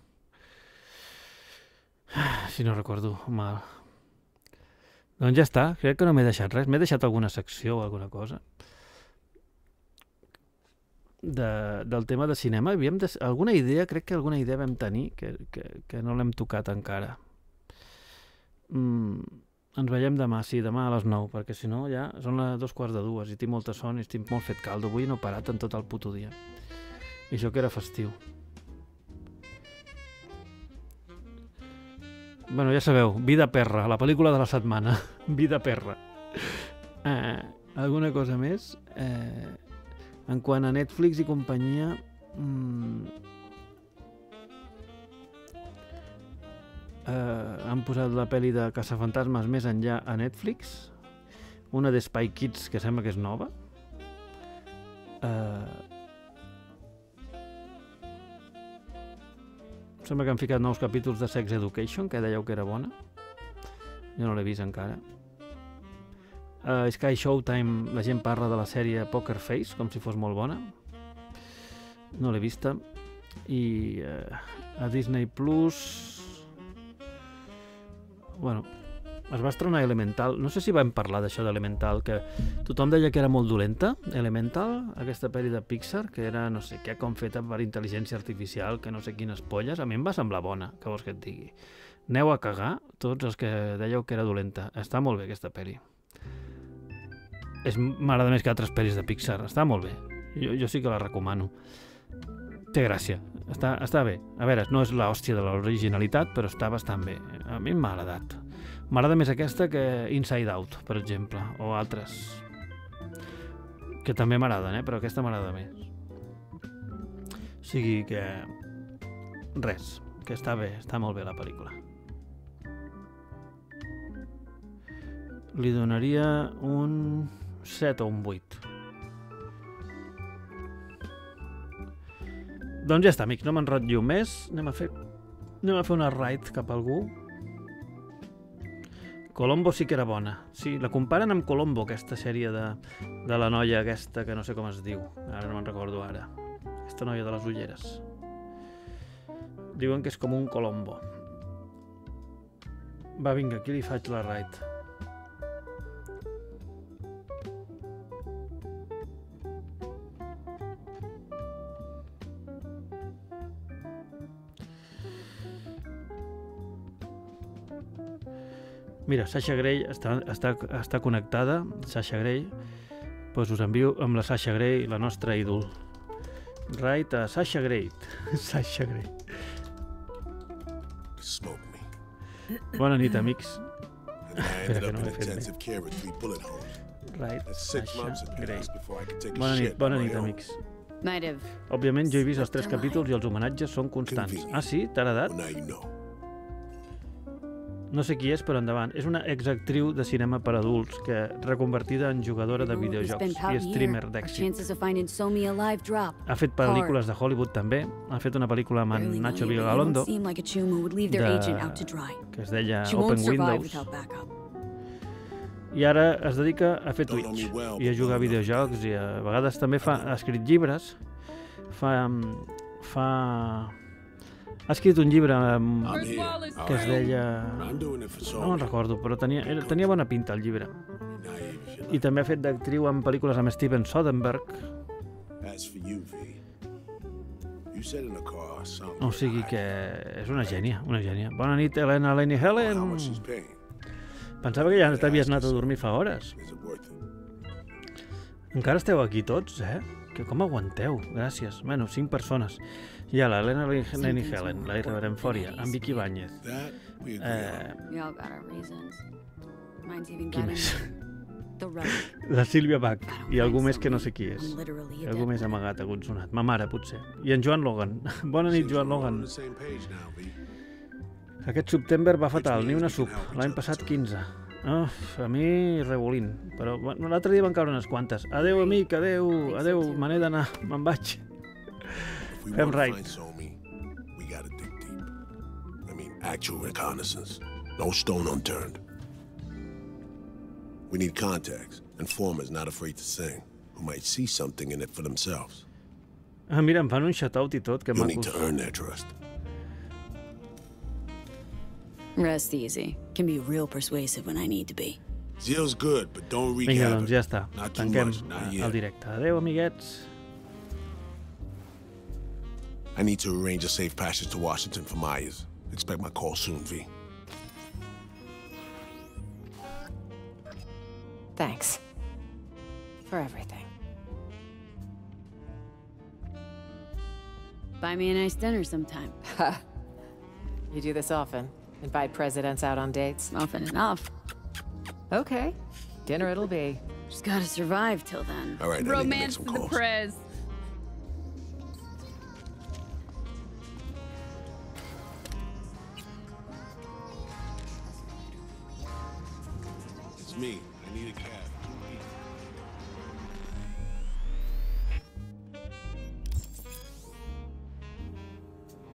Si no recordo mal. Doncs ja està, crec que no m'he deixat res. M'he deixat alguna secció o alguna cosa. Del tema de cinema, alguna idea, crec que alguna idea vam tenir que no l'hem tocat encara. Ens veiem demà, sí, demà a les 9, perquè si no ja són les 2:15 i tinc molta son i estic molt fet caldo. Avui no he parat en tot el puto dia. I això que era festiu. Bueno, ja sabeu, Vida Perra, la pel·lícula de la setmana. Vida Perra. Alguna cosa més? En quant a Netflix i companyia... han posat la pel·li de Caçafantasmes més enllà a Netflix, una de Spy Kids que sembla que és nova, sembla que han ficat nous capítols de Sex Education, que dèieu que era bona, jo no l'he vist encara. Sky Showtime, la gent parla de la sèrie Poker Face com si fos molt bona, no l'he vista, i a Disney Plus... Bueno, es va estrenar Elemental. No sé si vam parlar d'això d'Elemental, que tothom deia que era molt dolenta. Elemental, aquesta pel·li de Pixar, que era no sé què, com feta per intel·ligència artificial, que no sé quines polles. A mi em va semblar bona, que vols que et digui. Aneu a cagar tots els que dèieu que era dolenta. Està molt bé aquesta pel·li. M'agrada més que altres pel·lis de Pixar. Està molt bé. Jo sí que la recomano. Té gràcia. Està bé. A veure, no és l'hòstia de l'originalitat, però està bastant bé. A mi m'ha agradat. M'agrada més aquesta que Inside Out, per exemple, o altres. Que també m'agraden, però aquesta m'agrada més. O sigui que... res, que està bé, està molt bé la pel·lícula. Li donaria un 7 o un 8. Doncs ja està, amics, no m'enrotllo més. Anem a fer una raid cap a algú. Colombo sí que era bona. Sí, la comparen amb Colombo, aquesta sèrie de la noia aquesta, que no sé com es diu. Ara no me'n recordo ara. Aquesta noia de les ulleres. Diuen que és com un Colombo. Va, vinga, aquí li faig la raid. Mira, Sasha Grey està connectada, Sasha Grey, doncs us envio amb la Sasha Grey, la nostra ídol. Right a Sasha Grey. Sasha Grey. Bona nit, amics. Espera que no l'he fet bé. Right, Sasha Grey. Bona nit, amics. Òbviament jo he vist els 3 capítols i els homenatges són constants. Ah, sí? T'ha agradat? No sé qui és, però endavant. És una exactriu de cinema per adults que reconvertida en jugadora de videojocs i streamer d'èxit. Ha fet pel·lícules de Hollywood també. Ha fet una pel·lícula amb en Nacho Vigalondo que es deia Open Windows. I ara es dedica a fer Twitch i a jugar a videojocs i a vegades també ha escrit llibres. Ha escrit un llibre que es deia... No me'n recordo, però tenia bona pinta el llibre. I també ha fet d'actriu en pel·lícules amb Steven Soderbergh. O sigui que és una gènia, una gènia. Bona nit, Helena, Lenny Helen. Pensava que ja t'havies anat a dormir fa hores. Encara esteu aquí tots, Que com aguanteu? Gràcies. Bueno, 5 persones. Hi ha l'Helena, Lenny Helen, la Irreverent-Fòria, en Vicky Báñez. Qui més? La Sílvia Bach i algú més que no sé qui és. Algú més amagat, algun sonat. Ma mare, potser. I en Joan Logan. Bona nit, Joan Logan. Aquest September va fatal, ni una sub. L'any passat 15. A mi rebolint. Però l'altre dia van caure unes quantes. Adeu, amic, adeu, adeu. Me n'he d'anar, me'n vaig. Fem right. Actual reconnaissance. No stone unturned. We need contacts, informers not afraid to sing, who might see something in it for themselves. Mira, em fan un shout-out i tot, que You'll need macos. to earn their trust. Rest easy. Can be real persuasive when I need to be. Zeal's good, but don't wreak Vinga, havoc. doncs ja està. Not too Tanquem much, not el yet. directe. Adeu, amiguets. I need to arrange a safe passage to Washington for Myers. Expect my call soon, V. Thanks. For everything. Buy me a nice dinner sometime. You do this often? Invite presidents out on dates? Often enough. Okay. Dinner it'll be. Just gotta survive till then. All right, I need to make Romance some for the calls. prez. It's me.